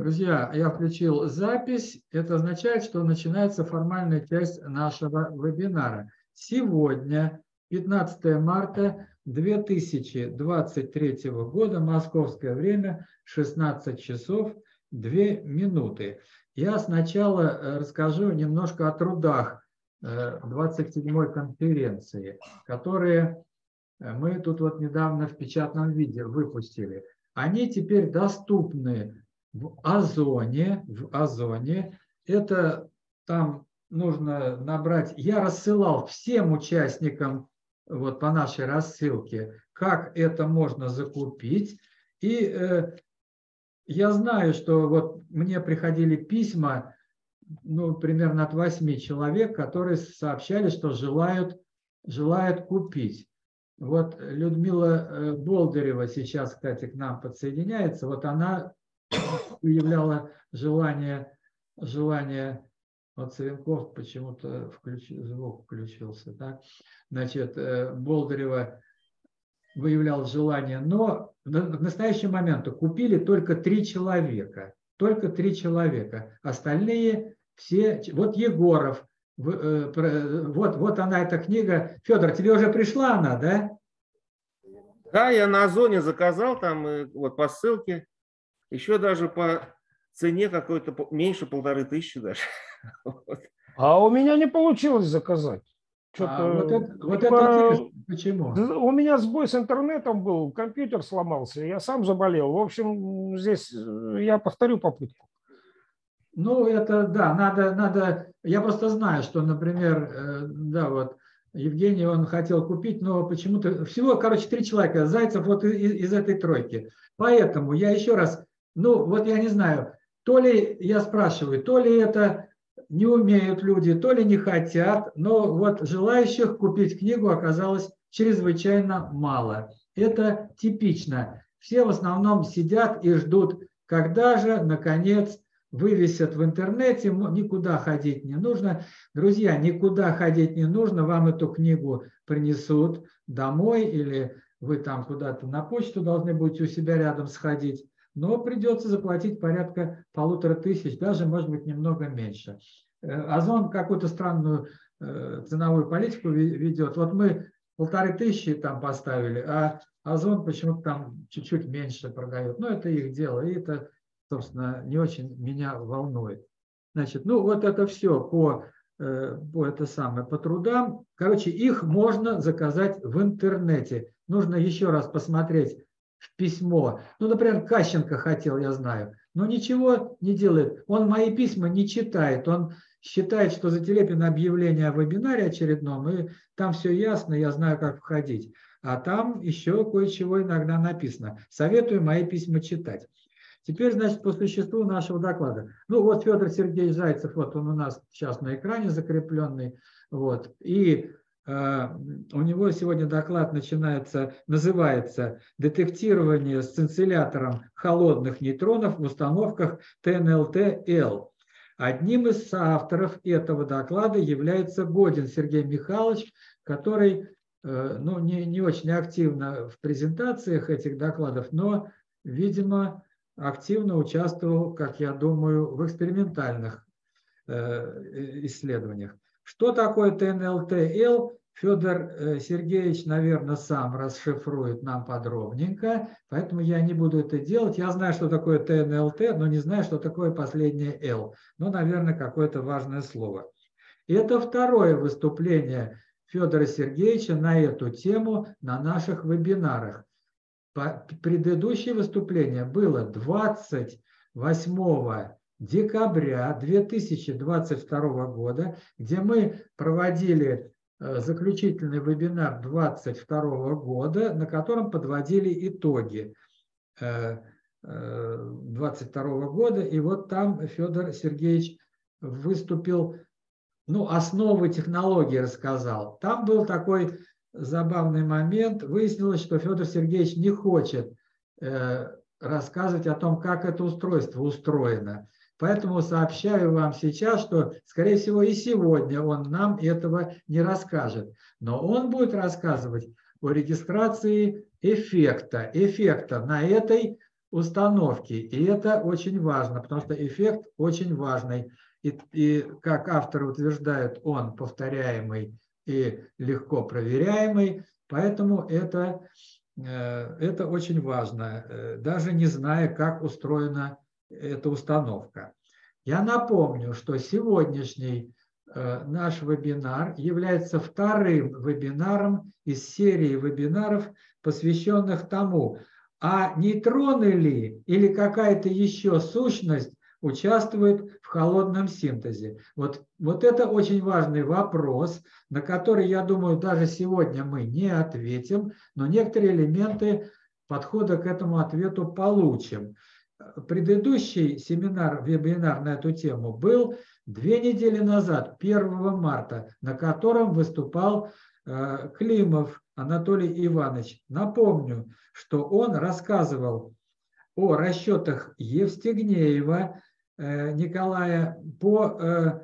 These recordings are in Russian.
Друзья, я включил запись. Это означает, что начинается формальная часть нашего вебинара. Сегодня, 15 марта 2023 года, московское время, 16 часов 2 минуты. Я сначала расскажу немножко о трудах 27-й конференции, которые мы тут вот недавно в печатном виде выпустили. Они теперь доступны в Озоне. Это там нужно набрать. Я рассылал всем участникам вот по нашей рассылке, как это можно закупить. И я знаю, что вот мне приходили письма, ну, примерно от 8 человек, которые сообщали, что желают купить. Вот Людмила Болдырева сейчас, кстати, к нам подсоединяется. Вот она выявляла желание, вот Савенков почему-то звук включился, да? Значит, Болдырева выявлял желание, но в настоящий момент купили только 3 человека, остальные все, вот Егоров, вот она, эта книга. Федор, тебе уже пришла она, да? Да, я на Озоне заказал, там вот по ссылке. Еще даже по цене какой-то меньше 1500 даже. А у меня не получилось заказать. Вот это интересно. Почему? У меня сбой с интернетом был, компьютер сломался, я сам заболел. В общем, здесь я повторю попытку. Ну, это да, надо. Я просто знаю, что, например, да, вот Евгений, он хотел купить, но почему-то всего, 3 человека, Зайцев вот из этой тройки. Поэтому я еще раз, ну, вот я не знаю, то ли я спрашиваю, то ли это не умеют люди, то ли не хотят, но вот желающих купить книгу оказалось чрезвычайно мало. Это типично. Все в основном сидят и ждут, когда же, наконец, вывесят в интернете, никуда ходить не нужно. Друзья, никуда ходить не нужно, вам эту книгу принесут домой, или вы там куда-то на почту должны будете у себя рядом сходить, но придется заплатить порядка 1500, даже, может быть, немного меньше. Озон какую-то странную ценовую политику ведет. Вот мы 1500 там поставили, а Озон почему-то там чуть-чуть меньше продает. Но это их дело, и это, собственно, не очень меня волнует. Значит, ну вот это все по трудам. Короче, их можно заказать в интернете. Нужно еще раз посмотреть в письмо. Ну, например, Кащенко хотел, я знаю, но ничего не делает. Он мои письма не читает. Он считает, что Зателепин объявление о вебинаре очередном, и там все ясно, я знаю, как входить. А там еще кое-чего иногда написано. Советую мои письма читать. Теперь, значит, по существу нашего доклада. Ну, вот Федор Сергеевич Зайцев, вот он у нас сейчас на экране закрепленный. Вот. И у него сегодня доклад называется «Детектирование сцинциллятором холодных нейтронов в установках ТНЛТ-Л». Одним из соавторов этого доклада является Годин Сергей Михайлович, который ну, не очень активно в презентациях этих докладов, но, видимо, активно участвовал, как я думаю, в экспериментальных исследованиях. Что такое ТНЛТ-Л? Федор Сергеевич, наверное, сам расшифрует нам подробненько, поэтому я не буду это делать. Я знаю, что такое ТНЛТ, но не знаю, что такое последнее Л. Но, наверное, какое-то важное слово. Это второе выступление Федора Сергеевича на эту тему на наших вебинарах. Предыдущее выступление было 28 декабря 2022 года, где мы проводили заключительный вебинар 2022 года, на котором подводили итоги 2022 года. И вот там Федор Сергеевич выступил, ну, основы технологии рассказал. Там был такой забавный момент. Выяснилось, что Федор Сергеевич не хочет рассказывать о том, как это устройство устроено. Поэтому сообщаю вам сейчас, что, скорее всего, и сегодня он нам этого не расскажет. Но он будет рассказывать о регистрации эффекта на этой установки. И это очень важно, потому что эффект очень важный. И как авторы утверждают, он повторяемый и легко проверяемый, поэтому это очень важно, даже не зная, как устроена эта установка. Я напомню, что сегодняшний наш вебинар является вторым вебинаром из серии вебинаров, посвященных тому, а нейтроны ли или какая-то еще сущность участвует в холодном синтезе. Вот это очень важный вопрос, на который, я думаю, даже сегодня мы не ответим, но некоторые элементы подхода к этому ответу получим. Предыдущий семинар, вебинар на эту тему был 2 недели назад, 1 марта, на котором выступал Климов Анатолий Иванович. Напомню, что он рассказывал о расчетах Евстигнеева Николая по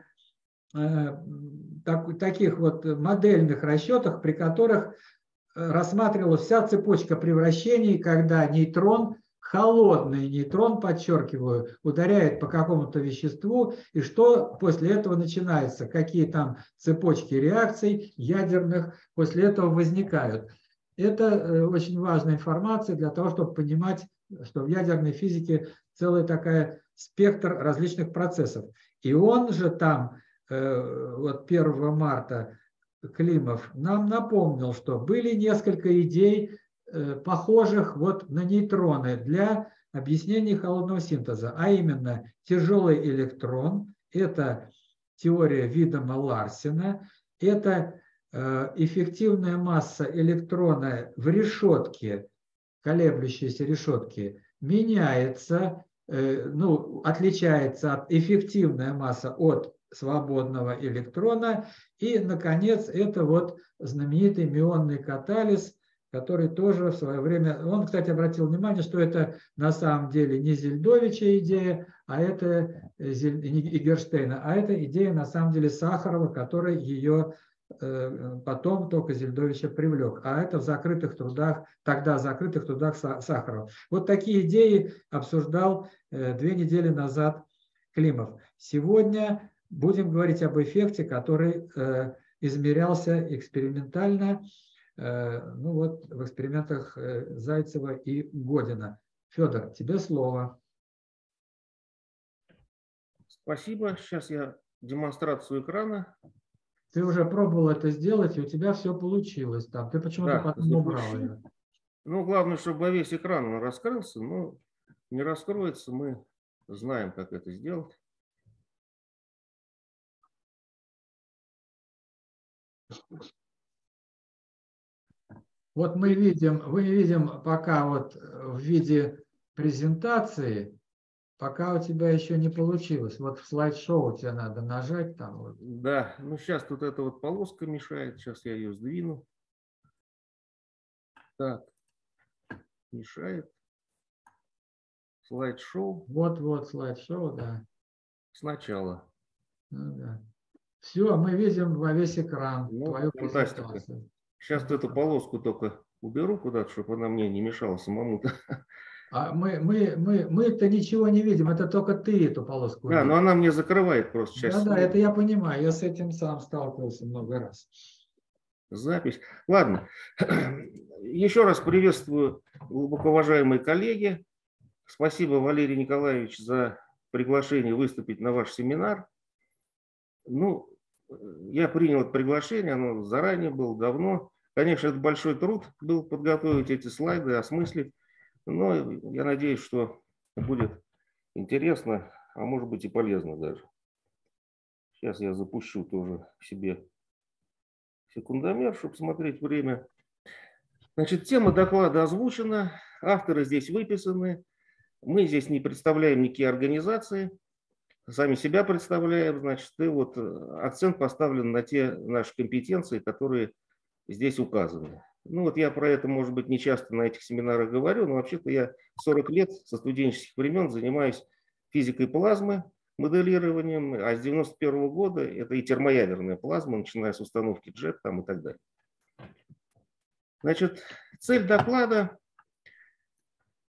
таких вот модельных расчетах, при которых рассматривалась вся цепочка превращений, когда нейтрон, холодный нейтрон, подчеркиваю, ударяет по какому-то веществу, и что после этого начинается, какие там цепочки реакций ядерных после этого возникают. Это очень важная информация для того, чтобы понимать, что в ядерной физике целый такой спектр различных процессов. И он же там, вот 1 марта, Климов нам напомнил, что были несколько идей, похожих вот на нейтроны для объяснения холодного синтеза, а именно тяжелый электрон, это теория Видема-Ларсена, это эффективная масса электрона в решетке, колеблющейся решетке, меняется, отличается от эффективная масса от свободного электрона. И, наконец, это вот знаменитый мионный катализ, который тоже в свое время... Он, кстати, обратил внимание, что это на самом деле не Зельдовича идея, а это и Герштейна, а это идея на самом деле Сахарова, который ее потом только Зельдовича привлек. А это в закрытых трудах, тогда в закрытых трудах Сахарова. Вот такие идеи обсуждал 2 недели назад Климов. Сегодня будем говорить об эффекте, который измерялся экспериментально, в экспериментах Зайцева и Година. Федор, тебе слово. Спасибо. Сейчас я демонстрацию экрана. Ты уже пробовал это сделать, и у тебя все получилось. Там. Ты почему-то потом убрал ее. Ну, главное, чтобы во весь экран он раскрылся. Но не раскроется, мы знаем, как это сделать. Вот мы видим пока вот в виде презентации, пока у тебя еще не получилось. Вот в слайд-шоу тебе надо нажать там. Вот. Да, ну сейчас тут эта вот полоска мешает. Сейчас я ее сдвину. Так, мешает. Слайд-шоу. Вот слайд-шоу, да. Сначала. Ну, да. Все, мы видим во весь экран твою фантастика. презентацию. Сейчас эту полоску только уберу куда-то, чтобы она мне не мешала самому-то. А мы-то ничего не видим, это только ты эту полоску видишь. Да, но она мне закрывает просто часть. Да, это я понимаю, я с этим сам сталкивался много раз. Запись. Ладно. Еще раз приветствую глубоко уважаемые коллеги. Спасибо, Валерий Николаевич, за приглашение выступить на ваш семинар. Ну, я принял это приглашение, оно заранее было, давно. Конечно, это большой труд был подготовить эти слайды, осмыслить. Но я надеюсь, что будет интересно, а может быть и полезно даже. Сейчас я запущу тоже себе секундомер, чтобы смотреть время. Значит, тема доклада озвучена, авторы здесь выписаны. Мы здесь не представляем никакие организации, сами себя представляем, значит, и вот акцент поставлен на те наши компетенции, которые здесь указаны. Ну вот я про это, может быть, не часто на этих семинарах говорю, но вообще-то я 40 лет со студенческих времен занимаюсь физикой плазмы, моделированием, а с 91 года это и термоядерная плазма, начиная с установки JET там и так далее. Значит, цель доклада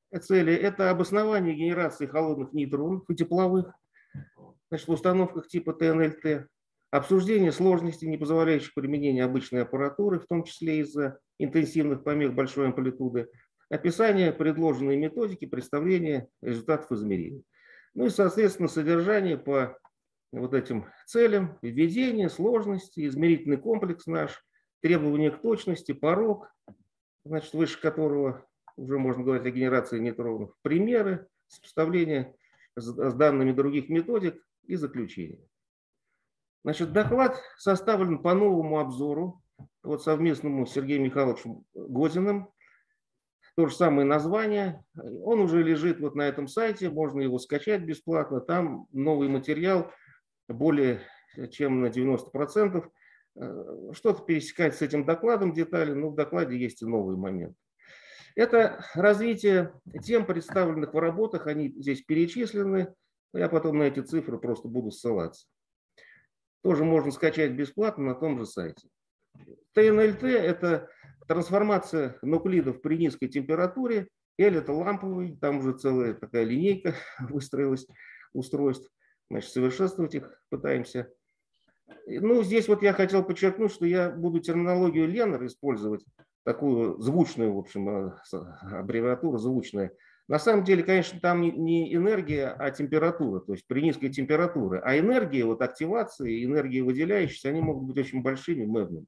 цели – это обоснование генерации холодных нейтронов и тепловых, значит, в установках типа ТНЛТ, обсуждение сложностей, не позволяющих применения обычной аппаратуры, в том числе из-за интенсивных помех большой амплитуды, описание предложенной методики, представление результатов измерений. Ну и, соответственно, содержание по вот этим целям, введение, сложности, измерительный комплекс наш, требования к точности, порог, значит, выше которого уже можно говорить о генерации нейтронов, примеры, сопоставление с данными других методик и заключение. Значит, доклад составлен по новому обзору, вот совместному с Сергеем Михайловичем Гозиным. То же самое название. Он уже лежит вот на этом сайте, можно его скачать бесплатно. Там новый материал более чем на 90%. Что-то пересекается с этим докладом детали, но в докладе есть и новый момент. Это развитие тем, представленных в работах, они здесь перечислены. Я потом на эти цифры просто буду ссылаться. Тоже можно скачать бесплатно на том же сайте. ТНЛТ – это трансформация нуклидов при низкой температуре. L – это ламповый, там уже целая такая линейка выстроилась устройств. Значит, совершенствовать их пытаемся. Ну, здесь вот я хотел подчеркнуть, что я буду терминологию Леннер использовать, такую звучную, в общем, аббревиатуру звучная. На самом деле, конечно, там не энергия, а температура, то есть при низкой температуре. А энергия, вот активации, энергии выделяющиеся, они могут быть очень большими, мегными.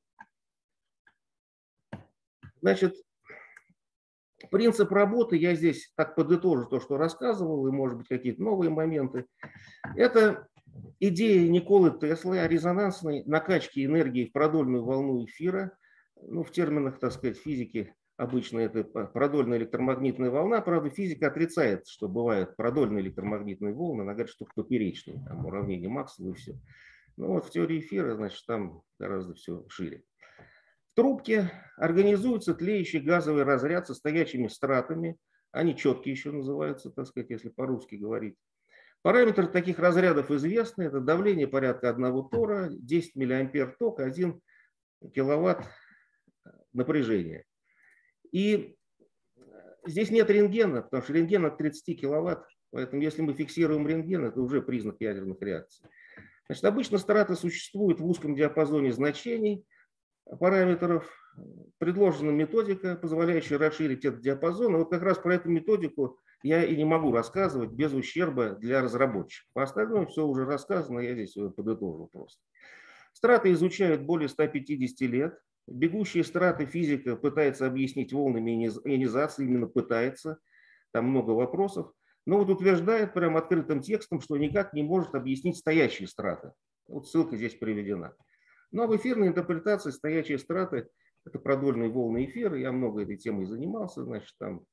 Значит, принцип работы, я здесь так подытожу то, что рассказывал, и, может быть, какие-то новые моменты. Это идея Николы Теслы о резонансной накачке энергии в продольную волну эфира. Ну, в терминах, так сказать, физики обычно это продольная электромагнитная волна. Правда, физика отрицает, что бывают продольные электромагнитные волны. Она говорит, что поперечные, там уравнение Максвелла и все. Ну вот в теории эфира, значит, там гораздо все шире. В трубке организуется тлеющий газовый разряд со стоячими стратами. Они четкие еще называются, так сказать, если по-русски говорить. Параметры таких разрядов известны. Это давление порядка 1 тора, 10 миллиампер ток, 1 киловатт напряжения. И здесь нет рентгена, потому что рентген от 30 киловатт. Поэтому если мы фиксируем рентген, это уже признак ядерных реакций. Значит, обычно страты существуют в узком диапазоне значений параметров. Предложена методика, позволяющая расширить этот диапазон. И вот как раз про эту методику я и не могу рассказывать без ущерба для разработчиков. По остальному все уже рассказано, я здесь подытожил просто. Страты изучают более 150 лет. Бегущие страты физика пытается объяснить волнами ионизации, именно пытается. Там много вопросов. Но вот утверждает прям открытым текстом, что никак не может объяснить стоячие страты. Вот ссылка здесь приведена. Ну а в эфирной интерпретации стоячие страты – это продольные волны эфира. Я много этой темой занимался, значит, там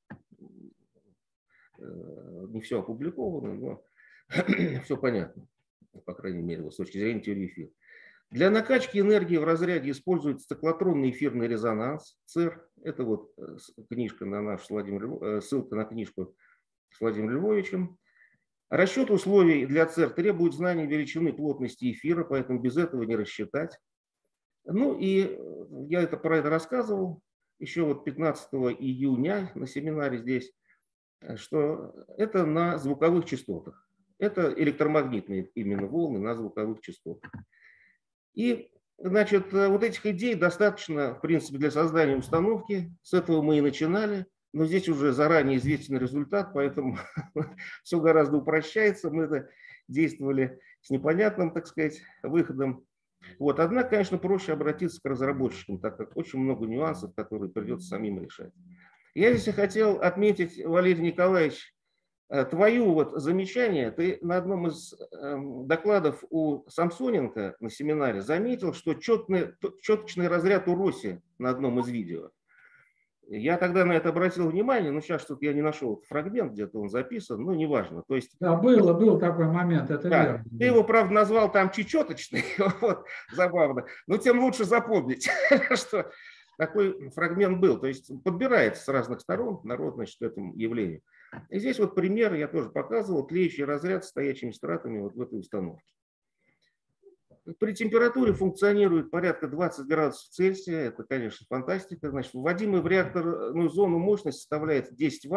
не все опубликовано, но все понятно, по крайней мере, вот с точки зрения теории эфира. Для накачки энергии в разряде используется циклотронный эфирный резонанс, ЦИР. Это вот книжка на наш ссылка на книжку с Владимиром Львовичем. Расчет условий для ЦИР требует знания величины плотности эфира, поэтому без этого не рассчитать. Ну и я про это рассказывал еще вот 15 июня на семинаре здесь, что это на звуковых частотах. Это электромагнитные именно волны на звуковых частотах. И, значит, вот этих идей достаточно, в принципе, для создания установки. С этого мы и начинали. Но здесь уже заранее известен результат, поэтому все гораздо упрощается. Мы это действовали с непонятным, так сказать, выходом. Вот. Однако, конечно, проще обратиться к разработчикам, так как очень много нюансов, которые придется самим решать. Я здесь хотел отметить, Валерий Николаевич, твою вот замечание. Ты на одном из докладов у Самсоненко на семинаре заметил, что четочный разряд у Росси на одном из видео. Я тогда на это обратил внимание, но сейчас что-то я не нашел фрагмент, где-то он записан, но неважно. То есть, да, был такой момент, это да, верно. Ты его, правда, назвал там чечеточный, вот, забавно, но тем лучше запомнить, что такой фрагмент был. То есть подбирается с разных сторон народ, значит, к этому явлению. И здесь вот пример я тоже показывал, тлеющий разряд с стоячими стратами вот в этой установке. При температуре функционирует порядка 20 градусов Цельсия. Это, конечно, фантастика. Значит, вводимый в реакторную зону мощность составляет 10 Вт.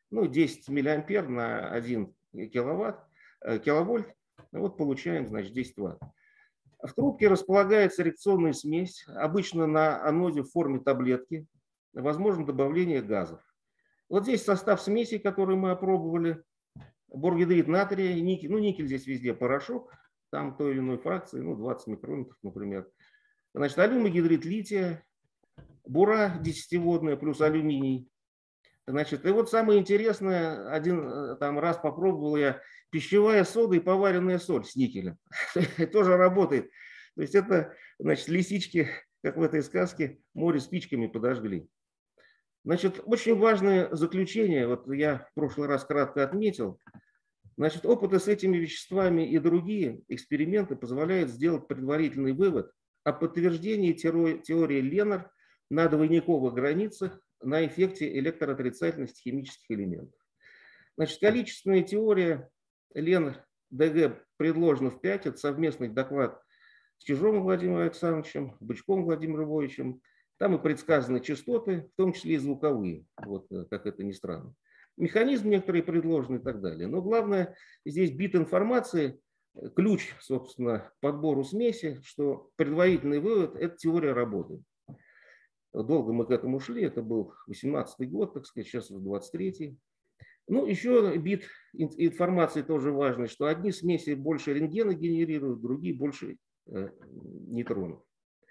ну, 10 миллиампер на 1 киловольт. Вот получаем, значит, 10 ватт. В трубке располагается реакционная смесь, обычно на аноде в форме таблетки. Возможно добавление газов. Вот здесь состав смеси, который мы опробовали. Боргидрид натрия, никель. Ну, никель здесь везде порошок. Там той или иной фракции, ну, 20 микрометров, например. Значит, алюмогидрид лития, бура 10-водная плюс алюминий. Значит, и вот самое интересное, один там раз попробовал я пищевая сода и поваренная соль с никелем. Тоже работает. То есть это, значит, лисички, как в этой сказке, море спичками подожгли. Значит, очень важное заключение, вот я в прошлый раз кратко отметил. Значит, опыты с этими веществами и другие эксперименты позволяют сделать предварительный вывод о подтверждении теории Ленар на двойниковых границах на эффекте электроотрицательности химических элементов. Значит, количественная теория Ленар-ДГ предложена в 5. Это совместный доклад с Чижовым Владимиром Александровичем, Бычковым Владимиром Львовичем. Там и предсказаны частоты, в том числе и звуковые, вот как это ни странно. Механизм некоторые предложены и так далее. Но главное, здесь бит информации, ключ, собственно, к подбору смеси, что предварительный вывод – это теория работы. Долго мы к этому шли, это был 18-й год, так сказать, сейчас уже 23-й. Ну, еще бит информации тоже важный, что одни смеси больше рентгена генерируют, другие больше нейтронов.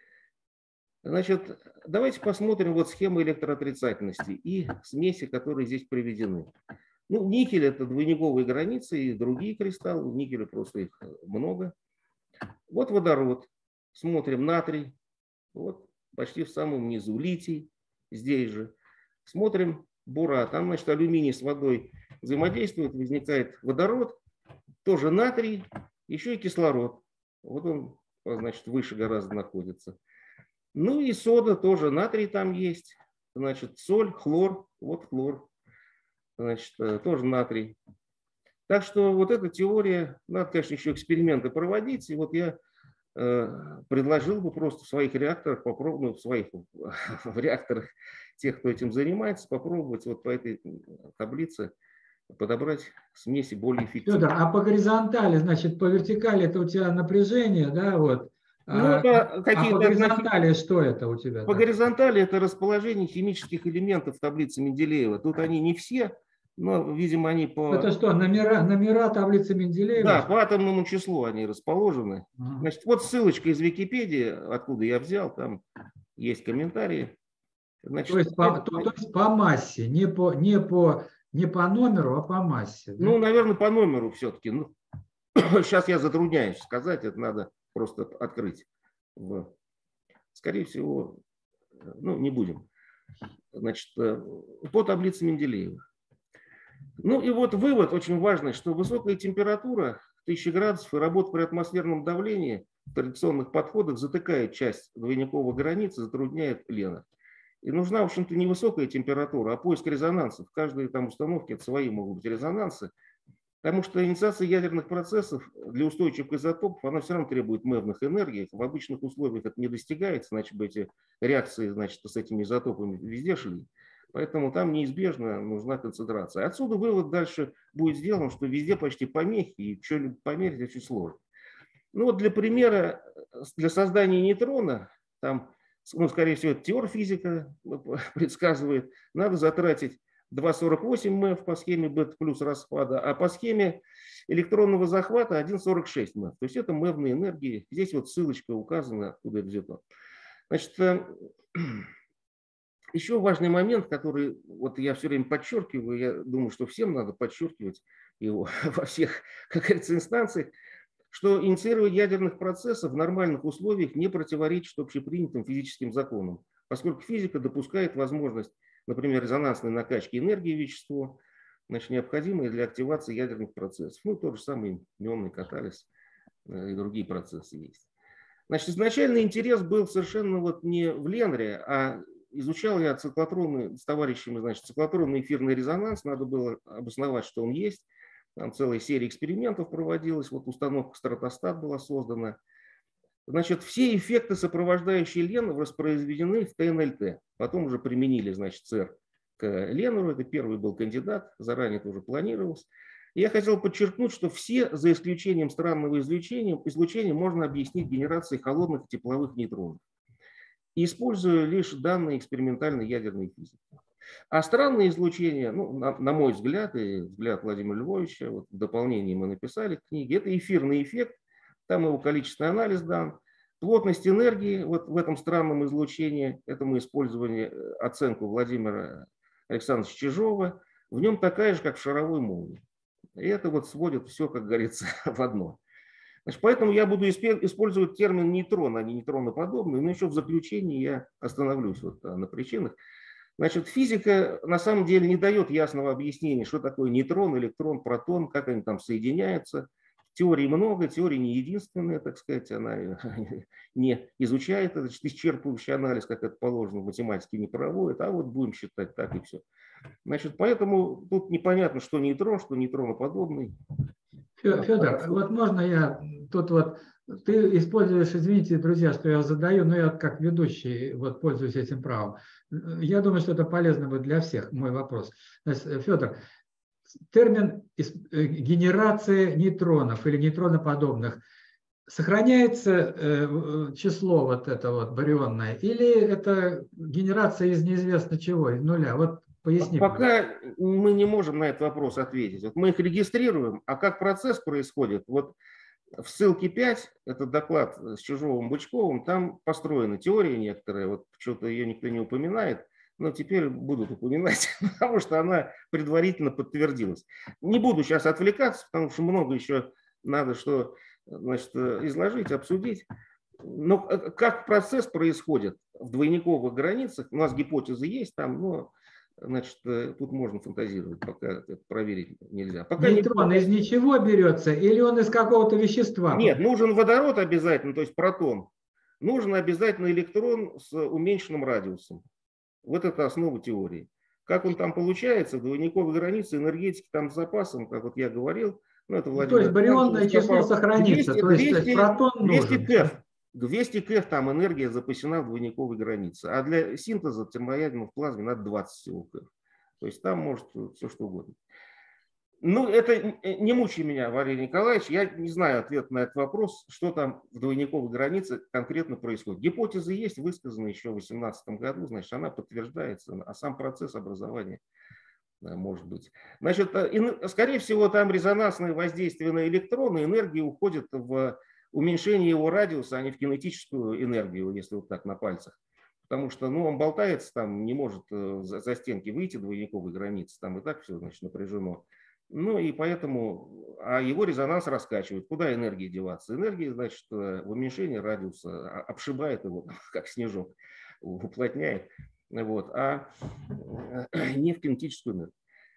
Значит, давайте посмотрим вот схему электроотрицательности и смеси, которые здесь приведены. Ну, никель – это двойниковые границы и другие кристаллы. У никеля просто их много. Вот водород. Смотрим натрий. Вот почти в самом низу. Литий здесь же. Смотрим бура. Там, значит, алюминий с водой взаимодействует, возникает водород. Тоже натрий, еще и кислород. Вот он, значит, выше гораздо находится. Ну и сода тоже, натрий там есть. Значит, соль, хлор, вот хлор. Значит, тоже натрий. Так что вот эта теория, надо, конечно, еще эксперименты проводить. И вот я предложил бы просто в своих реакторах попробовать, в своих в реакторах тех, кто этим занимается, попробовать вот по этой таблице подобрать смеси более эффективные. Федор, а по горизонтали, значит, по вертикали это у тебя напряжение, да, вот. Ну, А по горизонтали что это у тебя? По горизонтали это расположение химических элементов в таблице Менделеева. Тут они не все, но, видимо, они по... Это что, номера таблицы Менделеева? Да, по атомному числу они расположены. Значит, вот ссылочка из Википедии, откуда я взял, там есть комментарии. Значит, то есть по массе, не по номеру, а по массе. Да? Ну, наверное, по номеру все-таки. Ну, сейчас я затрудняюсь сказать, это надо просто открыть. Скорее всего, ну, не будем. Значит, по таблице Менделеева. Ну и вот вывод очень важный, что высокая температура, 1000 градусов и работа при атмосферном давлении в традиционных подходах затыкает часть двойниковой границы, затрудняет Ленар. И нужна, в общем-то, не высокая температура, а поиск резонансов. В каждой там установке это свои могут быть резонансы. Потому что инициация ядерных процессов для устойчивых изотопов, она все равно требует мэвных энергий. В обычных условиях это не достигается, иначе бы эти реакции, значит, с этими изотопами везде шли. Поэтому там неизбежно нужна концентрация. Отсюда вывод дальше будет сделан, что везде почти помехи, и что-либо померить очень сложно. Ну вот для примера, для создания нейтрона, там, ну, скорее всего, это теорфизика предсказывает, надо затратить 2,48 МЭФ по схеме бета плюс распада, а по схеме электронного захвата 1,46 МЭФ. То есть это мэвные энергии. Здесь вот ссылочка указана, откуда это взято. Значит, еще важный момент, который вот я все время подчеркиваю, я думаю, что всем надо подчеркивать его во всех, как говорится, инстанциях, что инициирование ядерных процессов в нормальных условиях не противоречит общепринятым физическим законам, поскольку физика допускает возможность, например, резонансной накачки энергии в вещество, значит, необходимой для активации ядерных процессов. Ну, тот же самый мионный катализ и другие процессы есть. Значит, изначальный интерес был совершенно вот не в Ленре, а изучал я циклотронный с товарищами, значит, циклотронный эфирный резонанс, надо было обосновать, что он есть. Там целая серия экспериментов проводилась, вот установка стратостат была создана. Значит, все эффекты, сопровождающие Лен, воспроизведены в ТНЛТ. Потом уже применили, значит, ЦЕР к Ленеру. Это первый был кандидат, заранее это уже планировалось. И я хотел подчеркнуть, что все, за исключением странного излучения можно объяснить генерацией холодных и тепловых нейтронов, используя лишь данные экспериментальной ядерной физики. А странное излучение, ну, на мой взгляд и взгляд Владимира Львовича, вот в дополнении мы написали в книге, это эфирный эффект, там его количественный анализ дан. Плотность энергии вот в этом странном излучении, это мы использовали оценку Владимира Александровича Чижова, в нем такая же, как в шаровой молнии. И это вот сводит все, как говорится, в одно. Значит, поэтому я буду использовать термин нейтрон, а не нейтроноподобный, но еще в заключении я остановлюсь вот на причинах. Значит, физика на самом деле не дает ясного объяснения, что такое нейтрон, электрон, протон, как они там соединяются. Теорий много, теория не единственная, так сказать, она не изучает этот исчерпывающий анализ, как это положено в математике, не проводит, а вот будем считать так и все. Значит, поэтому тут непонятно, что нейтрон, что нейтроноподобный. Федор, вот можно я тут вот, ты используешь, извините, друзья, что я задаю, но я как ведущий вот пользуюсь этим правом. Я думаю, что это полезно будет для всех, мой вопрос. Значит, Федор, термин генерация нейтронов или нейтроноподобных, сохраняется число вот это вот барионное, или это генерация из неизвестно чего, из нуля? Вот поясни. Пока мы не можем на этот вопрос ответить. Вот мы их регистрируем, а как процесс происходит? Вот в ссылке 5, это доклад с Чижовым-Бычковым, там построена теория некоторая, вот что-то ее никто не упоминает, но теперь будут упоминать, потому что она предварительно подтвердилась. Не буду сейчас отвлекаться, потому что много еще надо что, значит, изложить, обсудить. Но как процесс происходит в двойниковых границах, у нас гипотезы есть там, но значит, тут можно фантазировать, пока это проверить нельзя. Пока нейтрон из ничего берется или он из какого-то вещества? Нет, нужен водород обязательно, то есть протон. Нужен обязательно электрон с уменьшенным радиусом. Вот это основа теории. Как он там получается, в двойниковой границе энергетики там с запасом, как вот я говорил. Ну, это то есть барионное число сохранится, 200, то есть протон 200 нужен. КЭФ. 200 КЭФ там энергия запасена в двойниковой границе. А для синтеза термоядерных в плазме надо 20 всего КЭФ. То есть там может все что угодно. Ну, это не мучай меня, Валерий Николаевич. Я не знаю ответ на этот вопрос, что там в двойниковой границе конкретно происходит. Гипотезы есть, высказаны еще в 2018 году, значит, она подтверждается, а сам процесс образования может быть. Значит, скорее всего, там резонансное воздействие на электрон, и энергия уходит в уменьшение его радиуса, а не в кинетическую энергию, если вот так на пальцах. Потому что, ну, он болтается, там не может за стенки выйти двойниковой границы, там и так все, значит, напряжено. Ну и поэтому, а его резонанс раскачивает. Куда энергия деваться? Энергия, значит, в уменьшении радиуса обшибает его, как снежок, уплотняет, вот, а не в кинетическую энергию.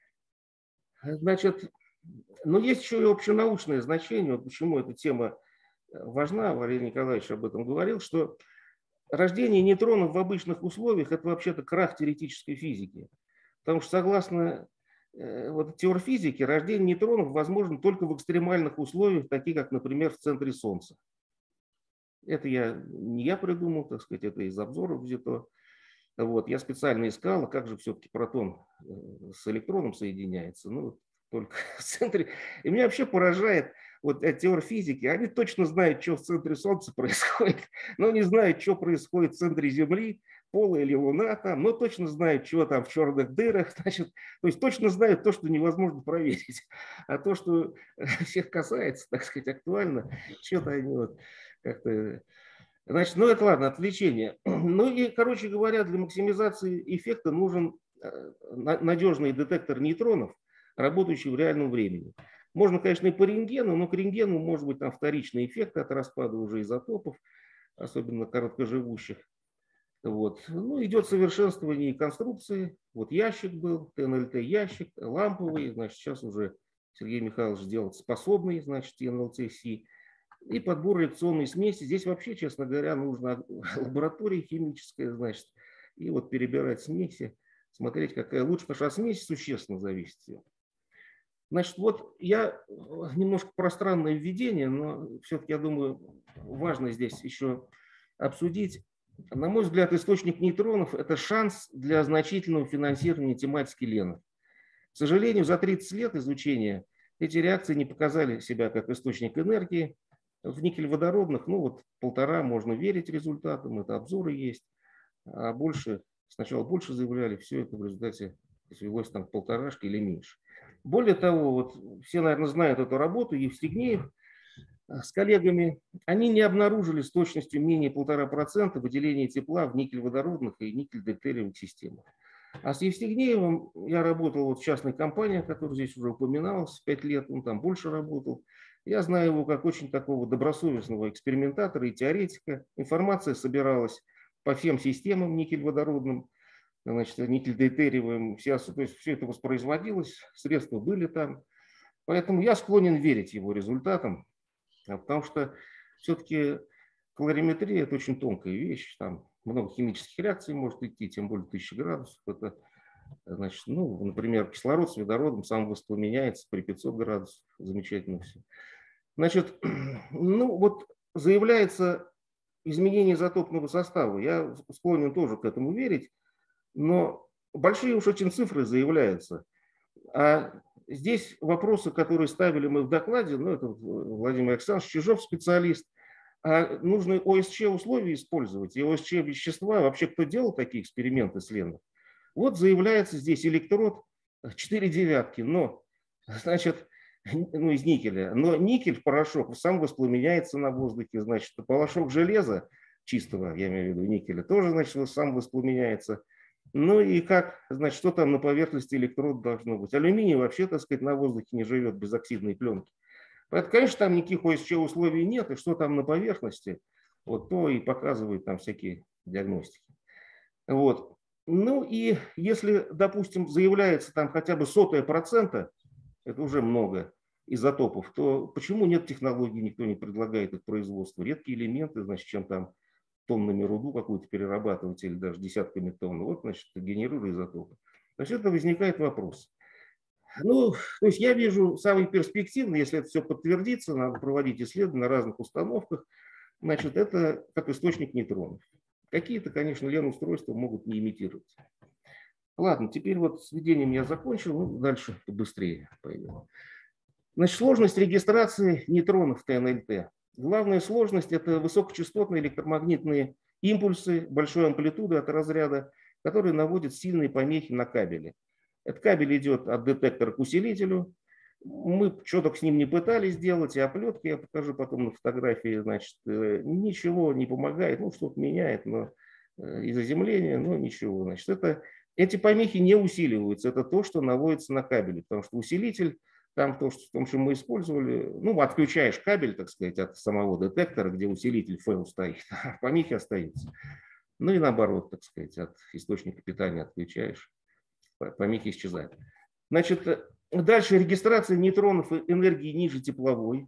Значит, но есть еще и общенаучное значение, вот почему эта тема важна, Валерий Николаевич об этом говорил, что рождение нейтронов в обычных условиях – это вообще-то крах теоретической физики. Потому что согласно вот теории физики, рождение нейтронов возможно только в экстремальных условиях, таких как, например, в центре Солнца. Это не я придумал, так сказать, это из обзоров взято. Вот, я специально искал, как же все-таки протон с электроном соединяется. Ну, только в центре. И меня вообще поражает вот теория физики. Они точно знают, что в центре Солнца происходит, но не знают, что происходит в центре Земли, Пола или Луна там, но точно знают, что там в черных дырах, значит, то есть точно знают то, что невозможно проверить. А то, что всех касается, так сказать, актуально, что-то они вот как-то... Значит, ну это ладно, отвлечение. Ну и, короче говоря, для максимизации эффекта нужен надежный детектор нейтронов, работающий в реальном времени. Можно, конечно, и по рентгену, но к рентгену может быть там вторичный эффект от распада уже изотопов, особенно короткоживущих. Вот. Ну, идет совершенствование конструкции. Вот ящик был, ТНЛТ ящик, ламповый, значит, сейчас уже Сергей Михайлович сделал способный, значит, НЛТ-Си. И подбор реакционной смеси. Здесь вообще, честно говоря, нужна лаборатория химическая, значит, и вот перебирать смеси, смотреть, какая лучше, потому что от смеси существенно зависит. Значит, вот я немножко пространное введение, но все-таки, я думаю, важно здесь еще обсудить На мой взгляд, источник нейтронов – это шанс для значительного финансирования тематики Лены. К сожалению, за 30 лет изучения эти реакции не показали себя как источник энергии. В никель-водородных, ну вот 1,5 можно верить результатам, это обзоры есть, а больше, сначала больше заявляли, все это в результате свелось там к 1,5 или меньше. Более того, вот все, наверное, знают эту работу, Евстигнеев с коллегами, они не обнаружили с точностью менее 1,5% выделения тепла в никель-водородных и никель-дейтериевых системах. А с Евстигнеевым я работал вот в частной компании, которая здесь уже упоминалась, 5 лет, он там больше работал. Я знаю его как очень такого добросовестного экспериментатора и теоретика. Информация собиралась по всем системам никель-водородным, значит, никель-дейтериевым, то есть все это воспроизводилось, средства были там. Поэтому я склонен верить его результатам. Потому что все-таки калориметрия – это очень тонкая вещь, там много химических реакций может идти, тем более 1000 градусов. Это, значит, ну, например, кислород с водородом сам воспламеняется при 500 градусах, замечательно все. Значит, ну вот заявляется изменение изотопного состава, я склонен тоже к этому верить, но большие уж очень цифры заявляются. А здесь вопросы, которые ставили мы в докладе, ну, это Владимир Александрович Чижов, специалист, а нужно ОСЧ условия использовать, и ОСЧ вещества, вообще кто делал такие эксперименты с Леной? Вот заявляется здесь электрод 4 девятки, но, значит, ну, из никеля, но никель, порошок, сам воспламеняется на воздухе, значит, порошок железа чистого, я имею в виду никеля, тоже, значит, сам воспламеняется. Ну и как, значит, что там на поверхности электрода должно быть? Алюминий вообще, так сказать, на воздухе не живет без оксидной пленки. Поэтому, конечно, там никаких ОСЧ условий нет, и что там на поверхности, вот то и показывают там всякие диагностики. Вот. Ну и если, допустим, заявляется там хотя бы 0,01%, это уже много изотопов, то почему нет технологий, никто не предлагает их производство? Редкие элементы, значит, чем там тоннами руду какую-то перерабатывать или даже десятками тонн. Вот, значит, генерируя изотопы. Значит, это возникает вопрос. Ну, то есть я вижу самый перспективный, если это все подтвердится, надо проводить исследования на разных установках, значит, это как источник нейтронов. Какие-то, конечно, Лен-устройства могут не имитировать. Ладно, теперь вот с введением я закончил, ну, дальше побыстрее пойдем. Значит, сложность регистрации нейтронов в ТНЛТ. Главная сложность – это высокочастотные электромагнитные импульсы большой амплитуды от разряда, которые наводят сильные помехи на кабеле. Этот кабель идет от детектора к усилителю. Мы что-то с ним не пытались сделать, и оплетки, я покажу потом на фотографии, значит, ничего не помогает, ну, что-то меняет, но и заземление, но ничего. Значит, эти помехи не усиливаются, это то, что наводится на кабеле, потому что усилитель, там то, что мы использовали, ну, отключаешь кабель, так сказать, от самого детектора, где усилитель фейл стоит, а помехи остаются. Ну и наоборот, так сказать, от источника питания отключаешь, помехи исчезают. Значит, дальше регистрация нейтронов энергии ниже тепловой.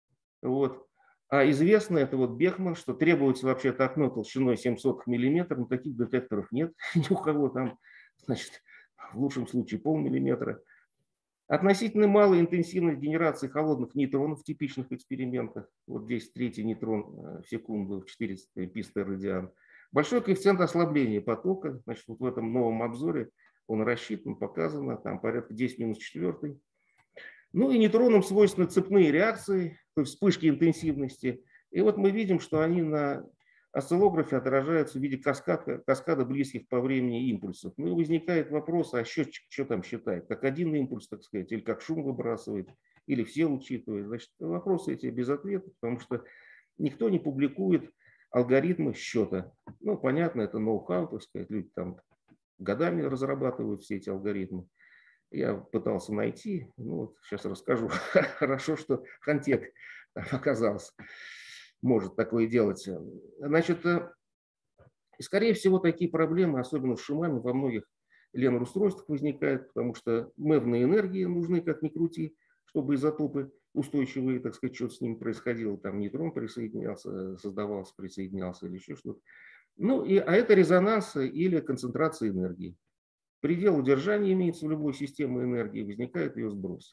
Вот. А известно, это вот Бехман, что требуется вообще-то окно толщиной 0,07 мм, но таких детекторов нет ни у кого там, значит, в лучшем случае полмиллиметра. Относительно малая интенсивность генерации холодных нейтронов в типичных экспериментах. Вот здесь 3 нейтрон в секунду в 400 пи-радиан. Большой коэффициент ослабления потока. Значит, вот в этом новом обзоре он рассчитан, показано, там порядка 10-4. Ну и нейтронам свойственны цепные реакции, то есть вспышки интенсивности. И вот мы видим, что они на осциллографе отражаются в виде каскада близких по времени импульсов. Ну и возникает вопрос, а счетчик что там считает? Как один импульс, так сказать, или как шум выбрасывает, или все учитывает. Значит, вопросы эти без ответа, потому что никто не публикует алгоритмы счета. Ну, понятно, это ноу-хау, так сказать, люди там годами разрабатывают все эти алгоритмы. Я пытался найти, ну вот сейчас расскажу. Хорошо, что Хантек оказался, может такое делать. Значит, скорее всего, такие проблемы, особенно с шумами, во многих Ленор-устройствах возникают, потому что мэвные энергии нужны, как ни крути, чтобы изотопы устойчивые, так сказать, что-то с ними происходило, там нейтрон присоединялся, создавался, присоединялся или еще что-то. Ну, а это резонанс или концентрация энергии. Предел удержания имеется в любой системе энергии, возникает ее сброс.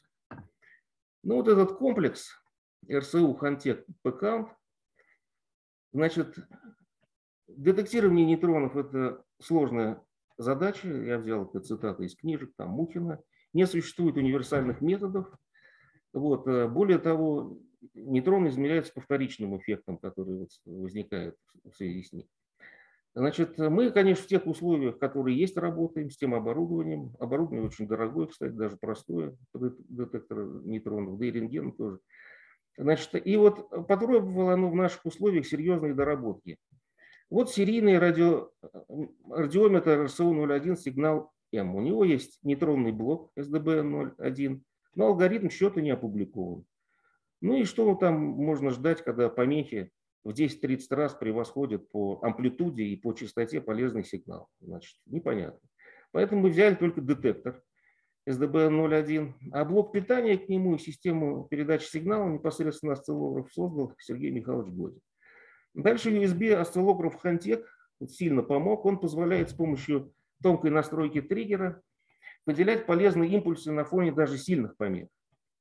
Ну, вот этот комплекс РСУ, Хантек, ПК, значит, Детектирование нейтронов – это сложная задача. Я взял это цитаты из книжек, там Мухина. Не существует универсальных методов. Вот. Более того, нейтроны измеряются по вторичным эффектам, которые возникают в связи с ним. Значит, мы, конечно, в тех условиях, которые есть, работаем с тем оборудованием. Оборудование очень дорогое, кстати, даже простое, детектор нейтронов, да и рентген тоже. Значит, и вот потребовало оно в наших условиях серьезные доработки. Вот серийный радиометр РСУ-01 сигнал М. У него есть нейтронный блок СДБН-01, но алгоритм счета не опубликован. Ну и что там можно ждать, когда помехи в 10-30 раз превосходят по амплитуде и по частоте полезный сигнал? Значит, непонятно. Поэтому мы взяли только детектор СДБН-01, а блок питания к нему и систему передачи сигнала непосредственно осциллограф создал Сергей Михайлович Годин. Дальше USB осциллограф Хантек сильно помог. Он позволяет с помощью тонкой настройки триггера выделять полезные импульсы на фоне даже сильных помех.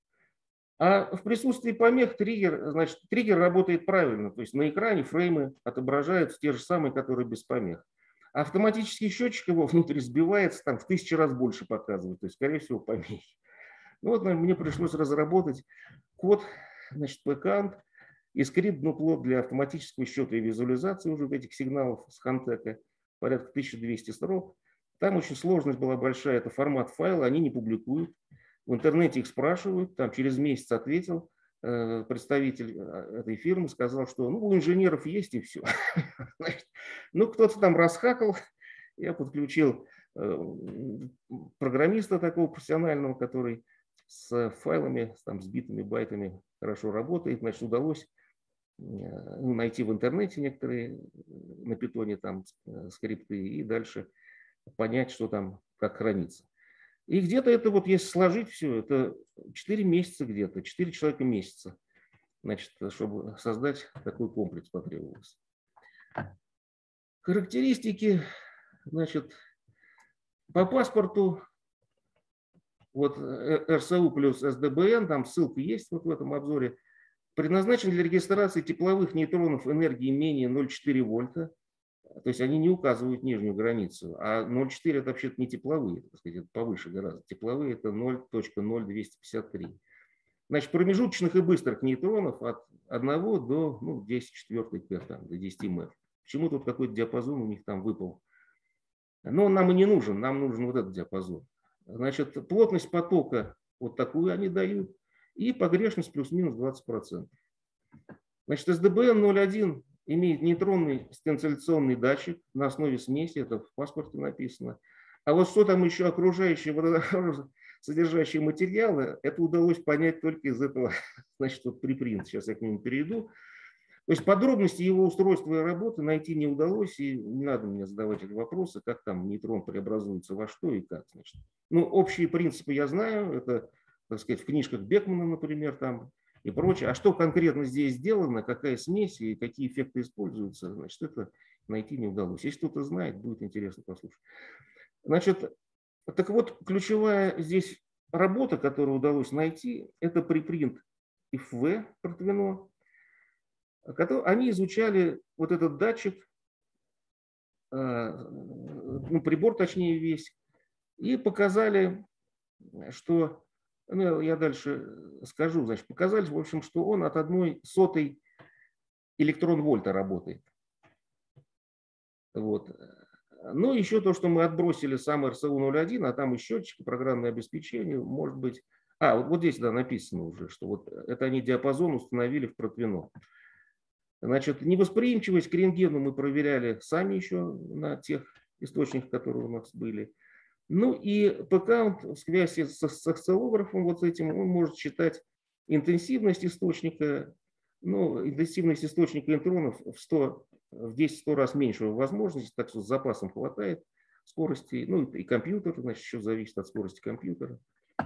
А в присутствии помех триггер работает правильно. То есть на экране фреймы отображаются те же самые, которые без помех. А автоматический счетчик его внутрь сбивается, там в 1000 раз больше показывает. То есть, скорее всего, помехи. Ну вот мне пришлось разработать код, значит, Pcount и скрипт Nuplot для автоматического счета и визуализации уже этих сигналов с Хантека. Порядка 1200 строк. Там очень сложность была большая. Это формат файла, они не публикуют. В интернете их спрашивают, там через месяц ответил представитель этой фирмы, сказал, что ну, у инженеров есть и все. Ну, кто-то там расхакал, я подключил программиста такого профессионального, который с файлами, там, с битыми, байтами хорошо работает. Значит, удалось найти в интернете некоторые на питоне там скрипты и дальше понять, что там, как хранится. И где-то это вот, если сложить все, это 4 месяца где-то, 4 человека месяца, значит, чтобы создать такой комплекс потребовалось. Характеристики, значит, по паспорту, вот РСУ плюс СДБН, там ссылка есть вот в этом обзоре, предназначен для регистрации тепловых нейтронов энергии менее 0,4 вольта. То есть они не указывают нижнюю границу, а 0,4 это вообще-то не тепловые, так сказать, это повыше гораздо. Тепловые это 0,0253. Значит, промежуточных и быстрых нейтронов от 1 до 10 четвертых П, там, до 10 МФ. Почему тут какой-то диапазон у них там выпал? Но нам и не нужен, нам нужен вот этот диапазон. Значит, плотность потока вот такую они дают, и погрешность плюс-минус 20%. Значит, СДБН-01 имеет нейтронный стенциляционный датчик на основе смеси, это в паспорте написано. А вот что там еще окружающие содержащие материалы, это удалось понять только из этого, значит, вот припринт. Сейчас я к нему перейду. То есть подробности его устройства и работы найти не удалось, и не надо мне задавать эти вопросы, как там нейтрон преобразуется во что и как. Значит. Ну, общие принципы я знаю, это, так сказать, в книжках Бекмана, например, там, и прочее. А что конкретно здесь сделано, какая смесь и какие эффекты используются, значит, это найти не удалось. Если кто-то знает, будет интересно послушать. Значит, так вот, ключевая здесь работа, которую удалось найти, это припринт ИФВ Протвино. Они изучали вот этот датчик, ну, прибор точнее весь, и показали, что... Ну, я дальше скажу. Значит, показали, в общем, что он от 1/100 электрон-вольта работает. Вот. Ну, еще то, что мы отбросили сам РСУ-01, а там и счетчики, программное обеспечение, может быть... вот здесь, да, написано уже, что вот это они диапазон установили в Протвино. Значит, невосприимчивость к рентгену мы проверяли сами еще на тех источниках, которые у нас были. Ну и Pcount в связи с осциллографом вот этим, он может считать интенсивность источника, ну, интенсивность источника нейтронов в 10-100 раз меньше возможностей, так что с запасом хватает скорости. Ну и компьютер, значит, еще зависит от скорости компьютера.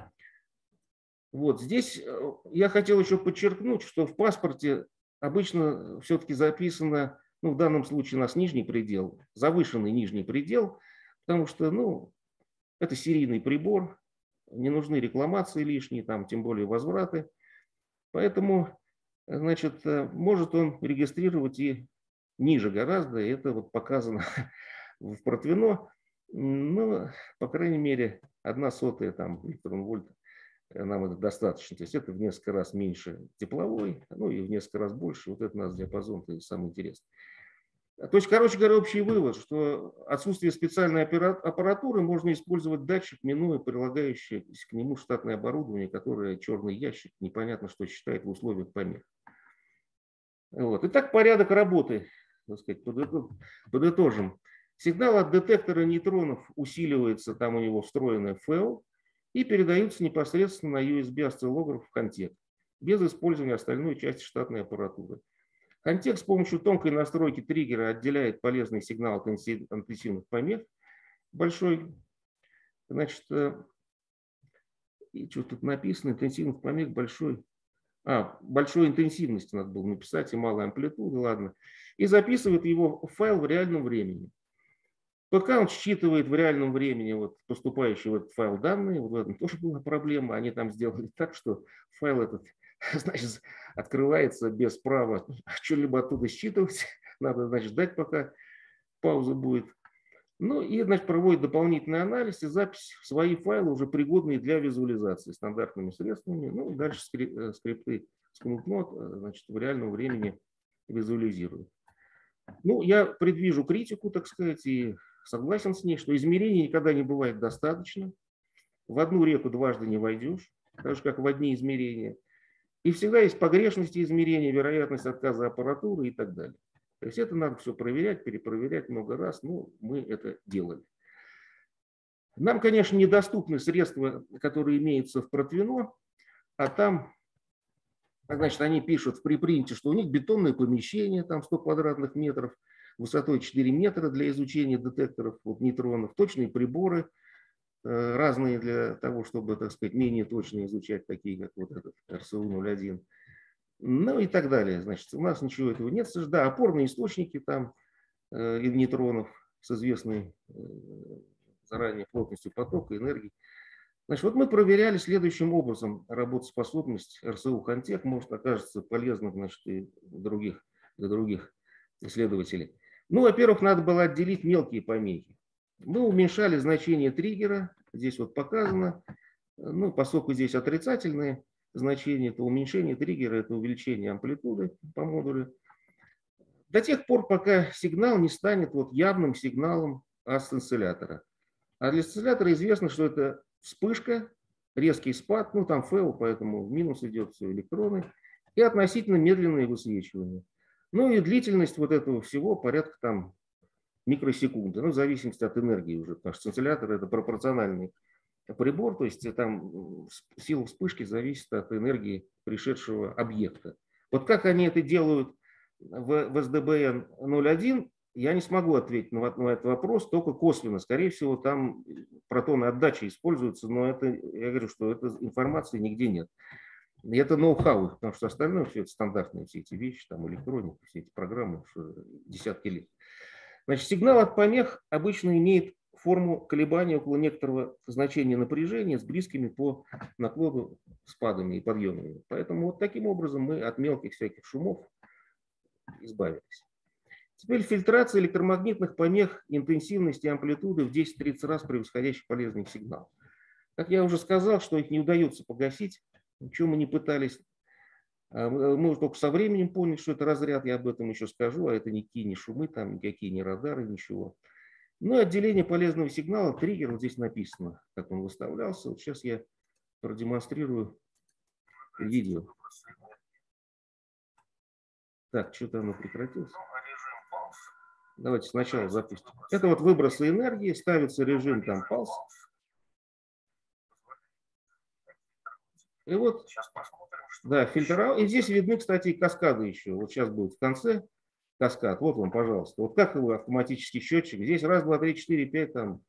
Вот здесь я хотел еще подчеркнуть, что в паспорте обычно все-таки записано, ну в данном случае у нас нижний предел, завышенный нижний предел, потому что, ну, это серийный прибор, не нужны рекламации лишние, там, тем более возвраты. Поэтому, значит, может он регистрировать и ниже гораздо, и это вот показано в Протвино. Ну, по крайней мере, 1/100 там электрон-вольта нам это достаточно. То есть это в несколько раз меньше тепловой, ну и в несколько раз больше. Вот это у нас диапазон самый интересный. То есть, короче говоря, общий вывод, что отсутствие специальной аппаратуры можно использовать датчик, минуя прилагающееся к нему штатное оборудование, которое черный ящик, непонятно что считает в условиях помех. Вот. Итак, порядок работы, так сказать, подытожим. Сигнал от детектора нейтронов усиливается, там у него встроенная ФЭО, и передаются непосредственно на USB-осциллограф в контекст, без использования остальной части штатной аппаратуры. Контекст с помощью тонкой настройки триггера отделяет полезный сигнал от интенсивных помех. Большой, значит, и что тут написано, интенсивных помех большой интенсивности надо было написать и малой амплитуды, ладно. И записывает его в файл в реальном времени. Пока он считывает в реальном времени вот поступающие в этот файл данные, вот в этом тоже была проблема, они там сделали так, что файл этот, значит, открывается без права что-либо оттуда считывать, надо, значит, ждать, пока пауза будет. Ну и, значит, проводит дополнительный анализ и запись в свои файлы, уже пригодные для визуализации стандартными средствами. Ну и дальше скрипты SmoothNode, значит, в реальном времени визуализируют. Ну, я предвижу критику, так сказать, и согласен с ней, что измерений никогда не бывает достаточно. В одну реку дважды не войдешь, так же, как в одни измерения. И всегда есть погрешности измерения, вероятность отказа аппаратуры и так далее. То есть это надо все проверять, перепроверять много раз. Ну, мы это делали. Нам, конечно, недоступны средства, которые имеются в Протвино, а там, значит, они пишут в припринте, что у них бетонное помещение, там 100 квадратных метров, высотой 4 метра для изучения детекторов вот, нейтронов, точные приборы, разные для того, чтобы, так сказать, менее точно изучать, такие как вот этот РСУ-01. Ну и так далее. Значит, у нас ничего этого нет. Да, опорные источники там нейтронов с известной заранее плотностью потока, энергии. Значит, вот мы проверяли следующим образом работоспособность РСУ Контек, может окажется полезным, значит, и для других исследователей. Ну, во-первых, надо было отделить мелкие помехи. Мы уменьшали значение триггера, здесь вот показано, ну, поскольку здесь отрицательные значения, это уменьшение триггера, это увеличение амплитуды по модулю. До тех пор, пока сигнал не станет вот явным сигналом осциллятора. А для осциллятора известно, что это вспышка, резкий спад, ну там ФЭО, поэтому в минус идет все электроны, и относительно медленное высвечивание. Ну и длительность вот этого всего порядка там микросекунды, ну в зависимости от энергии уже, потому что осциллятор это пропорциональный прибор, то есть там сила вспышки зависит от энергии пришедшего объекта. Вот как они это делают в SDBN-01, я не смогу ответить на этот вопрос, только косвенно. Скорее всего, там протоны отдачи используются, но это, я говорю, что этой информации нигде нет. И это ноу-хау, потому что остальное все это стандартные все эти вещи, там электроника, все эти программы, десятки лет. Значит, сигнал от помех обычно имеет форму колебания около некоторого значения напряжения с близкими по наклону спадами и подъемами. Поэтому вот таким образом мы от мелких всяких шумов избавились. Теперь фильтрация электромагнитных помех интенсивности и амплитуды в 10-30 раз превосходящий полезный сигнал. Как я уже сказал, что их не удается погасить, ничего мы не пытались. Мы только со временем поняли, что это разряд, я об этом еще скажу, а это никакие не шумы, там никакие не радары, ничего. Ну и отделение полезного сигнала, триггер, вот здесь написано, как он выставлялся. Вот сейчас я продемонстрирую видео. Так, что-то оно прекратилось. Давайте сначала запустим. Это вот выбросы энергии, ставится режим там палс. И вот, да, фильтра. И здесь видны, кстати, и каскады еще. Вот сейчас будет в конце каскад. Вот вам, пожалуйста. Вот как его автоматический счетчик. Здесь раз, два, три, четыре, пять там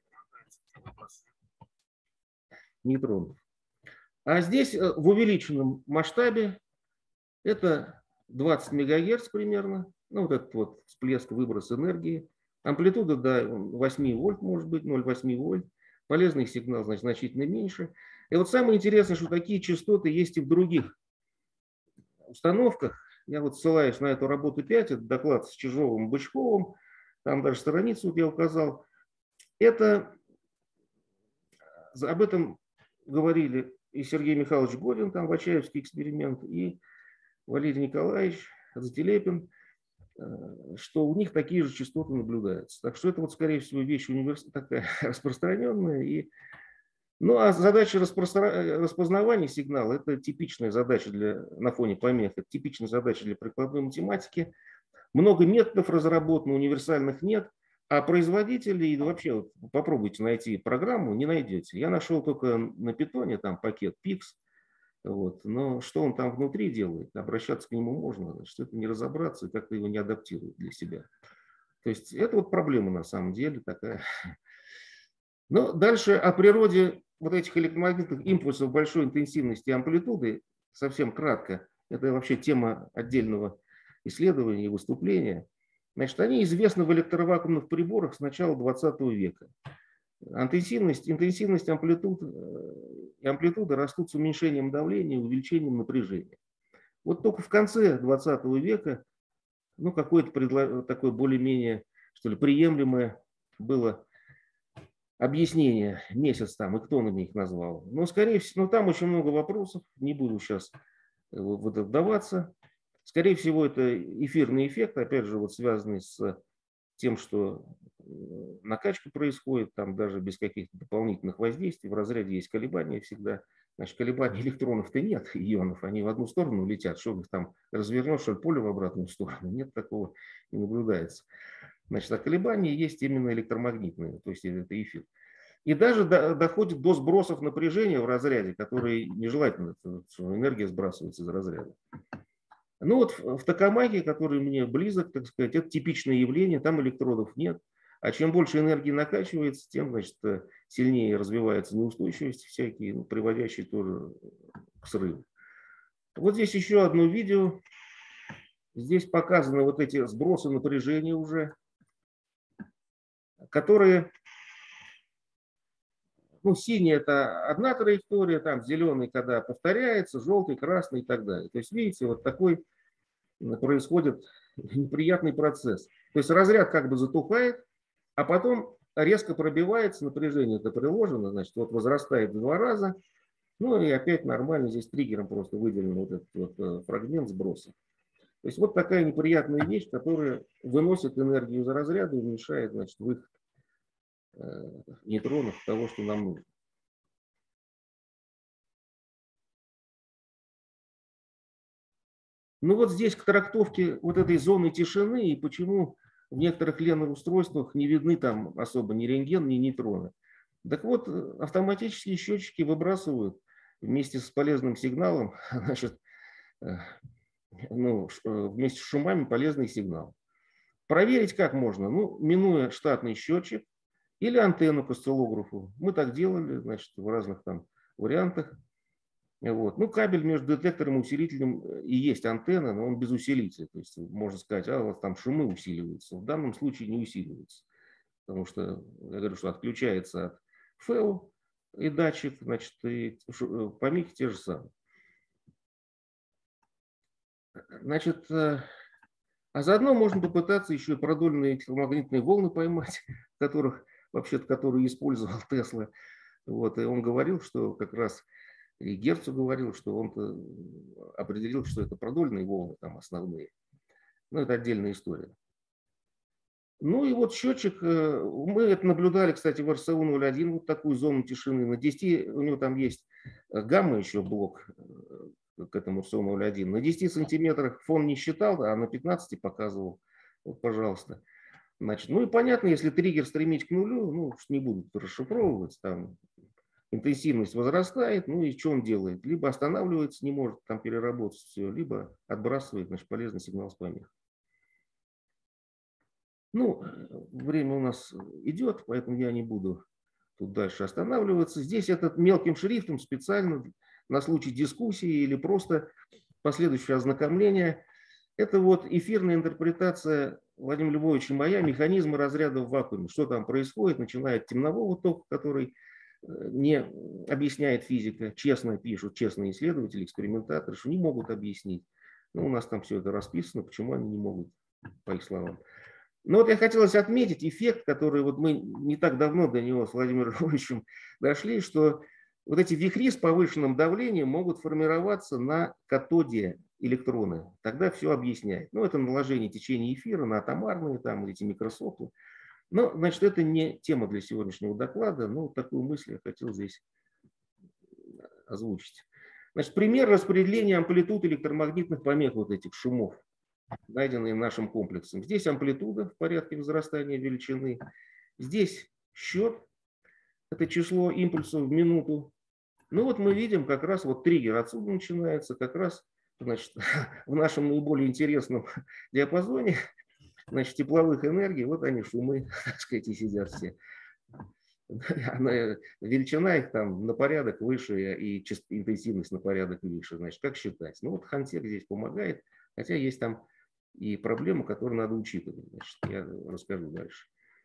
нейтронов. А здесь в увеличенном масштабе это 20 МГц примерно. Ну, вот этот вот всплеск, выброс энергии. Амплитуда до 8 вольт может быть, 0,8 вольт. Полезный сигнал, значит, значительно меньше. И вот самое интересное, что такие частоты есть и в других установках. я вот ссылаюсь на эту работу 5, это доклад с Чижовым и Бычковым, там даже страницу вот я указал. Это, об этом говорили и Сергей Михайлович Годин, там Вачаевский эксперимент, и Валерий Николаевич Зателепин, что у них такие же частоты наблюдаются. Так что это вот, скорее всего, вещь такая распространенная. И... Ну а задача распознавания сигнала – это типичная задача на фоне помех, это типичная задача для прикладной математики. Много методов разработано, универсальных нет. А производителей, вообще вот, попробуйте найти программу, не найдете. Я нашел только на питоне там пакет PIX. Вот. Но что он там внутри делает, обращаться к нему можно, значит, это не разобраться и как-то его не адаптировать для себя. То есть это вот проблема на самом деле такая. Но дальше о природе вот этих электромагнитных импульсов большой интенсивности и амплитуды, совсем кратко, это вообще тема отдельного исследования и выступления. Значит, они известны в электровакуумных приборах с начала 20 века. Интенсивность амплитуд и амплитуда растут с уменьшением давления и увеличением напряжения. Вот только в конце 20 века ну, какое-то такое более-менее, что ли, приемлемое было объяснение, месяц там, и кто на них назвал. Но, скорее всего, там очень много вопросов, не буду сейчас в это вдаваться. Скорее всего, это эфирный эффект, опять же, вот связанный с тем, что накачка происходит, там даже без каких-то дополнительных воздействий, в разряде есть колебания всегда. Значит, колебаний электронов-то нет, ионов, они в одну сторону летят, что их там развернешь, что ли, поле в обратную сторону, нет, такого не наблюдается. Значит, а колебания есть именно электромагнитные, то есть это эфир. И даже доходит до сбросов напряжения в разряде, которые нежелательно, что энергия сбрасывается из разряда. Ну вот в токамаке, который мне близок, так сказать, это типичное явление, там электродов нет. А чем больше энергии накачивается, тем, значит, сильнее развивается неустойчивости всякие, ну, приводящие тоже к срыву. Вот здесь еще одно видео. Здесь показаны вот эти сбросы напряжения уже, которые, ну, синий это одна траектория, там зеленый, когда повторяется, желтый, красный и так далее. То есть, видите, вот такой происходит неприятный процесс. То есть разряд как бы затухает, а потом резко пробивается, напряжение это приложено, значит, вот возрастает в 2 раза, ну и опять нормально, здесь триггером просто выделен вот этот вот фрагмент сброса. То есть вот такая неприятная вещь, которая выносит энергию из разряда и уменьшает, значит, выход нейтронов того, что нам нужно. Ну вот здесь к трактовке вот этой зоны тишины и почему в некоторых ленных устройствах не видны там особо ни рентген, ни нейтроны. Так вот, автоматические счетчики выбрасывают вместе с полезным сигналом, значит, ну, вместе с шумами полезный сигнал. Проверить как можно? Ну, минуя штатный счетчик или антенну к осциллографу. Мы так делали, значит, в разных там вариантах. Вот. Ну, кабель между детектором и усилителем и есть антенна, но он без усилителя. То есть можно сказать, а вот там шумы усиливаются. В данном случае не усиливаются. Потому что, я говорю, что отключается от ФЭО и датчик, значит, и помехи те же самые. Значит, а заодно можно попытаться еще и продольные электромагнитные волны поймать, которые использовал Тесла. Вот, и он говорил, что как раз и Герцу говорил, что он определил, что это продольные волны там основные. Ну, это отдельная история. Ну и вот счетчик, мы это наблюдали, кстати, в РСУ-01, вот такую зону тишины. На 10, у него там есть гамма еще блок к этому РСУ-01. На 10 сантиметрах фон не считал, а на 15 показывал. Вот, пожалуйста. Значит, ну и понятно, если триггер стремить к нулю, ну, не будут расшифровывать, там интенсивность возрастает, ну и что он делает? Либо останавливается, не может там переработать все, либо отбрасывает, значит, полезный сигнал с помех. Ну, время у нас идет, поэтому я не буду тут дальше останавливаться. Здесь этот мелким шрифтом специально на случай дискуссии или просто последующее ознакомление. Это вот эфирная интерпретация Владимира Львовича моя механизма разряда в вакууме. Что там происходит, начиная от темнового тока, который не объясняет физика, честно пишут, честные исследователи, экспериментаторы, что не могут объяснить. Ну, у нас там все это расписано, почему они не могут, по их словам. Но вот я хотел отметить эффект, который вот мы не так давно до него с Владимиром Львовичем дошли, что вот эти вихри с повышенным давлением могут формироваться на катоде электроны. Тогда все объясняет. Ну, это наложение течения эфира на атомарные, там, эти микрософты. Но, значит, это не тема для сегодняшнего доклада, но такую мысль я хотел здесь озвучить. Значит, пример распределения амплитуд электромагнитных помех вот этих шумов, найденные нашим комплексом. Здесь амплитуда в порядке возрастания величины. Здесь счет, это число импульсов в минуту. Ну вот мы видим как раз вот триггер отсюда начинается, как раз, значит, в нашем наиболее интересном диапазоне, значит, тепловых энергий, вот они шумы, так сказать, и сидят все. Величина их там на порядок выше и интенсивность на порядок выше. Значит, как считать? Ну вот Хантек здесь помогает, хотя есть там и проблемы, которые надо учитывать. Значит, я расскажу дальше.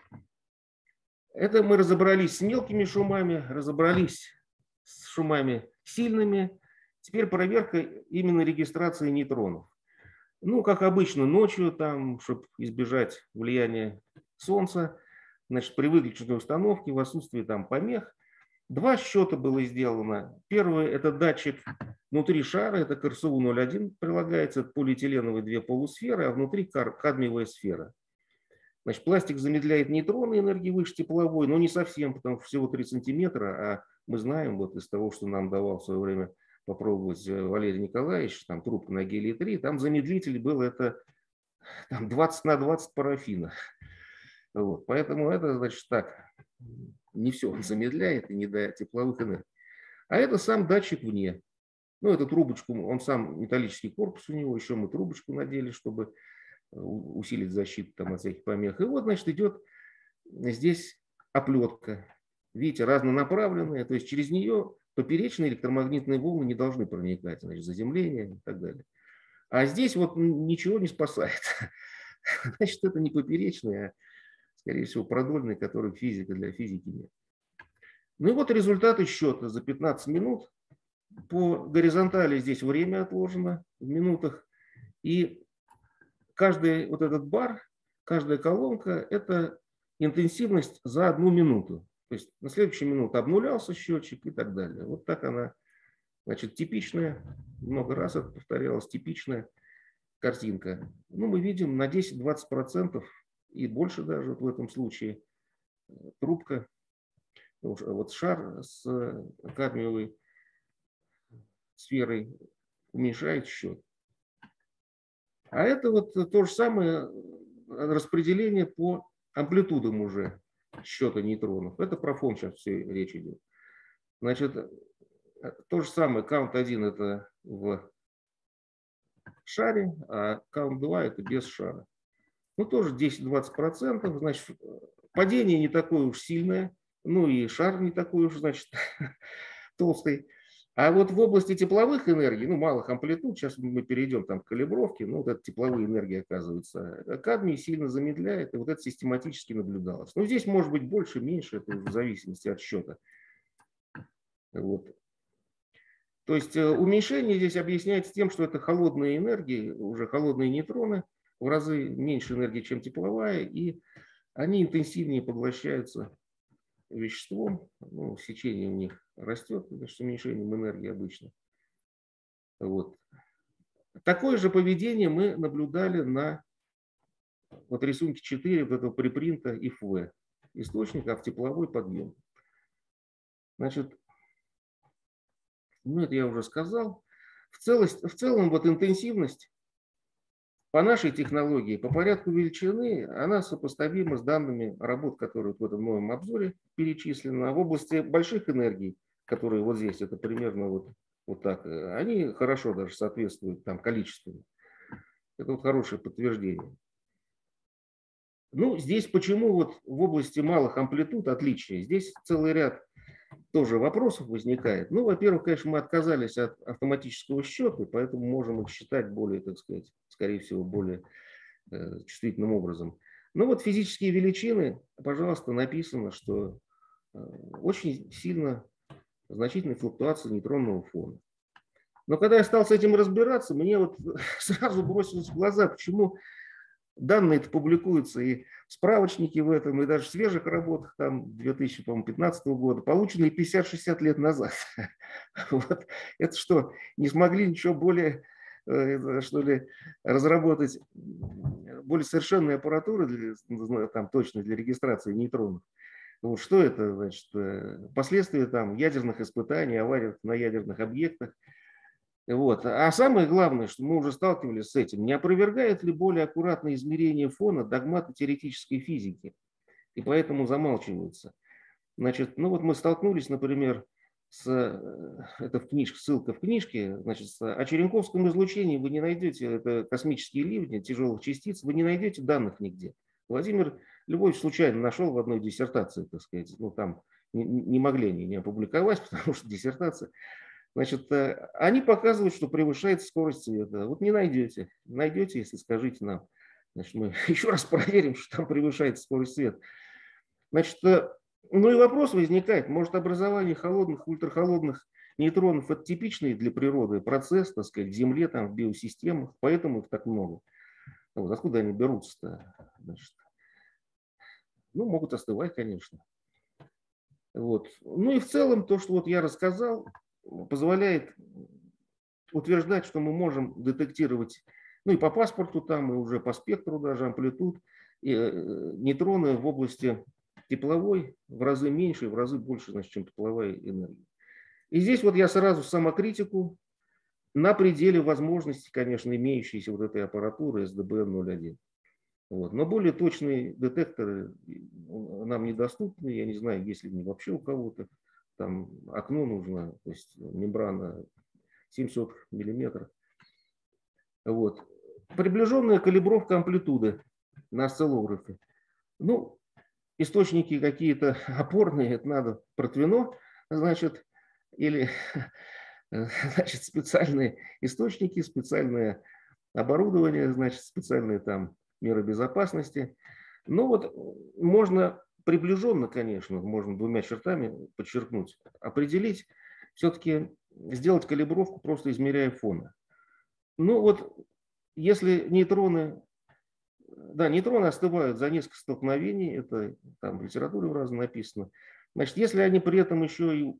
Это мы разобрались с мелкими шумами, разобрались с шумами сильными. Теперь проверка именно регистрации нейтронов. Ну, как обычно, ночью, там, чтобы избежать влияния Солнца, значит, при выключенной установке, в отсутствии там помех, два счета было сделано. Первый – это датчик внутри шара, это к РСУ-01 прилагается, это полиэтиленовые две полусферы, а внутри кадмиевая сфера. Значит, пластик замедляет нейтроны энергии выше тепловой, но не совсем, потому что всего 3 сантиметра, а мы знаем вот из того, что нам давал в свое время попробовать Валерий Николаевич, там трубка на гелий-3, там замедлитель был это там 20 на 20 парафина. Вот, поэтому это, значит, так, не все он замедляет и не дает тепловых энергий. А это сам датчик вне. Ну, эту трубочку, он сам металлический корпус у него, еще мы трубочку надели, чтобы усилить защиту там от всяких помех. И вот, значит, идет здесь оплетка. Видите, разнонаправленная, то есть через нее поперечные электромагнитные волны не должны проникать, значит, заземление и так далее. А здесь вот ничего не спасает. Значит, это не поперечные, а, скорее всего, продольные, которых физика для физики нет. Ну и вот результаты счета за 15 минут. По горизонтали здесь время отложено в минутах. И каждый вот этот бар, каждая колонка – это интенсивность за 1 минуту. То есть на следующую минуту обнулялся счетчик и так далее. Вот так она, значит, типичная, много раз это повторялось, типичная картинка. Ну, мы видим на 10-20% и больше даже вот в этом случае трубка, вот шар с кадмиевой сферой уменьшает счет. А это вот то же самое распределение по амплитудам уже счета нейтронов. Это про фон сейчас все речь идет. Значит, то же самое, count 1 это в шаре, а count 2 это без шара. Ну, тоже 10-20%. Значит, падение не такое уж сильное. Ну и шар не такой уж, значит, толстый. А вот в области тепловых энергий, ну, малых амплитуд, сейчас мы перейдем там к калибровке, ну, вот это тепловые энергии, оказывается, кадмий сильно замедляет, и вот это систематически наблюдалось. Ну, здесь может быть больше, меньше, это в зависимости от счета. Вот. То есть уменьшение здесь объясняется тем, что это холодные энергии, уже холодные нейтроны, в разы меньше энергии, чем тепловая, и они интенсивнее поглощаются веществом, ну, сечение у них растет, с уменьшением энергии обычно. Вот. Такое же поведение мы наблюдали на вот рисунке 4 вот этого припринта ИФВ, источника в тепловой подъем. Значит, ну это я уже сказал. В целом вот интенсивность по нашей технологии, по порядку величины, она сопоставима с данными работ, которые в этом новом обзоре перечислены. А в области больших энергий, которые вот здесь, это примерно вот так, они хорошо даже соответствуют там количественно. Это вот хорошее подтверждение. Ну, здесь почему вот в области малых амплитуд отличия? Здесь целый ряд тоже вопросов возникает. Ну, во-первых, конечно, мы отказались от автоматического счета, поэтому можем их считать более, так сказать, скорее всего, более чувствительным образом. Но вот физические величины, пожалуйста, написано, что очень сильно значительная флуктуация нейтронного фона. Но когда я стал с этим разбираться, мне вот сразу бросилось в глаза, почему данные-то публикуются и в справочнике в этом, и даже в свежих работах там 2015 года, полученные 50-60 лет назад. Вот. Это что, не смогли ничего более, что ли, разработать более совершенные аппаратуры, там, точно для регистрации нейтронов? Вот что это, значит, последствия там ядерных испытаний, аварий на ядерных объектах. Вот. А самое главное, что мы уже сталкивались с этим, не опровергает ли более аккуратное измерение фона догматы теоретической физики, и поэтому замалчиваются. Значит, ну вот мы столкнулись, например, это в книжке, ссылка в книжке, значит, о черенковском излучении вы не найдете, это космические ливни тяжелых частиц, вы не найдете данных нигде. Владимир Львович случайно нашел в одной диссертации, так сказать, ну там не могли они не опубликовать, потому что диссертация. Значит, они показывают, что превышает скорость света. Вот не найдете. Найдете, если скажите нам. Значит, мы еще раз проверим, что там превышает скорость света. Значит, ну и вопрос возникает, может образование холодных, ультрахолодных нейтронов это типичный для природы процесс, так сказать, в Земле, там, в биосистемах, поэтому их так много. Вот, откуда они берутся-то? Значит, ну, могут остывать, конечно. Вот. Ну и в целом то, что вот я рассказал, позволяет утверждать, что мы можем детектировать, ну и по паспорту там, и уже по спектру даже амплитуд, нейтроны в области тепловой в разы меньше, в разы больше, значит, чем тепловая энергия. И здесь вот я сразу самокритику на пределе возможностей, конечно, имеющейся вот этой аппаратуры SDBM-01. Вот. Но более точные детекторы нам недоступны, я не знаю, есть ли они вообще у кого-то. Там окно нужно, то есть мембрана 700 миллиметров. Вот. Приближенная калибровка амплитуды на осциллографе. Ну, источники какие-то опорные, это надо протвино, значит, или значит, специальные источники, специальное оборудование, значит, специальные там меры безопасности. Ну вот можно приближенно, конечно, можно двумя чертами подчеркнуть, определить, все-таки сделать калибровку, просто измеряя фоны. Ну вот, если нейтроны, да, нейтроны остывают за несколько столкновений, это там в литературе в разном написано, значит, если они при этом еще и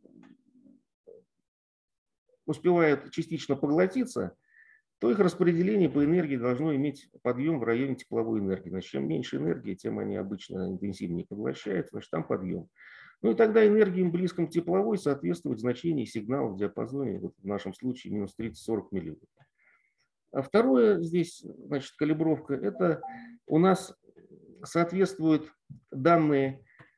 успевают частично поглотиться, то их распределение по энергии должно иметь подъем в районе тепловой энергии. Значит, чем меньше энергии, тем они обычно интенсивнее поглощаются, значит, там подъем. Ну и тогда энергии близком к тепловой соответствует значению сигнала в диапазоне, вот в нашем случае, минус 30-40 милливольт. А второе здесь, значит, калибровка, это у нас соответствуют данные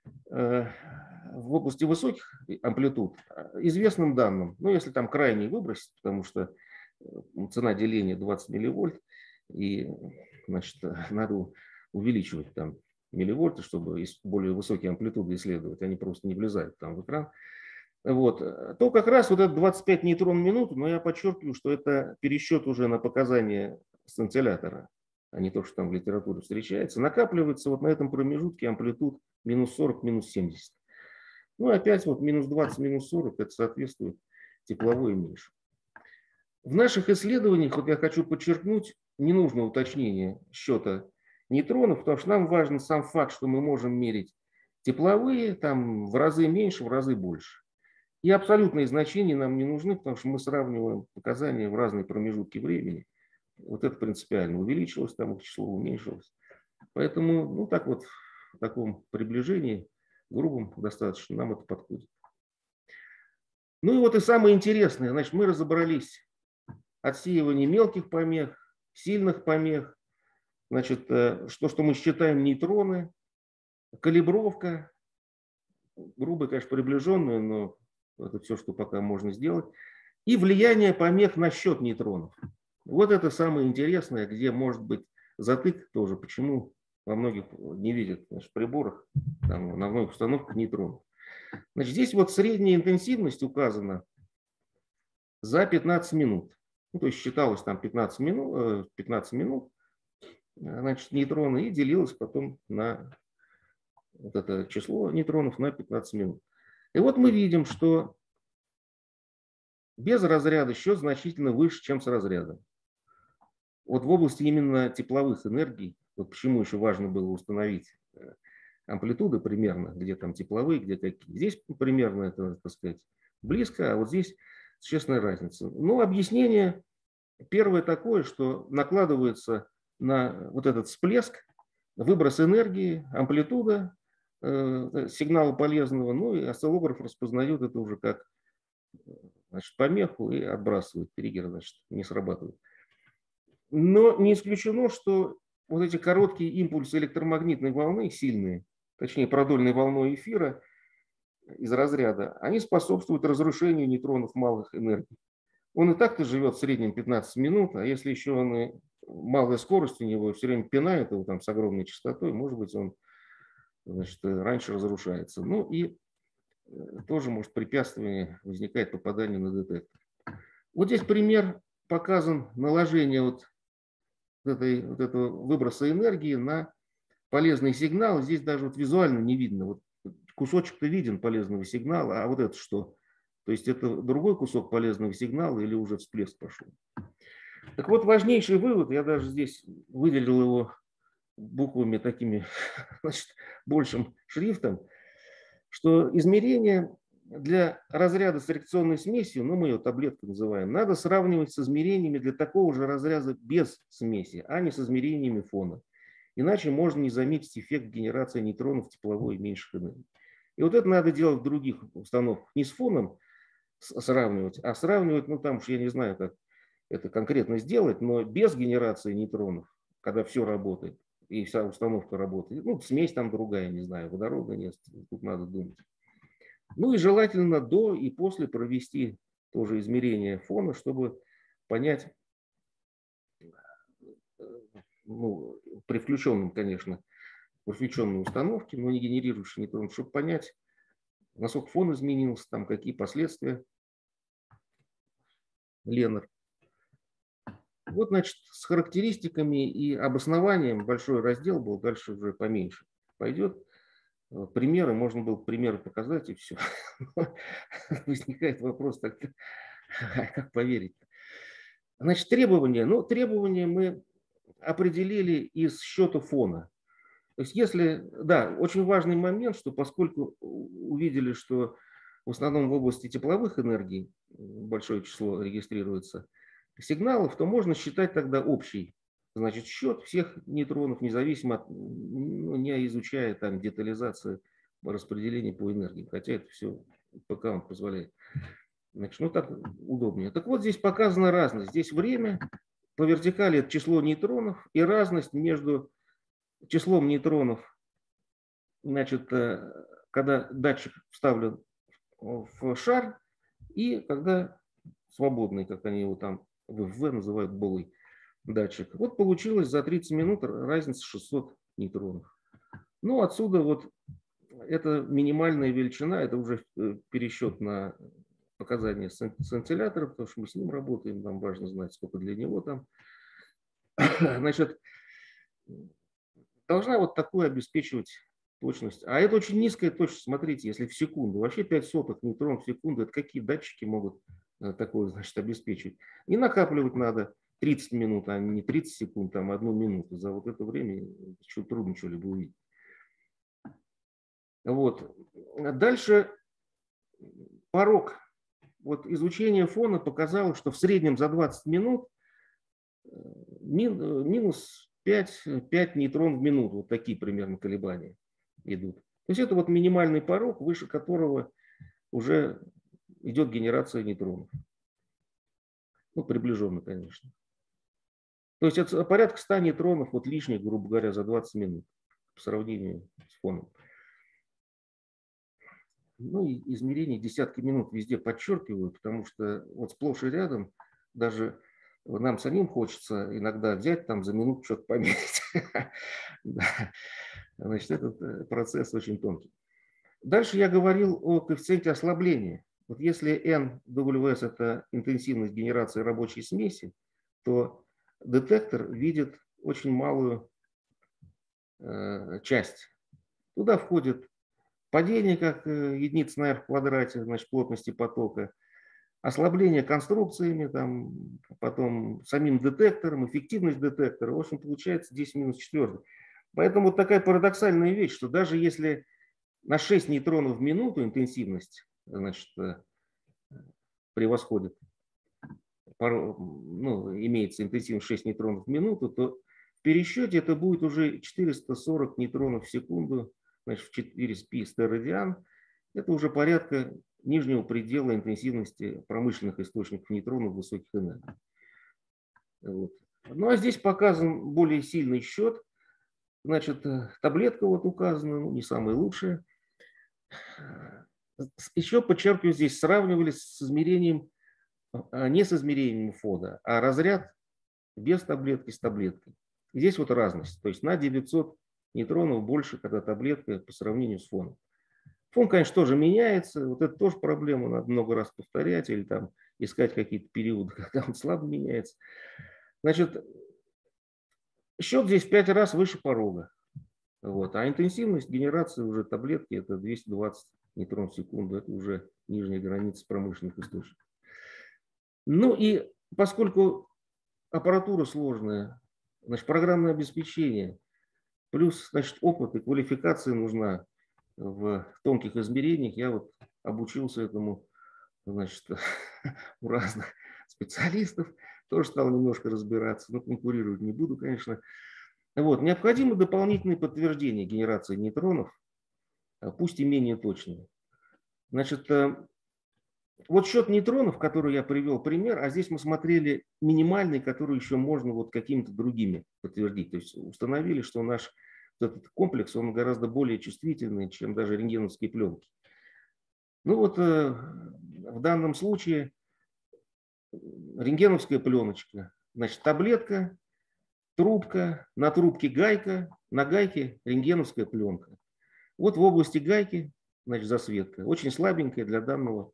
в области высоких амплитуд известным данным. Ну, если там крайний выбросить, потому что цена деления 20 милливольт, и, значит, надо увеличивать там милливольты, чтобы более высокие амплитуды исследовать, они просто не влезают там в экран. Вот. То как раз вот это 25 нейтрон в минуту, но я подчеркиваю, что это пересчет уже на показания сцинтиллятора, а не то, что там в литературе встречается, накапливается вот на этом промежутке амплитуд минус 40, минус 70. Ну и опять вот минус 20, минус 40, это соответствует тепловой и меньше. В наших исследованиях, вот я хочу подчеркнуть, не нужно уточнение счета нейтронов, потому что нам важен сам факт, что мы можем мерить тепловые, там в разы меньше, в разы больше. И абсолютные значения нам не нужны, потому что мы сравниваем показания в разные промежутки времени. Вот это принципиально. Увеличилось там их число, уменьшилось. Поэтому, ну так вот, в таком приближении, грубом достаточно, нам это подходит. Ну и вот и самое интересное, значит, мы разобрались. Отсеивание мелких помех, сильных помех, значит, что мы считаем нейтроны, калибровка, грубо, конечно, приближенная, но это все, что пока можно сделать, и влияние помех на счет нейтронов. Вот это самое интересное, где может быть затык тоже, почему во многих не видят в приборах, там, на многих установках нейтронов. Значит, здесь вот средняя интенсивность указана за 15 минут. Ну, то есть считалось там 15 минут, значит, нейтроны, и делилось потом на вот это число нейтронов на 15 минут. И вот мы видим, что Без разряда счет значительно выше, чем с разрядом. Вот в области именно тепловых энергий, вот почему еще важно было установить амплитуды примерно, где там тепловые, где какие. Здесь примерно это, так сказать, близко, а вот здесь существенная разница. Ну, объяснение первое такое, что накладывается на вот этот всплеск выброс энергии, амплитуда сигнала полезного, ну и осциллограф распознает это уже как, значит, помеху и отбрасывает, триггер, значит, не срабатывает. Но не исключено, что вот эти короткие импульсы электромагнитной волны, сильные, точнее продольной волной эфира из разряда, они способствуют разрушению нейтронов малых энергий. Он и так-то живет в среднем 15 минут, а если еще он и малая скорость у него, все время пинает его там с огромной частотой, может быть, он, значит, раньше разрушается. Ну и тоже, может, препятствие возникает попаданию на детектор. Вот здесь пример показан наложение вот этого выброса энергии на полезный сигнал. Здесь даже вот визуально не видно. Вот кусочек-то виден полезного сигнала, а вот это что? То есть это другой кусок полезного сигнала или уже всплеск пошел? Так вот, важнейший вывод, я даже здесь выделил его буквами такими, значит, большим шрифтом, что измерение для разряда с реакционной смесью, ну мы ее таблеткой называем, надо сравнивать с измерениями для такого же разряда без смеси, а не с измерениями фона. Иначе можно не заметить эффект генерации нейтронов тепловой и меньших энергий. И вот это надо делать в других установках, не с фоном сравнивать, а сравнивать, ну там уж я не знаю, как это конкретно сделать, но без генерации нейтронов, когда все работает и вся установка работает. Ну, смесь там другая, не знаю, водородная нет, тут надо думать. Ну и желательно до и после провести тоже измерение фона, чтобы понять, ну, при включенном, конечно, при включенной установке, но не генерирующей нейтрон, чтобы понять, насколько фон изменился, там какие последствия Ленар. Вот, значит, с характеристиками и обоснованием большой раздел был, дальше уже поменьше пойдет. Примеры, можно было примеры показать и все. Возникает вопрос, как поверить? Значит, требования. Ну, требования мы определили из счета фона. То есть если, да, очень важный момент, что поскольку увидели, что в основном в области тепловых энергий большое число регистрируется сигналов, то можно считать тогда общий, значит, счет всех нейтронов, независимо от, ну, не изучая там детализацию распределения по энергии, хотя это все ПК он позволяет. Значит, ну так удобнее. Так вот, здесь показана разность. Здесь время, по вертикали это число нейтронов и разность между числом нейтронов, значит, когда датчик вставлен в шар и когда свободный, как они его там в называют, болый датчик. Вот получилось за 30 минут разница 600 нейтронов. Ну, отсюда вот это минимальная величина, это уже пересчет на показания сцинтиллятора, потому что мы с ним работаем, нам важно знать, сколько для него там. Значит, должна вот такую обеспечивать точность. А это очень низкая точность, смотрите, если в секунду. Вообще 5 сотых нейтрон в секунду, это какие датчики могут такое, значит, обеспечивать? И накапливать надо 30 минут, а не 30 секунд, там 1 минуту. За вот это время трудно что-либо увидеть. Вот. Дальше порог. Вот изучение фона показало, что в среднем за 20 минут минус 5 нейтрон в минуту. Вот такие примерно колебания идут. То есть это вот минимальный порог, выше которого уже идет генерация нейтронов. Ну, приближенно, конечно. То есть это порядка 100 нейтронов вот лишних, грубо говоря, за 20 минут по сравнению с фоном. Ну и измерения десятки минут везде подчеркиваю, потому что вот сплошь и рядом даже нам самим хочется иногда взять там за минуту что-то померить. Значит, этот процесс очень тонкий. Дальше я говорил о коэффициенте ослабления. Вот если NWS – это интенсивность генерации рабочей смеси, то детектор видит очень малую часть. Туда входит падение как единица на r в квадрате, значит, плотности потока, ослабление конструкциями, там, потом самим детектором, эффективность детектора. В общем, получается 10-4. Поэтому вот такая парадоксальная вещь, что даже если на 6 нейтронов в минуту интенсивность, значит, превосходит, ну, имеется интенсивность 6 нейтронов в минуту, то в пересчете это будет уже 440 нейтронов в секунду, значит, в 4 π стерадиан. Это уже порядка нижнего предела интенсивности промышленных источников нейтронов высоких энергий. Вот. Ну а здесь показан более сильный счет. Значит, таблетка вот указана, ну, не самая лучшая. Еще подчеркиваю, здесь сравнивали с измерением, не с измерением ФОДа, а разряд без таблетки с таблеткой. Здесь вот разность, то есть на 900 нейтронов больше, когда таблетка по сравнению с фоном. Фон, конечно, тоже меняется, вот это тоже проблема, надо много раз повторять или там искать какие-то периоды, когда он слабо меняется. Значит, счет здесь в 5 раз выше порога. Вот. А интенсивность генерации уже таблетки это 220 нейтрон в секунду, это уже нижняя граница промышленных источников. Ну и поскольку аппаратура сложная, значит, программное обеспечение, плюс, значит, опыт и квалификация нужна в тонких измерениях, я вот обучился этому, значит, у разных специалистов, тоже стал немножко разбираться, но конкурировать не буду, конечно. Вот. Необходимо дополнительные подтверждения генерации нейтронов, пусть и менее точные. Значит, вот счет нейтронов, который я привел пример, а здесь мы смотрели минимальный, который еще можно вот какими-то другими подтвердить. То есть установили, что наш этот комплекс, он гораздо более чувствительный, чем даже рентгеновские пленки. Ну вот в данном случае рентгеновская пленочка, значит, таблетка, трубка, на трубке гайка, на гайке рентгеновская пленка. Вот в области гайки, значит, засветка, очень слабенькая для данной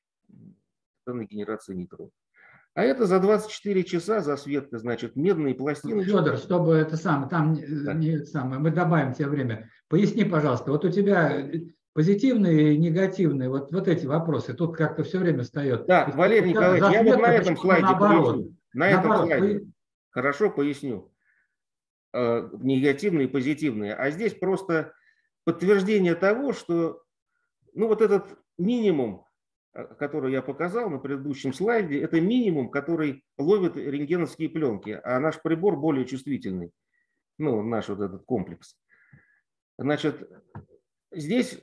генерации нейтронов. А это за 24 часа засветка, значит, медные пластиночки. Федор, чтобы это самое, там Да. не самое, мы добавим тебе время. Поясни, пожалуйста, вот у тебя позитивные и негативные, вот эти вопросы, тут как-то все время встает. Да, Валерий Николаевич, я вот на этом слайде поясню. На этом слайде хорошо поясню. Негативные и позитивные. А здесь просто подтверждение того, что ну, вот этот минимум, который я показал на предыдущем слайде, это минимум, который ловит рентгеновские пленки, а наш прибор более чувствительный, ну, наш вот этот комплекс. Значит, здесь,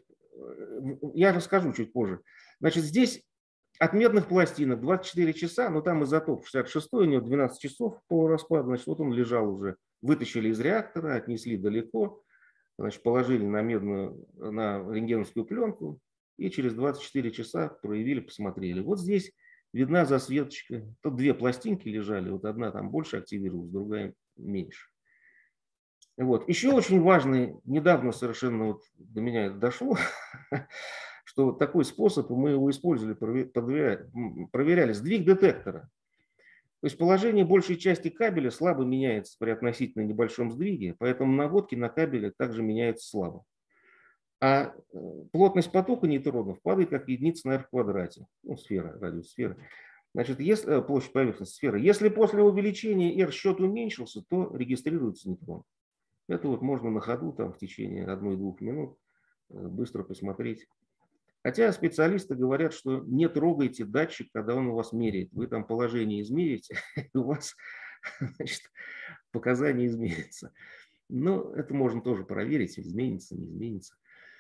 я расскажу чуть позже, значит, здесь от медных пластинок 24 часа, но там изотоп 66, у него 12 часов по распаду, значит, вот он лежал уже, вытащили из реактора, отнесли далеко, значит, положили на рентгеновскую пленку, и через 24 часа проявили, посмотрели. Вот здесь видна засветочка. Тут две пластинки лежали, вот одна там больше активировалась, другая меньше. Вот. Еще очень важный, недавно совершенно вот до меня это дошло, что вот такой способ, мы его использовали, проверяли сдвиг детектора. То есть положение большей части кабеля слабо меняется при относительно небольшом сдвиге, поэтому наводки на кабеле также меняются слабо. А плотность потока нейтронов падает как единица на r в квадрате. Ну, сфера, радиус сферы. Значит, если площадь поверхности сферы. Если после увеличения r счет уменьшился, то регистрируется нейтрон. Это вот можно на ходу там, в течение 1-2 минут быстро посмотреть. Хотя специалисты говорят, что не трогайте датчик, когда он у вас меряет. Вы там положение измерите, и у вас, значит, показания изменятся. Но это можно тоже проверить, изменится, не изменится.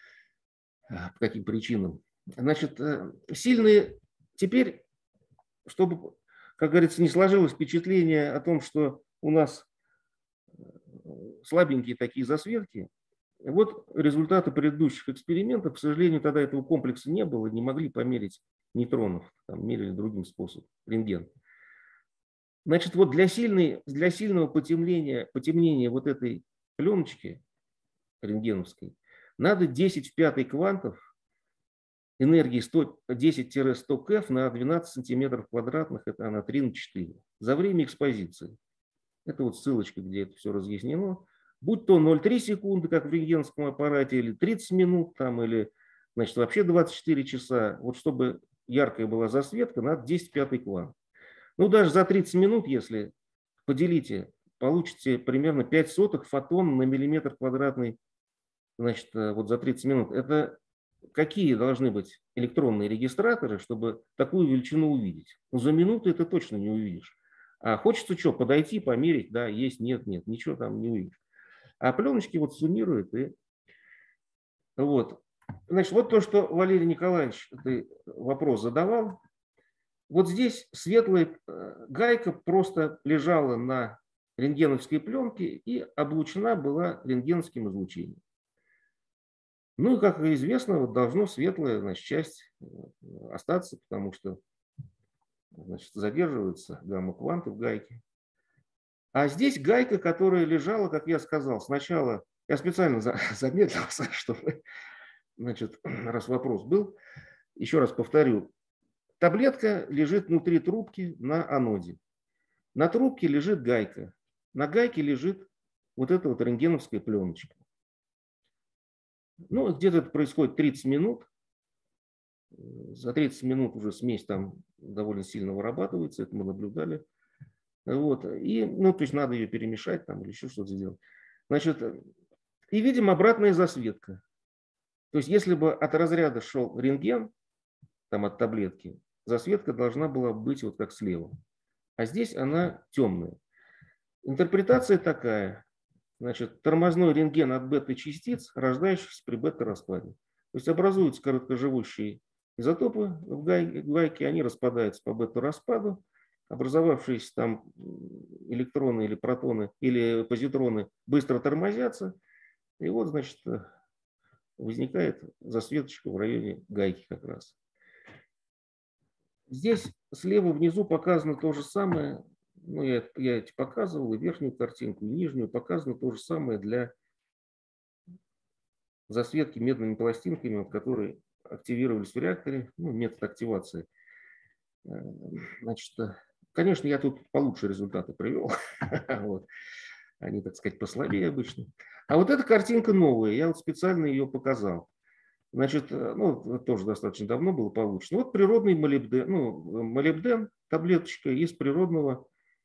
По каким причинам. Значит, сильные... Теперь, чтобы, как говорится, не сложилось впечатление о том, что у нас слабенькие такие засветки, вот результаты предыдущих экспериментов. К сожалению, тогда этого комплекса не было, не могли померить нейтронов, там мерили другим способом, рентген. Значит, вот для сильного потемнения вот этой пленочки рентгеновской надо 10 в 5 квантов энергии 10-100 кеф на 12 сантиметров квадратных, это на 3/4, за время экспозиции. Это вот ссылочка, где это все разъяснено. Будь то 0,3 секунды, как в рентгеновском аппарате, или 30 минут, там, или значит, вообще 24 часа. Вот чтобы яркая была засветка, надо 10 в 5 квант. Ну, даже за 30 минут, если поделите, получите примерно 0,05 фотон на миллиметр квадратный, значит, вот за 30 минут. Это какие должны быть электронные регистраторы, чтобы такую величину увидеть? Ну, за минуту это точно не увидишь. А хочется что, подойти, померить, да, есть, нет, нет, ничего там не увидишь. А пленочки вот суммируют и вот. Значит, вот то, что Валерий Николаевич ты вопрос задавал. Вот здесь светлая гайка просто лежала на рентгеновской пленке и облучена была рентгеновским излучением. Ну и, как известно, вот должно светлая, значит, часть остаться, потому что, значит, задерживаются гамма-кванты в гайке. А здесь гайка, которая лежала, как я сказал, сначала, я специально замедлился, чтобы, значит, раз вопрос был, еще раз повторю, таблетка лежит внутри трубки на аноде. На трубке лежит гайка. На гайке лежит вот эта вот рентгеновская пленочка. Ну, где-то это происходит 30 минут. За 30 минут уже смесь там довольно сильно вырабатывается, это мы наблюдали. Вот. И, ну, то есть надо ее перемешать там или еще что-то сделать. Значит, и видим обратная засветка. То есть если бы от разряда шел рентген, там от таблетки, засветка должна была быть вот как слева. А здесь она темная. Интерпретация такая. Значит, тормозной рентген от бета-частиц, рождающихся при бета-распаде. То есть образуются короткоживущие изотопы в гайке, они распадаются по бета-распаду, образовавшиеся там электроны или протоны или позитроны быстро тормозятся, и вот, значит, возникает засветочка в районе гайки как раз. Здесь слева внизу показано то же самое. Ну, я эти показывал, и верхнюю картинку, и нижнюю. Показано то же самое для засветки медными пластинками, которые активировались в реакторе. Ну, метод активации. Значит, конечно, я тут получше результаты привел. Вот. Они, так сказать, послабее обычно. А вот эта картинка новая. Я вот специально ее показал. Значит, ну, тоже достаточно давно было получено. Вот природный молибден, ну, молибден, таблеточка из природного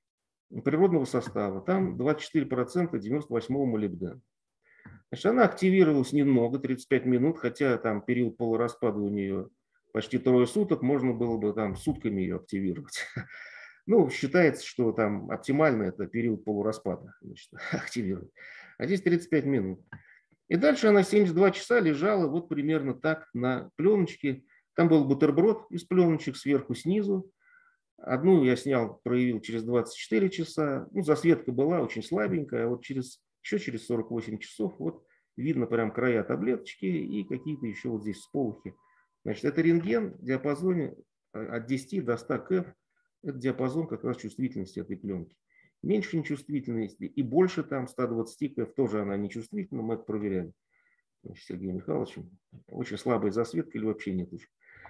состава. Там 24% 98-го молибдена. Значит, она активировалась немного, 35 минут, хотя там период полураспада у нее почти 3 суток, можно было бы там сутками ее активировать. Ну, считается, что там оптимально это период полураспада, значит, активировать. А здесь 35 минут. И дальше она 72 часа лежала вот примерно так на пленочке. Там был бутерброд из пленочек сверху, снизу. Одну я снял, проявил через 24 часа. Ну, засветка была очень слабенькая. А вот еще через 48 часов вот видно прям края таблеточки и какие-то еще вот здесь всполохи. Значит, это рентген в диапазоне от 10 до 100 КФ. Это диапазон как раз чувствительности этой пленки. Меньше нечувствительности и больше там 120 КФ тоже она нечувствительна, мы это проверяли. Сергеем Михайловичем. Очень слабая засветка или вообще нет уже.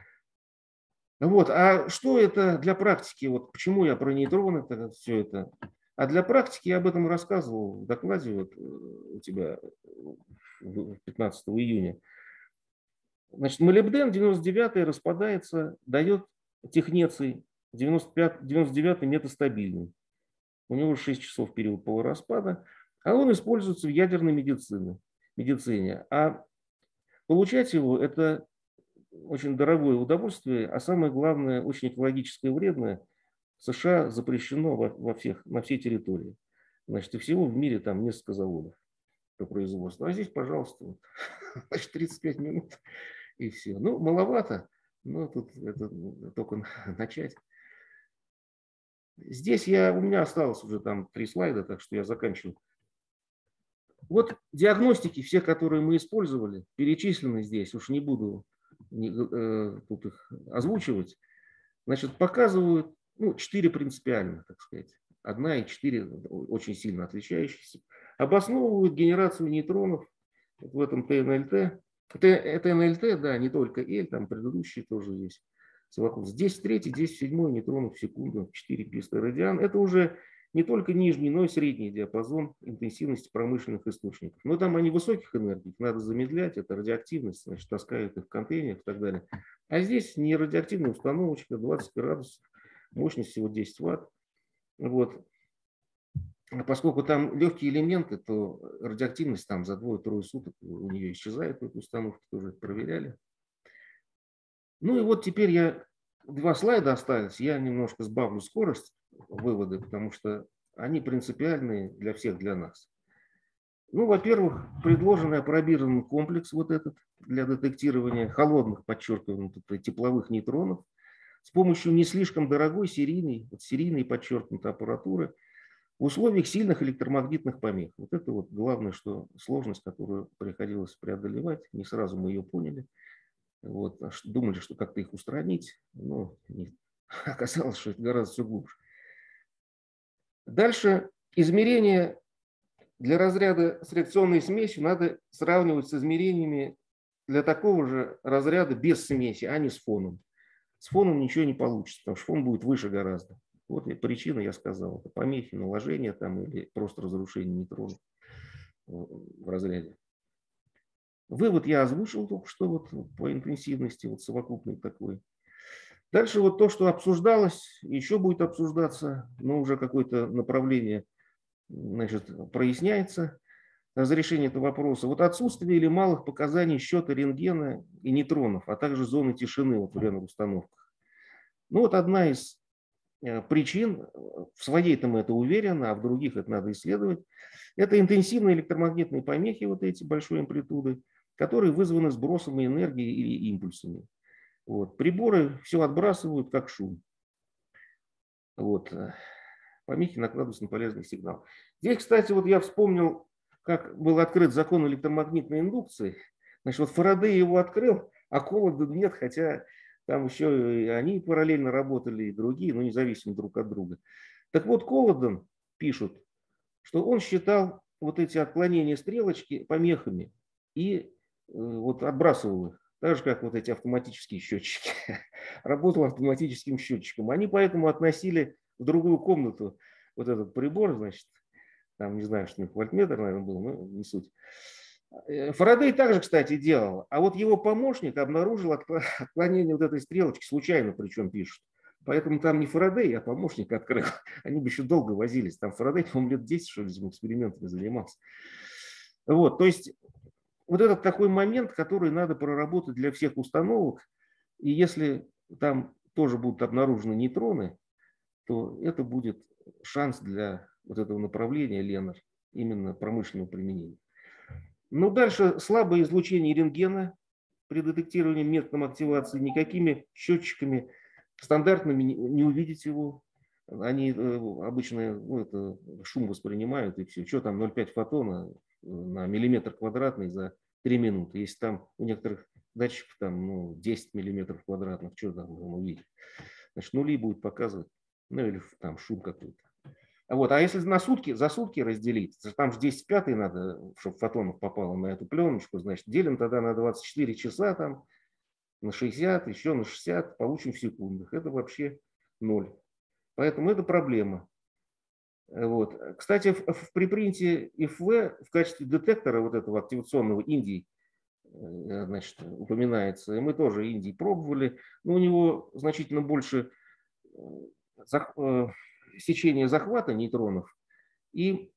Вот. А что это для практики? Вот почему я про нейтроны все это? А для практики я об этом рассказывал в докладе вот у тебя 15 июня. Значит, молибден 99-й распадается, дает технеций, 99-й метастабильный. У него 6 часов период полураспада, а он используется в ядерной медицине. А получать его – это очень дорогое удовольствие, а самое главное, очень экологически вредное. В США запрещено на всей территории. Значит, и всего в мире там несколько заводов по производству. А здесь, пожалуйста, значит, 35 минут и все. Ну, маловато, но тут это только начать. Здесь у меня осталось уже там 3 слайда, так что я заканчиваю. Вот диагностики, все, которые мы использовали, перечислены здесь, уж не буду тут их озвучивать, значит, показывают 4 принципиально, так сказать. 1 и 4 очень сильно отличающиеся. Обосновывают генерацию нейтронов в этом ТНЛТ. Это НЛТ, да, не только L, там предыдущие тоже есть. Здесь 3, здесь 7 нейтронов в секунду, 4 писты радиан. Это уже не только нижний, но и средний диапазон интенсивности промышленных источников. Но там они высоких энергий, их надо замедлять, это радиоактивность, значит, таскают их в контейнерах и так далее. А здесь не радиоактивная установочка, 20 градусов, мощность всего 10 ватт. Вот. А поскольку там легкие элементы, то радиоактивность там за 2-3 суток у нее исчезает, в этой установке тоже это проверяли. Ну и вот теперь 2 слайда остались, я немножко сбавлю скорость выводы, потому что они принципиальные для всех, для нас. Ну, во-первых, предложенный опробированный комплекс вот этот для детектирования холодных, подчеркиваю, тепловых нейтронов с помощью не слишком дорогой серийной подчеркнутой аппаратуры в условиях сильных электромагнитных помех. Вот это вот главное, что сложность, которую приходилось преодолевать, не сразу мы ее поняли. Вот, думали, что как-то их устранить, но оказалось, что это гораздо все глубже. Дальше измерения для разряда с реакционной смесью надо сравнивать с измерениями для такого же разряда без смеси, а не с фоном. С фоном ничего не получится, потому что фон будет выше гораздо. Вот причина, я сказал, это помехи, наложения там или просто разрушение нейтронов в разряде. Вывод я озвучил только что вот по интенсивности, вот совокупный такой. Дальше вот то, что обсуждалось, еще будет обсуждаться, но уже какое-то направление, значит, проясняется. Разрешение этого вопроса. Вот отсутствие или малых показаний счета рентгена и нейтронов, а также зоны тишины вот в рентген-установках. Ну вот одна из причин, в своей-то мы это уверены, а в других это надо исследовать, это интенсивные электромагнитные помехи, вот эти большой амплитуды, которые вызваны сбросом энергии или импульсами. Вот. Приборы все отбрасывают как шум. Вот. Помехи накладываются на полезный сигнал. Здесь, кстати, вот я вспомнил, как был открыт закон электромагнитной индукции. Значит, вот Фарадей его открыл, а Коллоден нет, хотя там еще и они параллельно работали, и другие, но независимо друг от друга. Так вот, Коллоден пишут, что он считал вот эти отклонения стрелочки помехами и вот отбрасывал их. Так же, как вот эти автоматические счетчики. Работал автоматическим счетчиком. Они поэтому относили в другую комнату вот этот прибор, значит, там не знаю, что у них вольтметр, наверное, был, но не суть. Фарадей также, кстати, делал. А вот его помощник обнаружил отклонение вот этой стрелочки, случайно причем пишут. Поэтому там не Фарадей, а помощник открыл. Они бы еще долго возились. Там Фарадей, по-моему, лет 10, что ли, этими экспериментами занимался. Вот, то есть вот этот такой момент, который надо проработать для всех установок. И если там тоже будут обнаружены нейтроны, то это будет шанс для вот этого направления Ленар, именно промышленного применения. Ну, дальше слабое излучение рентгена при детектировании методом активации, никакими счетчиками стандартными не увидеть его. Они обычно это, шум воспринимают и все. Что там 0,5 фотона на миллиметр квадратный за 3 минуты. Если там у некоторых датчиков там, 10 миллиметров квадратных, что там можно увидеть? Значит, нули будет показывать. Ну или там шум какой-то. Вот. А если за сутки разделить, там же 10 в 5 надо, чтобы фотонов попало на эту пленочку, значит, делим тогда на 24 часа, там, на 60, еще на 60, получим в секундах. Это вообще 0. Поэтому это проблема. Вот. Кстати, в припринте ИФВ в качестве детектора вот этого активационного Индии, значит, упоминается. И мы тоже Индии пробовали, но у него значительно больше сечение захвата нейтронов, и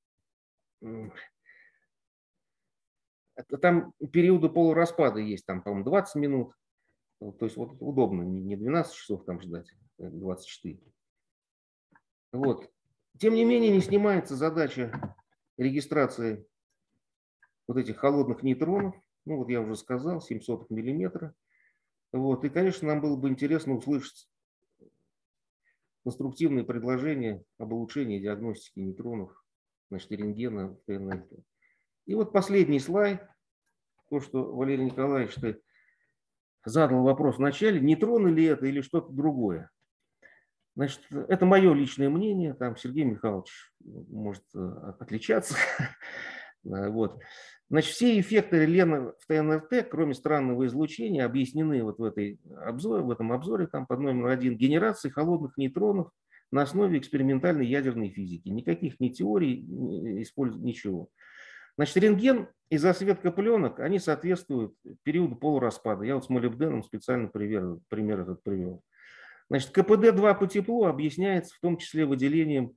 там периоды полураспада есть, там, по-моему, 20 минут, то есть вот удобно, не 12 часов там ждать, 24. Вот. Тем не менее, не снимается задача регистрации вот этих холодных нейтронов, ну вот я уже сказал, 0,07 миллиметра. Вот. И, конечно, нам было бы интересно услышать конструктивные предложения об улучшении диагностики нейтронов, значит, рентгена, ТНФ. И вот последний слайд, то, что Валерий Николаевич ты задал вопрос в начале, нейтроны ли это или что-то другое. Значит, это мое личное мнение, там Сергей Михайлович может отличаться. Вот. Значит, все эффекты Ленар в ТНРТ, кроме странного излучения, объяснены вот в этом обзоре там, под номером 1 генерацией холодных нейтронов на основе экспериментальной ядерной физики. Никаких ни теорий, ничего. Значит, рентген и засветка пленок, они соответствуют периоду полураспада. Я вот с молибденом специально пример этот привел. Значит, КПД-2 по теплу объясняется в том числе выделением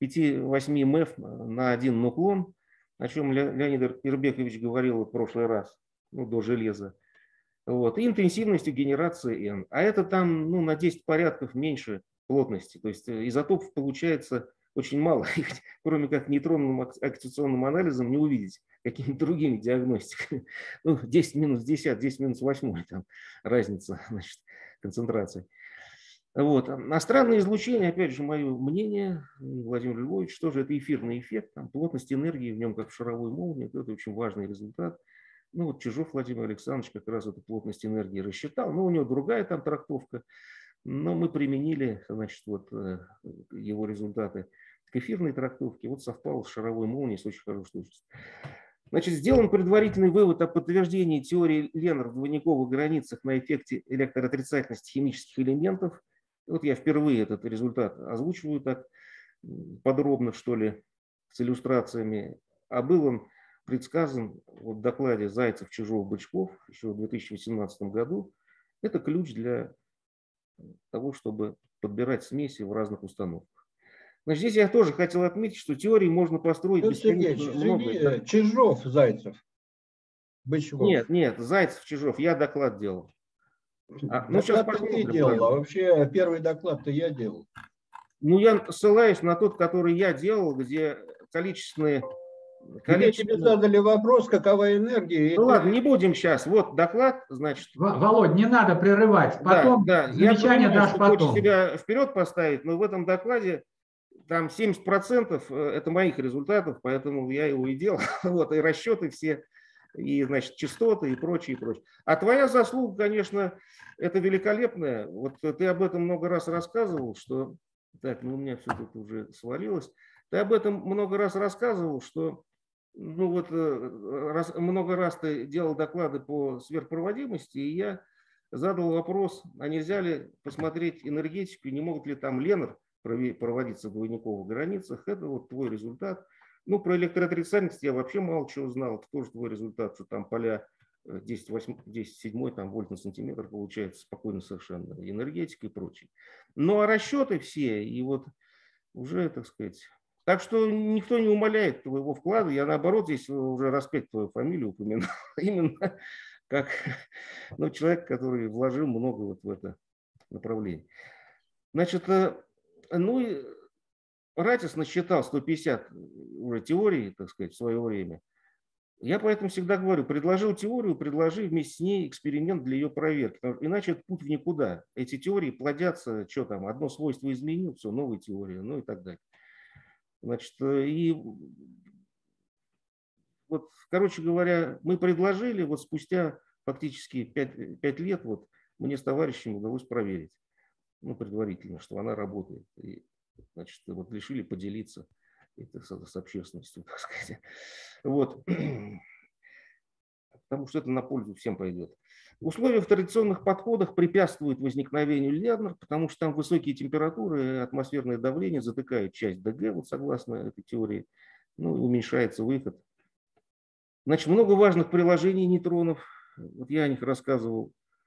5-8 МЭФ на один нуклон, о чем Леонид Ирбекович говорил в прошлый раз, ну, до железа. Вот. И интенсивностью генерации N. А это там на 10 порядков меньше плотности. То есть изотопов получается очень мало. Их, кроме как нейтронным аккреционным анализом, не увидеть какими-то другими диагностиками. 10 минус 10, 10 минус 8, там разница, значит, концентрации. Вот. А странное излучение, опять же, мое мнение, Владимир Львович, тоже это эфирный эффект, там, плотность энергии в нем как в шаровой молнии, это очень важный результат. Ну вот Чижов Владимир Александрович как раз эту плотность энергии рассчитал, но у него другая там трактовка, но мы применили, значит, вот его результаты к эфирной трактовке, вот совпало с шаровой молнией с очень хорошей точностью. Значит, сделан предварительный вывод о подтверждении теории Леннер в двойниковых границах на эффекте электроотрицательности химических элементов. Вот я впервые этот результат озвучиваю так подробно, что ли, с иллюстрациями. А был он предсказан в докладе Зайцев, Чижов, Бычков еще в 2018 году. Это ключ для того, чтобы подбирать смеси в разных установках. Значит, здесь я тоже хотел отметить, что теории можно построить бесконечно много. Чижов, Зайцев, Бычков. Нет, Зайцев, Чижов, я доклад делал. Доклад ты делал, а вообще первый доклад-то я делал. Ну, я ссылаюсь на тот, который я делал, где количественные... Мне тебе задали вопрос, какова энергия. Ну ладно, не будем сейчас. Вот доклад, значит... Володь, не надо прерывать. Потом замечание дашь потом. Хочешь себя вперед поставить, но в этом докладе там 70% это моих результатов, поэтому я его и делал. Вот, и расчеты все, и, значит, частоты и прочее, и прочее. А твоя заслуга, конечно, это великолепная. Вот ты об этом много раз рассказывал, что... Так, ну у меня все тут уже свалилось. Ты об этом много раз рассказывал, что много раз ты делал доклады по сверхпроводимости, и я задал вопрос, а нельзя ли посмотреть энергетику, не могут ли там Леннер проводиться в двойниковых границах. Это вот твой результат. Ну, про электроотрицательность я вообще мало чего знал. Это тоже твой результат, что там поля 10,7 там, вольт на сантиметр получается спокойно совершенно. Энергетика и прочее. Ну, а расчеты все, и вот уже, так сказать... Так что никто не умаляет твоего вклада. Я, наоборот, здесь уже раз 5 твою фамилию упоминал. Именно как человек, который вложил много вот в это направление. Значит, и Ратис насчитал 150 уже теорий, так сказать, в свое время. Я поэтому всегда говорю, предложил теорию, предложи вместе с ней эксперимент для ее проверки. Иначе это путь в никуда. Эти теории плодятся, что там, одно свойство изменил, все, новая теория, ну и так далее. Значит, и вот, короче говоря, мы предложили, вот спустя фактически 5 лет вот мне с товарищами удалось проверить, предварительно, что она работает. И, значит, вот решили поделиться это с общественностью, так сказать. Вот. Потому что это на пользу всем пойдет. Условия в традиционных подходах препятствуют возникновению Леннер, потому что там высокие температуры, атмосферное давление затыкают часть ДГ, вот согласно этой теории, уменьшается выход. Значит, много важных приложений нейтронов. Вот я о них рассказывал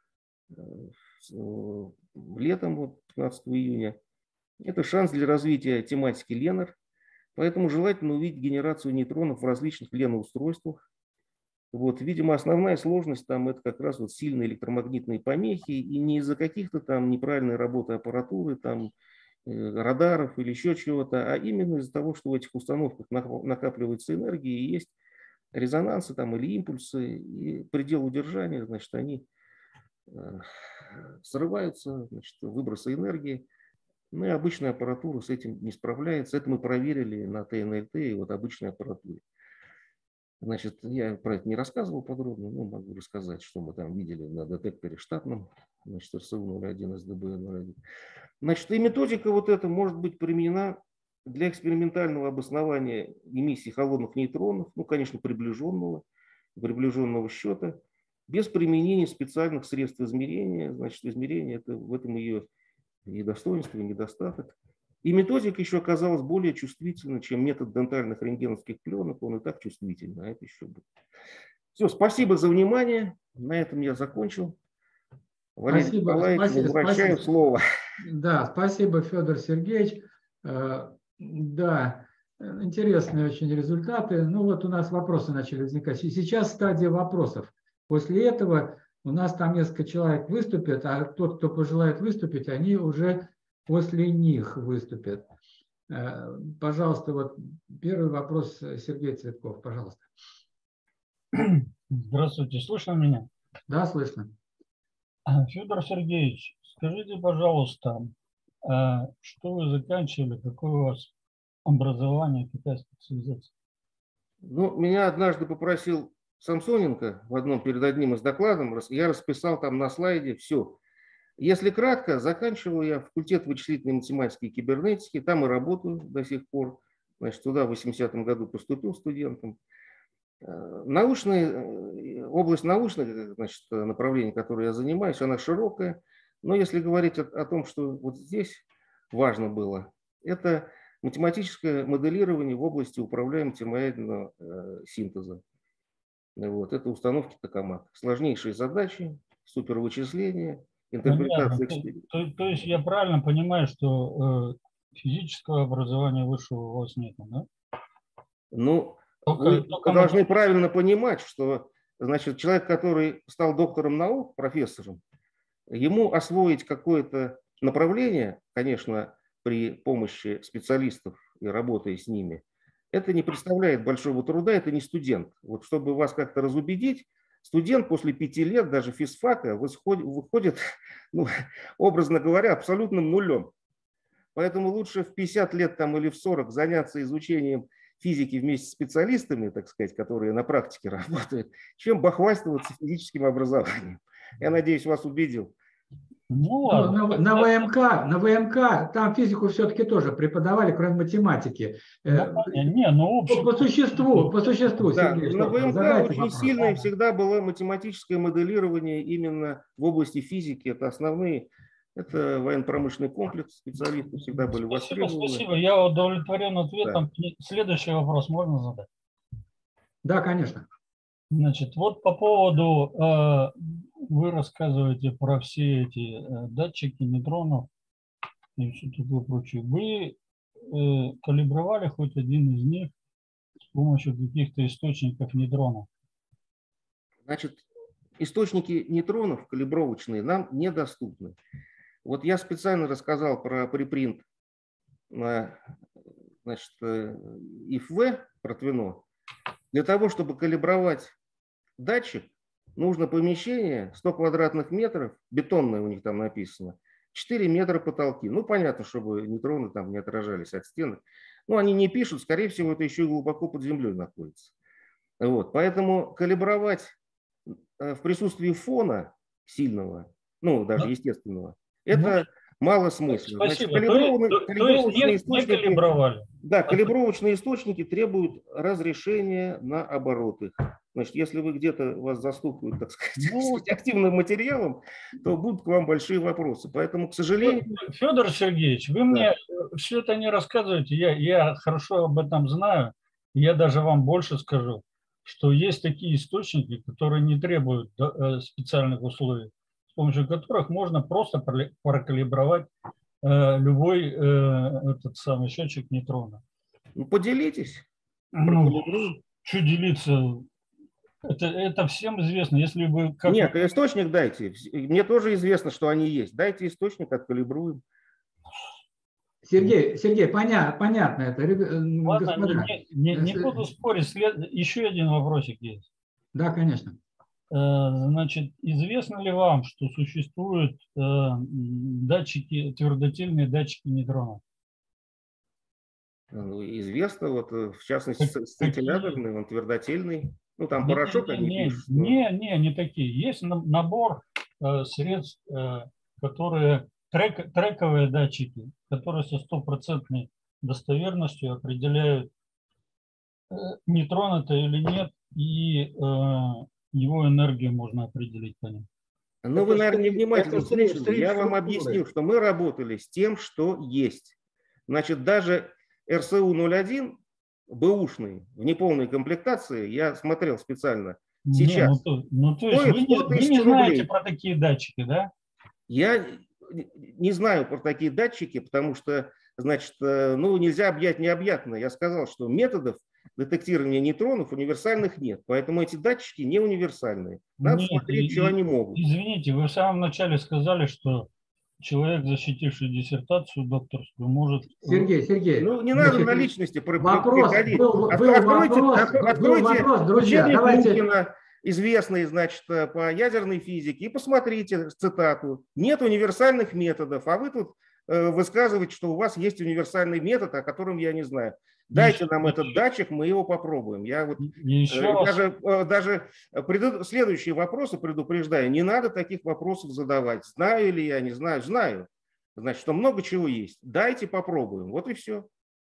летом, вот, 15 июня. Это шанс для развития тематики Леннер, поэтому желательно увидеть генерацию нейтронов в различных Леннер-устройствах. Вот, видимо, основная сложность там это как раз вот сильные электромагнитные помехи, и не из-за каких-то там неправильной работы аппаратуры, там, радаров или еще чего-то, а именно из-за того, что в этих установках накапливается энергия и есть резонансы там, или импульсы, и предел удержания, значит, они срываются, значит, выбросы энергии. Ну и обычная аппаратура с этим не справляется. Это мы проверили на ТНЛТ и вот обычной аппаратуре. Значит, я про это не рассказывал подробно, но могу рассказать, что мы там видели на детекторе штатном, значит, РСУ-01, СДБ-01. Значит, и методика вот эта может быть применена для экспериментального обоснования эмиссии холодных нейтронов, конечно, приближенного счета, без применения специальных средств измерения. Значит, измерение – это в этом ее и достоинство, и недостаток. И методика еще оказалась более чувствительна, чем метод дентальных рентгеновских пленок. Он и так чувствительный, а это еще будет. Все, спасибо за внимание. На этом я закончил. Валерий Николаевич, возвращаю слово. Да, спасибо, Федор Сергеевич. Да, интересные очень результаты. Ну вот у нас вопросы начали возникать. Сейчас стадия вопросов. После этого у нас там несколько человек выступят, а тот, кто пожелает выступить, они уже после них выступят. Пожалуйста, вот первый вопрос Сергей Цветков, пожалуйста. Здравствуйте, слышно меня? Да, слышно. Федор Сергеевич, скажите, пожалуйста, что вы заканчивали, какое у вас образование, какая специализация? Ну, меня однажды попросил Самсоненко перед одним из докладов, я расписал там на слайде все. Если кратко, заканчивал я факультет вычислительной математики и кибернетики, там и работаю до сих пор. Значит, туда в 80-м году поступил студентом. Область научных, значит, направлений, которые я занимаюсь, она широкая. Но если говорить о том, что вот здесь важно было, это математическое моделирование в области управляемого термоядерного синтеза. Вот, это установки токамак. Сложнейшие задачи, супервычисления, интерпретация. То есть я правильно понимаю, что физического образования высшего у вас нет, да? Ну, вы должны правильно понимать, что, значит, человек, который стал доктором наук, профессором, ему освоить какое-то направление, конечно, при помощи специалистов и работая с ними, это не представляет большого труда, это не студент. Вот чтобы вас как-то разубедить, студент после 5 лет даже физфака выходит, ну, образно говоря, абсолютным нулем. Поэтому лучше в 50 лет там, или в 40 заняться изучением физики вместе с специалистами, так сказать, которые на практике работают, чем бахвастываться физическим образованием. Я надеюсь, вас убедил. Ну, на ВМК там физику все-таки тоже преподавали, кроме математики. По существу, да, Сергей, на ВМК очень сильное всегда было математическое моделирование именно в области физики. Это основные, это военно-промышленный комплекс, специалисты всегда были востребованы. Спасибо, я удовлетворен ответом. Да. Следующий вопрос можно задать? Да, конечно. Значит, вот по поводу, вы рассказываете про все эти датчики нейтронов и все такое прочее. Вы калибровали хоть один из них с помощью каких-то источников нейтронов? Значит, источники нейтронов калибровочные нам недоступны. Вот я специально рассказал про препринт на, значит, ИФВ, про Твино. Для того, чтобы калибровать датчик, нужно помещение 100 квадратных метров, бетонное у них там написано, 4 метра потолки. Ну, понятно, чтобы нейтроны там не отражались от стенок. Но они не пишут, скорее всего, это еще и глубоко под землей находится. Вот. Поэтому калибровать в присутствии фона сильного, ну, даже естественного, это мало смысла. Значит, калибровочные источники, да, калибровочные источники требуют разрешения на оборот их. Значит, если вы где-то вас застукают, так сказать, активным материалом, то будут к вам большие вопросы. Поэтому, к сожалению... Федор Сергеевич, вы мне все это не рассказываете. Я хорошо об этом знаю. Я даже вам больше скажу, что есть такие источники, которые не требуют специальных условий, с помощью которых можно просто прокалибровать любой этот самый счетчик нейтрона. Ну, поделитесь. Ну, что делиться? Это всем известно. Если вы Нет, источник дайте. Мне тоже известно, что они есть. Дайте источник, откалибруем. Сергей, понятно это. Ладно, не буду спорить. Еще один вопросик есть. Да, конечно. Значит, известно ли вам, что существуют датчики, твердотельные датчики нейтронов? Известно, вот в частности, сцинтилляторный, он твердотельный. Ну, там порошок они пишут. Не такие. Есть набор средств, которые трековые датчики, которые со 100% достоверностью определяют, нейтрон это или нет, и его энергию можно определить по ним. Ну, вы, наверное, невнимательно слушали. Я вам объяснил, что мы работали с тем, что есть. Значит, даже РСУ-01 бэушный в неполной комплектации, я смотрел специально, сейчас то есть стоит вы 100 не тысяч знаете рублей. про такие датчики, да? Я не знаю про такие датчики, потому что, значит, ну, нельзя объять необъятное. Я сказал, что методов детектирования нейтронов универсальных нет, поэтому эти датчики не универсальные. Надо Нет, смотреть, что они могут. извините, вы в самом начале сказали, что человек, защитивший диссертацию докторскую, может... Сергей, Ну, не надо значит, на личности вопрос, приходить. был Откройте вопрос, друзья, учебник давайте... Мухина, известный, значит, по ядерной физике, и посмотрите цитату. Нет универсальных методов, а вы тут высказываете, что у вас есть универсальный метод, о котором я не знаю. Дайте нам этот датчик, мы его попробуем. Я вот даже следующие вопросы предупреждаю, не надо таких вопросов задавать. Знаю ли я, не знаю, знаю. Значит, что много чего есть. Дайте попробуем. Вот и все.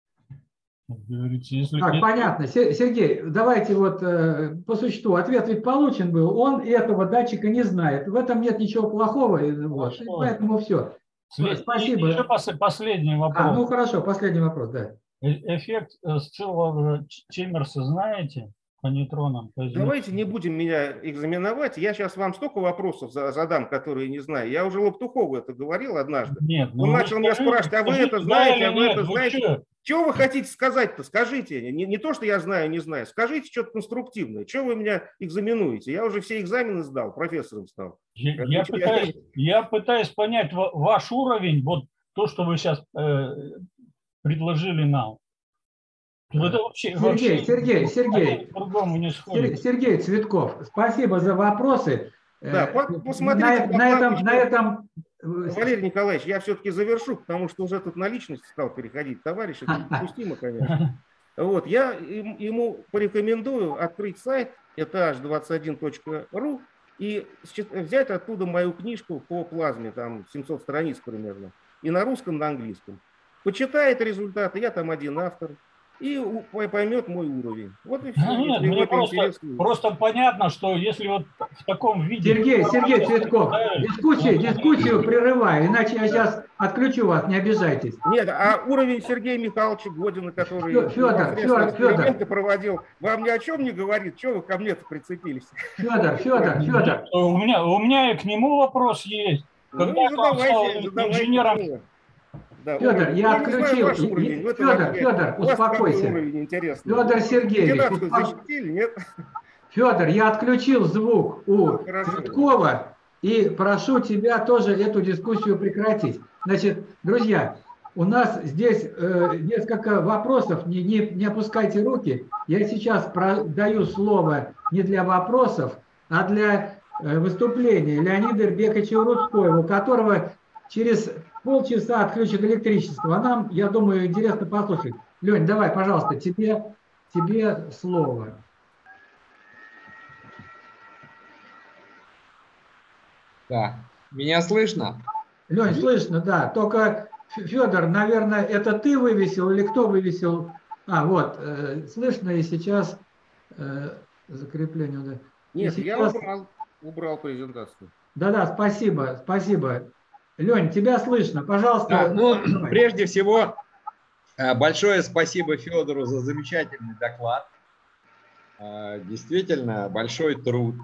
Так, понятно. Сергей, давайте вот по существу. Ответ ведь получен был. Он этого датчика не знает. В этом нет ничего плохого. Вот. Поэтому все. Спасибо. Еще последний вопрос. Ну хорошо, последний вопрос, да. Эффект Сциллера-Чемберса знаете по нейтронам? Давайте не будем меня экзаменовать. Я сейчас вам столько вопросов задам, которые не знаю. Я уже Лоптухову это говорил однажды. Нет, он начал меня спрашивать, а вы это знаете, а вы это знаете? Чего вы хотите сказать-то? Скажите. Не то, что я знаю, не знаю. Скажите что-то конструктивное. Чего вы меня экзаменуете? Я уже все экзамены сдал, профессором стал. Я пытаюсь понять ваш уровень, вот то, что вы сейчас предложили нам. Это Сергей Цветков, спасибо за вопросы. Да, посмотрите на этом... Валерий Николаевич, я все-таки завершу, потому что уже тут на личность стал переходить. Товарищ, это недопустимо, конечно. Вот, я ему порекомендую открыть сайт etage21.ru и взять оттуда мою книжку по плазме, там 700 страниц примерно, и на русском, на английском. Почитает результаты, я там один автор, и поймет мой уровень. Вот и все. Нет, мне просто понятно, что если вот в таком виде... Сергей Цветков, дискуссию прерываю, иначе я сейчас отключу вас, не обижайтесь. Нет, а уровень Сергея Михайловича Година, который Федор проводил, вам ни о чем не говорит, что вы ко мне-то прицепились? Федор. У меня и к нему вопрос есть. Когда он стал инженером... Да, Федор, я отключил. Федор, успокойся. Федор Сергеевич, Федор, я отключил звук у Цветкова и прошу тебя тоже эту дискуссию прекратить. Значит, друзья, у нас здесь несколько вопросов, не опускайте руки. Я сейчас даю слово не для вопросов, а для выступления Леонида Эрбековича Рудского, у которого через полчаса отключат электричество. А нам, я думаю, интересно послушать. Лень, давай, пожалуйста, тебе слово. Да. Меня слышно? Лень, слышно, да. Только, Федор, наверное, это ты вывесил или кто вывесил? Вот, слышно и сейчас закрепление. Да. Нет, сейчас... я убрал презентацию. Да, спасибо. Лень, тебя слышно, пожалуйста. Да, прежде всего, большое спасибо Федору за замечательный доклад. Действительно, большой труд.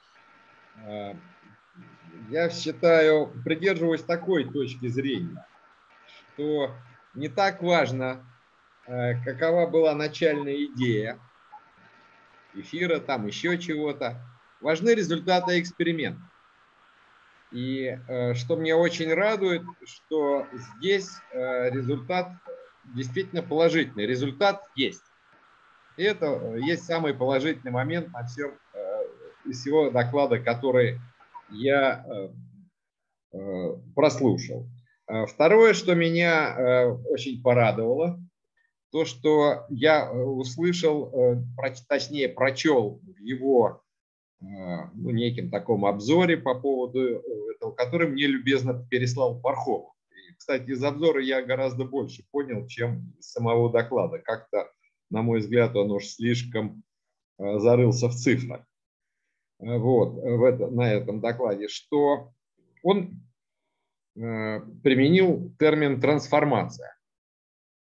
Я считаю, придерживаюсь такой точки зрения, что не так важно, какова была начальная идея эфира, там еще чего-то. Важны результаты эксперимента. И что мне очень радует, что здесь результат действительно положительный. Результат есть. И это есть самый положительный момент на всем, из всего доклада, который я прослушал. Второе, что меня очень порадовало, то, что я услышал, точнее прочел в его неким таком обзоре по поводу этого, который мне любезно переслал Пархомов. И, кстати, из обзора я гораздо больше понял, чем из самого доклада. Как-то, на мой взгляд, он уж слишком зарылся в цифрах. Вот, на этом докладе, что он применил термин «трансформация».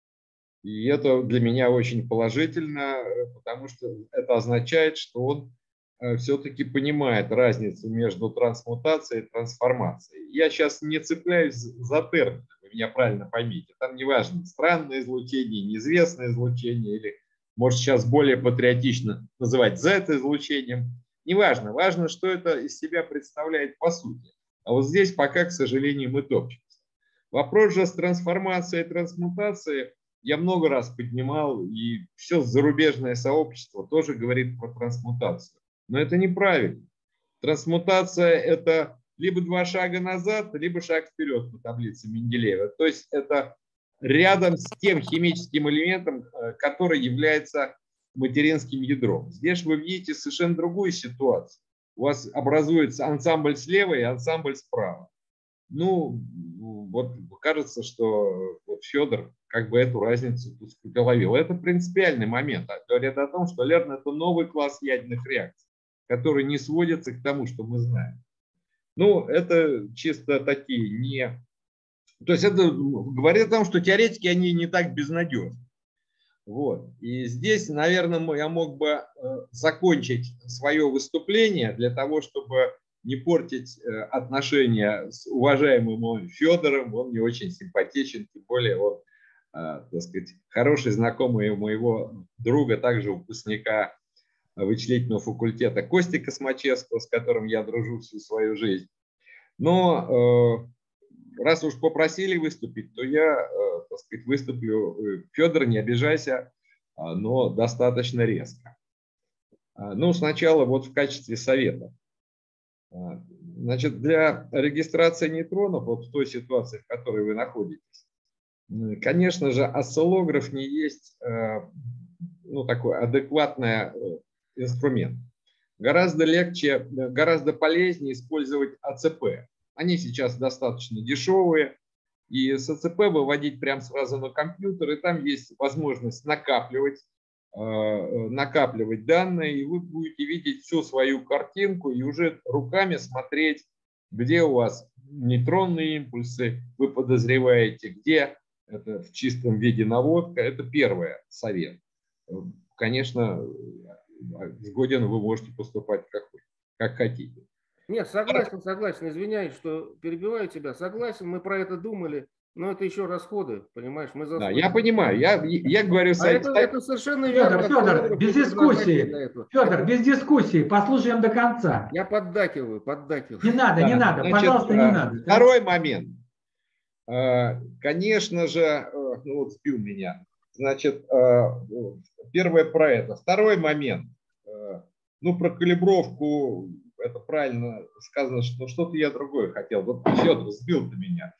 И это для меня очень положительно, потому что это означает, что он все-таки понимает разницу между трансмутацией и трансформацией. Я сейчас не цепляюсь за термины, вы меня правильно поймите. Там не важно, странное излучение, неизвестное излучение, или, может, сейчас более патриотично называть Z-излучением. Неважно. Важно, что это из себя представляет по сути. А вот здесь пока, к сожалению, мы топчемся. Вопрос же с трансформацией и трансмутацией я много раз поднимал, и все зарубежное сообщество тоже говорит про трансмутацию. Но это неправильно. Трансмутация – это либо 2 шага назад, либо шаг вперед по таблице Менделеева. То есть это рядом с тем химическим элементом, который является материнским ядром. Здесь вы видите совершенно другую ситуацию. У вас образуется ансамбль слева и ансамбль справа. Ну, вот кажется, что вот Федор как бы эту разницу уловил. Это принципиальный момент. Говорят о том, что ЛЕРН – это новый класс ядерных реакций, который не сводится к тому, что мы знаем. Ну, это чисто такие не... То есть это говорит о том, что теоретики, они не так безнадежны. Вот. И здесь, наверное, я мог бы закончить свое выступление для того, чтобы не портить отношения с уважаемым Федором. Он мне очень симпатичен, тем более он, так сказать, хороший знакомый моего друга, также выпускника вычислительного факультета Кости Космачевского, с которым я дружу всю свою жизнь. Но раз уж попросили выступить, то я, так сказать, выступлю. Федор, не обижайся, но достаточно резко. Ну, сначала вот в качестве совета. Значит, для регистрации нейтронов, вот в той ситуации, в которой вы находитесь, конечно же, осциллограф не есть ну, такой адекватный инструмент. Гораздо легче, гораздо полезнее использовать АЦП. Они сейчас достаточно дешевые, и с АЦП выводить прямо сразу на компьютер, и там есть возможность накапливать данные, и вы будете видеть всю свою картинку и уже руками смотреть, где у вас нейтронные импульсы, вы подозреваете, где это в чистом виде наводка. Это первый совет. Конечно, с Годином вы можете поступать как хотите. Нет, согласен, извиняюсь, что перебиваю тебя. Согласен, мы про это думали, но это еще расходы, понимаешь? Мы да, я понимаю, я говорю... это совершенно верно. Федор, без дискуссии. Федор, без дискуссии, послушаем до конца. Я поддакиваю. Не надо, да, не надо, значит, пожалуйста, не надо. Второй момент. Конечно же, ну вот сбил меня. Значит, первое про это. Второй момент. Ну, про калибровку, это правильно сказано, что что-то я другое хотел. Вот Федор, сбил ты меня.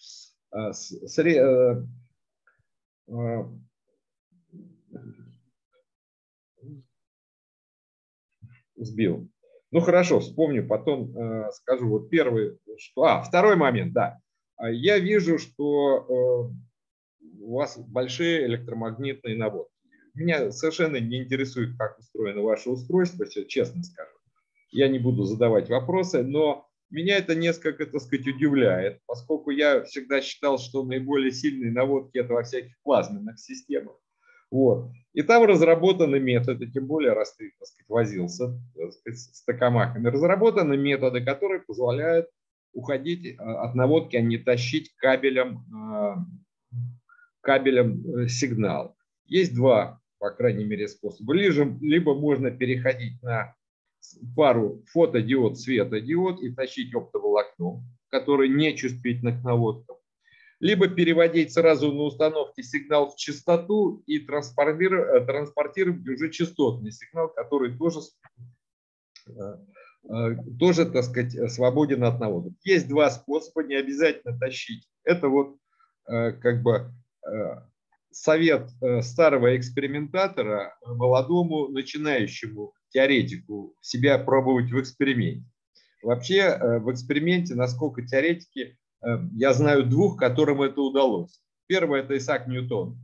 Сбил. Ну, хорошо, вспомню, потом скажу. Вот первый, что... второй момент, да. Я вижу, что у вас большие электромагнитные наводки. Меня совершенно не интересует, как устроено ваше устройство, честно скажу. Я не буду задавать вопросы, но меня это несколько, так сказать, удивляет, поскольку я всегда считал, что наиболее сильные наводки – это во всяких плазменных системах. Вот. И там разработаны методы, тем более, раз ты, так сказать, возился, так сказать, с токамаками, разработаны методы, которые позволяют уходить от наводки, а не тащить кабелем сигнал. Есть два, по крайней мере, способа. Либо можно переходить на пару фотодиод-светодиод и тащить оптоволокно, которое не чувствительно к наводкам. Либо переводить сразу на установке сигнал в частоту и транспортировать уже частотный сигнал, который тоже, так сказать, свободен от наводок. Есть два способа, не обязательно тащить. Это вот как бы совет старого экспериментатора молодому начинающему теоретику себя пробовать в эксперименте. Вообще в эксперименте, насколько теоретики, я знаю двух, которым это удалось. Первый – это Исаак Ньютон.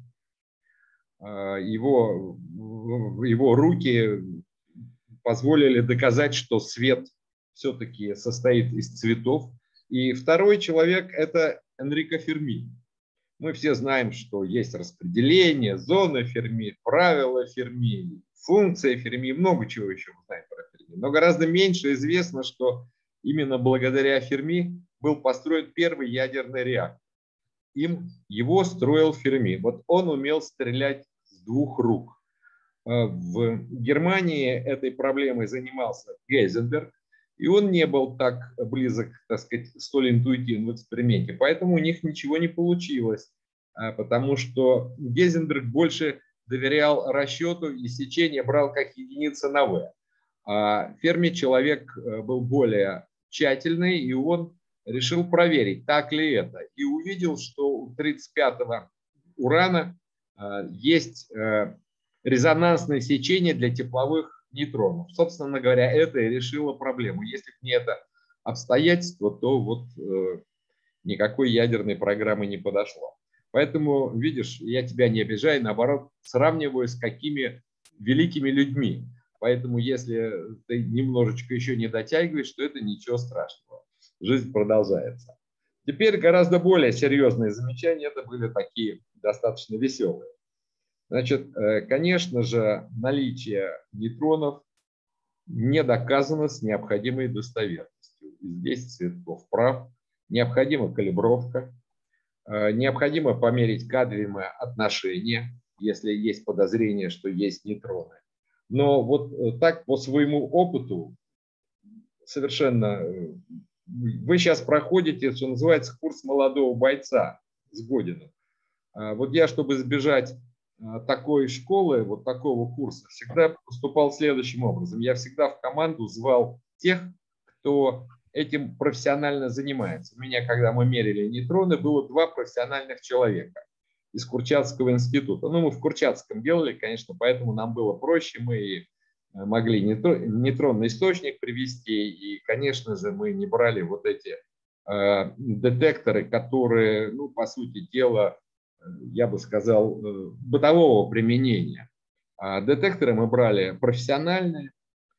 Его руки позволили доказать, что свет все-таки состоит из цветов. И второй человек – это Энрико Ферми. Мы все знаем, что есть распределение, зона Ферми, правила Ферми, функция Ферми, много чего еще мы знаем про Ферми. Но гораздо меньше известно, что именно благодаря Ферми был построен первый ядерный реактор. Его строил Ферми. Вот он умел стрелять с двух рук. В Германии этой проблемой занимался Гейзенберг, и он не был так близок, так сказать, столь интуитивен в эксперименте. Поэтому у них ничего не получилось, потому что Гейзенберг больше доверял расчету и сечение брал как единица на В. А Ферми человек был более тщательный, и он решил проверить, так ли это. И увидел, что у 35-го урана есть резонансное сечение для тепловых нейтронов. Собственно говоря, это и решило проблему. Если бы не это обстоятельство, то вот никакой ядерной программы не подошло. Поэтому, видишь, я тебя не обижаю, наоборот, сравниваю с какими великими людьми. Поэтому, если ты немножечко еще не дотягиваешь, то это ничего страшного. Жизнь продолжается. Теперь гораздо более серьезные замечания. Это были такие достаточно веселые. Значит, конечно же, наличие нейтронов не доказано с необходимой достоверностью. И здесь Цветков прав. Необходима калибровка, необходимо померить кадриевое отношение, если есть подозрение, что есть нейтроны. Но вот так по своему опыту совершенно... Вы сейчас проходите, что называется, курс молодого бойца с Годиным. Вот я, чтобы избежать такой школы, вот такого курса, всегда поступал следующим образом. Я всегда в команду звал тех, кто этим профессионально занимается. У меня, когда мы мерили нейтроны, было 2 профессиональных человека из Курчатского института. Ну, мы в Курчатском делали, конечно, поэтому нам было проще. Мы могли нейтронный источник привести, и, конечно же, мы не брали вот эти детекторы, которые, ну, по сути дела, я бы сказал, бытового применения. А детекторы мы брали профессиональные,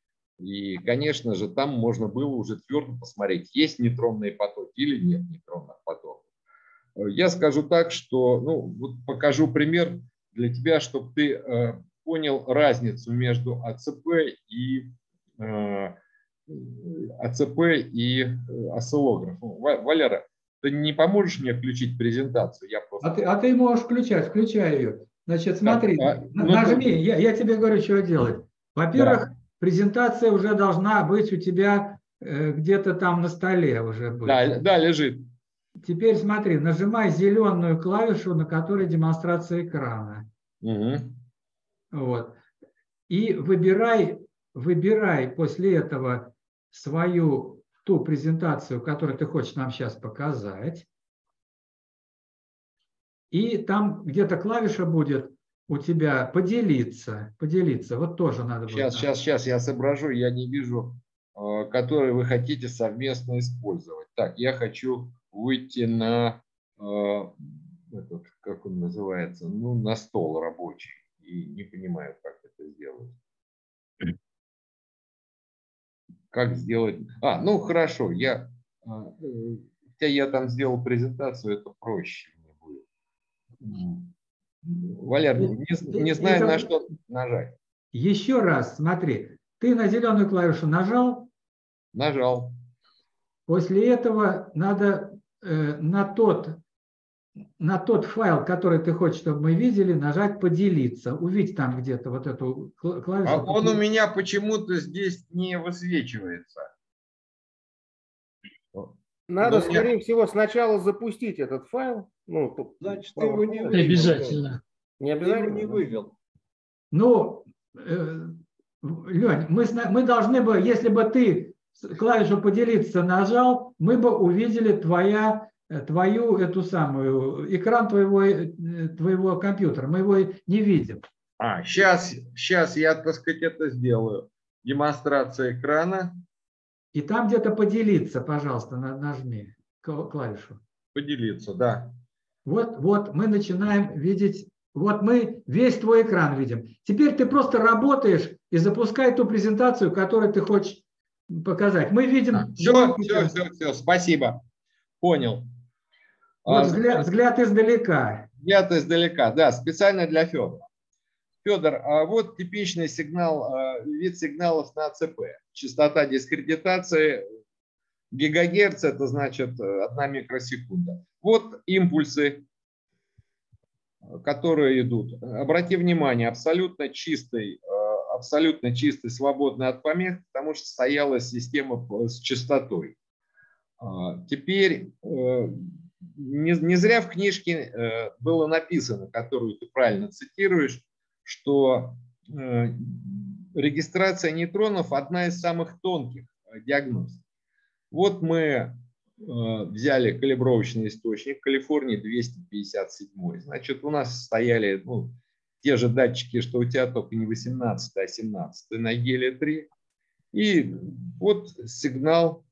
и, конечно же, там можно было уже твердо посмотреть, есть нейтронные потоки или нет нейтронных потоков. Я скажу так, что, ну, вот покажу пример для тебя, чтобы ты понял разницу между АЦП и осциллографом. Валера, ты не поможешь мне включить презентацию? Я просто... а ты можешь включай ее. Значит, смотри, нажми, я тебе говорю, что делать. Во-первых, да. Презентация уже должна быть у тебя где-то там на столе уже быть. Да, лежит. Теперь смотри, нажимай зеленую клавишу, на которой демонстрация экрана. Угу. Вот. И выбирай после этого ту презентацию, которую ты хочешь нам сейчас показать. И там где-то клавиша будет у тебя поделиться. Вот тоже надо будет. Сейчас я соображу, я не вижу, который вы хотите совместно использовать. Так, я хочу выйти на, этот, как он называется, ну, на стол рабочий. И не понимаю, как это сделать. Как сделать? Ну хорошо, хотя я там сделал презентацию, это проще мне будет. Валер, не знаю, на что нажать. Еще раз, смотри, ты на зеленую клавишу нажал? Нажал. После этого надо на тот файл, который ты хочешь, чтобы мы видели, нажать «Поделиться». Увидь там где-то вот эту клавишу. А он у меня почему-то здесь не высвечивается. Надо, скорее всего, сначала запустить этот файл. Ну, значит, ты его не вывел. Обязательно. Не обязательно. Ты его не вывел. Ну, Лень, мы должны бы, если бы ты клавишу «Поделиться» нажал, мы бы увидели твою эту самую, экран твоего компьютера. Мы его не видим. Сейчас я, так сказать, это сделаю. Демонстрация экрана. И там где-то «Поделиться», пожалуйста, нажми клавишу. Поделиться, да. Вот мы начинаем видеть, вот мы весь твой экран видим. Теперь ты просто работаешь и запускай ту презентацию, которую ты хочешь показать. Мы видим... Все, спасибо. Понял. Вот взгляд издалека. Взгляд издалека, да, специально для Федора. Федор, а вот типичный сигнал, вид сигналов на АЦП. Частота дискредитации гигагерц, это значит 1 микросекунда. Вот импульсы, которые идут. Обрати внимание, абсолютно чистый свободный от помех, потому что стояла система с частотой. Теперь не зря в книжке было написано, которую ты правильно цитируешь, что регистрация нейтронов одна из самых тонких диагностик. Вот мы взяли калибровочный источник в Калифорнии 257. Значит, у нас стояли те же датчики, что у тебя, только не 18, а 17 на гелия-3. И вот сигнал,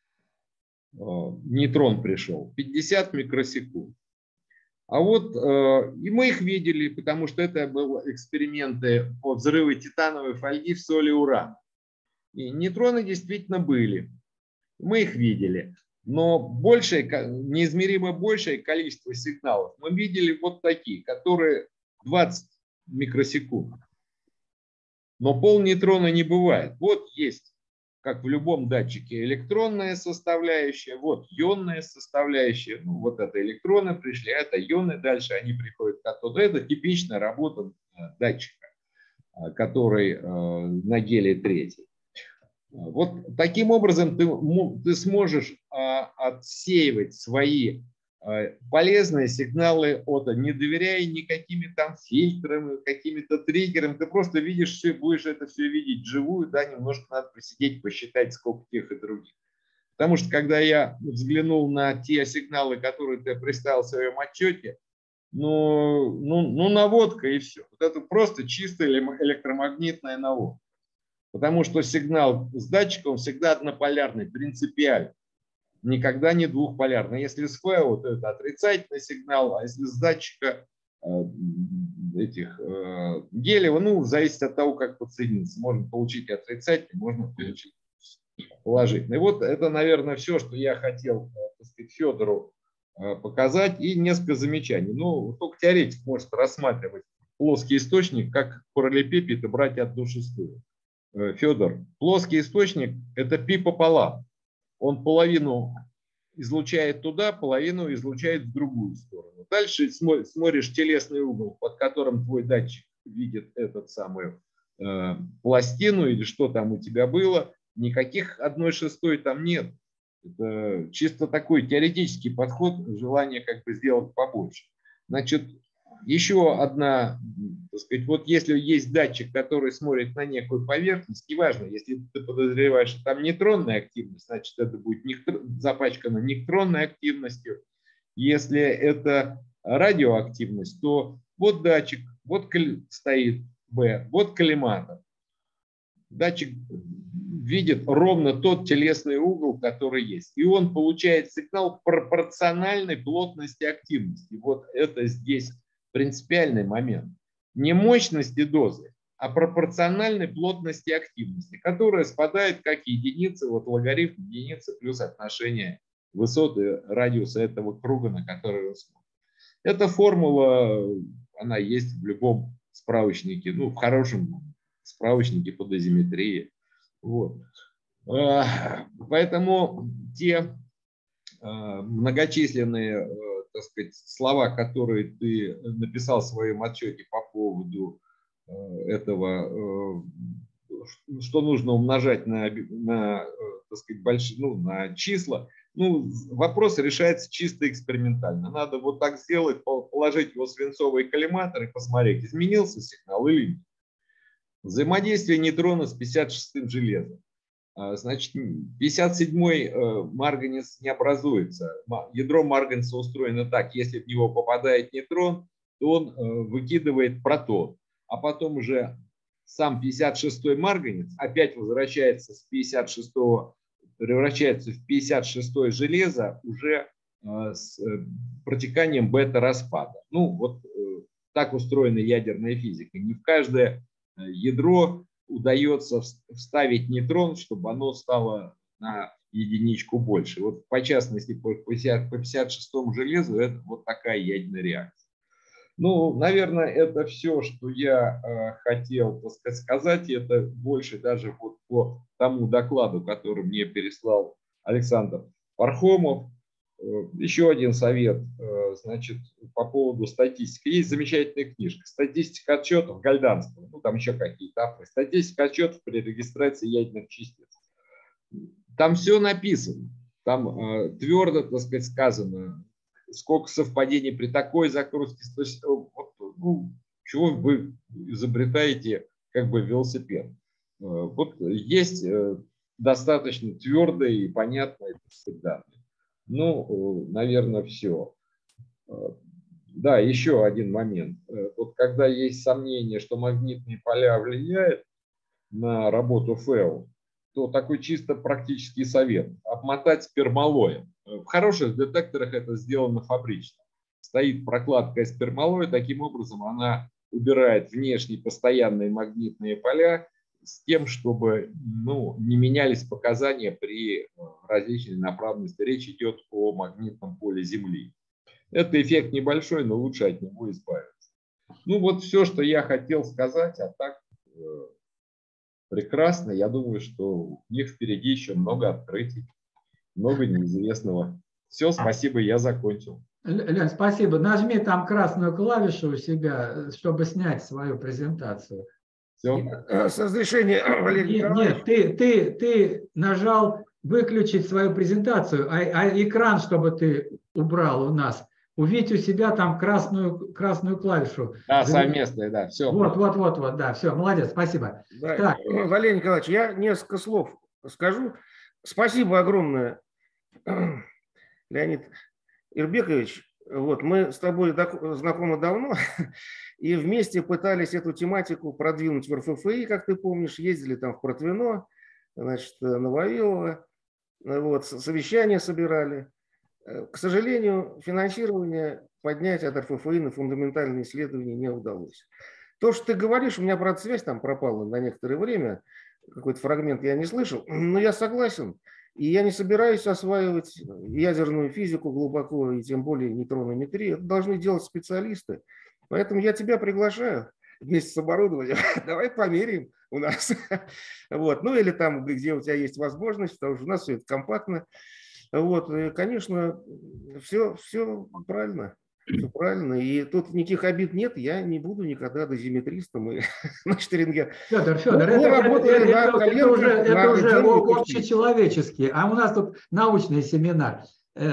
нейтрон пришел, 50 микросекунд. А вот и мы их видели, потому что это были эксперименты по взрыву титановой фольги в соли урана. И нейтроны действительно были. Мы их видели. Но неизмеримо большее количество сигналов мы видели вот такие, которые 20 микросекунд. Но полнейтрона не бывает. Вот есть, как в любом датчике, электронная составляющая, вот ионная составляющая. Вот это электроны пришли, а это ионы, дальше они приходят к катоду. Это типичная работа датчика, который на гелии-3. Вот таким образом ты сможешь отсеивать свои полезные сигналы не доверяя никакими там фильтрами, какими-то триггерами. Ты просто видишь все, будешь это все видеть вживую, да, немножко надо посидеть, посчитать, сколько тех и других. Потому что когда я взглянул на те сигналы, которые ты представил в своем отчете, наводка и все. Вот это просто чистая электромагнитная наводка. Потому что сигнал с датчиком всегда однополярный, принципиально. Никогда не двухполярный. Если с ФЭО, то это отрицательный сигнал, а если с датчика гелиева, зависит от того, как подсоединиться. Можно получить отрицательный, можно получить положительный. Вот это, наверное, все, что я хотел, так сказать, Федору показать. И несколько замечаний. Только теоретик может рассматривать плоский источник как параллелепипед и брать одну шестую. Федор, плоский источник – это π пополам. Он половину излучает туда, половину излучает в другую сторону. Дальше смотришь телесный угол, под которым твой датчик видит эту самую пластину или что там у тебя было. Никаких 1/6 там нет. Это чисто такой теоретический подход, желание как бы сделать побольше. Значит, еще одна, так сказать, вот если есть датчик, который смотрит на некую поверхность, неважно, если ты подозреваешь, что там нейтронная активность, значит, это будет запачкано нейтронной активностью. Если это радиоактивность, то вот датчик, вот стоит Б, вот коллиматор. Датчик видит ровно тот телесный угол, который есть. И он получает сигнал пропорциональной плотности активности. Вот это здесь принципиальный момент. Не мощности дозы, а пропорциональной плотности активности, которая спадает как единица, вот логарифм единицы плюс отношение высоты радиуса этого круга, на который он смотрит. Эта формула, она есть в любом справочнике, в хорошем справочнике по дозиметрии. Вот. Поэтому те многочисленные, так сказать, слова, которые ты написал в своем отчете по поводу этого, что нужно умножать на так сказать, на числа, вопрос решается чисто экспериментально. Надо вот так сделать, положить его в свинцовый коллиматор и посмотреть, изменился сигнал или нет. Взаимодействие нейтрона с 56-м железом. Значит, 57-й марганец не образуется. Ядро марганца устроено так: если в него попадает нейтрон, то он выкидывает протон. А потом уже сам 56-й марганец опять возвращается с 56-го, превращается в 56-е железо уже с протеканием бета-распада. Вот так устроена ядерная физика. Не в каждое ядро удается вставить нейтрон, чтобы оно стало на единичку больше. Вот по частности, по 56-му железу это вот такая ядерная реакция. Ну, наверное, это все, что я хотел, так сказать. Это больше даже вот по тому докладу, который мне переслал Александр Пархомов. Еще один совет, значит, по поводу статистики. Есть замечательная книжка «Статистика отчетов» Гальданского. Ну, там еще какие-то авторы. Статистика отчетов при регистрации ядерных частиц. Там все написано. Там твердо, так сказать, сказано, сколько совпадений при такой загрузке. То есть, ну, чего вы изобретаете как бы велосипед? Вот есть достаточно твердые и понятные данные. Ну, наверное, все. Да, еще один момент. Вот когда есть сомнение, что магнитные поля влияют на работу ФЭО, то такой чисто практический совет – обмотать спермалоем. В хороших детекторах это сделано фабрично. Стоит прокладка из спермалоя, таким образом она убирает внешние постоянные магнитные поля с тем, чтобы не менялись показания при различной направленности. Речь идет о магнитном поле Земли. Это эффект небольшой, но лучше от него избавиться. Ну вот все, что я хотел сказать, а так прекрасно. Я думаю, что у них впереди еще много открытий, много неизвестного. Все, спасибо, я закончил. Лен, спасибо. Нажми там красную клавишу у себя, чтобы снять свою презентацию. Все. С разрешения, Валерий Николаевич. Нет, ты нажал выключить свою презентацию, а экран, чтобы ты убрал у нас. Увидеть у себя там красную клавишу. Да, совместная, да, все. Вот, да, все, молодец, спасибо. Да. Так. Валерий Николаевич, я несколько слов скажу. Спасибо огромное, Леонид Ирбекович. Вот, мы с тобой знакомы давно и вместе пытались эту тематику продвинуть в РФФИ, как ты помнишь, ездили там в Протвино, значит, на Вавилово, вот, совещания собирали. К сожалению, финансирование поднять от РФФИ на фундаментальные исследования не удалось. То, что ты говоришь, у меня, правда, связь там пропала на некоторое время, какой-то фрагмент я не слышал, но я согласен. И я не собираюсь осваивать ядерную физику глубоко, и тем более нейтронометрию. Это должны делать специалисты. Поэтому я тебя приглашаю вместе с оборудованием. Давай померяем у нас. Вот. Ну или там, где у тебя есть возможность, потому что у нас все это компактно. Вот. И, конечно, все правильно. Все правильно. И тут никаких обид нет. Я не буду никогда дозиметристом и на Штеринге. Федор, это уже общечеловеческий. А у нас тут научный семинар.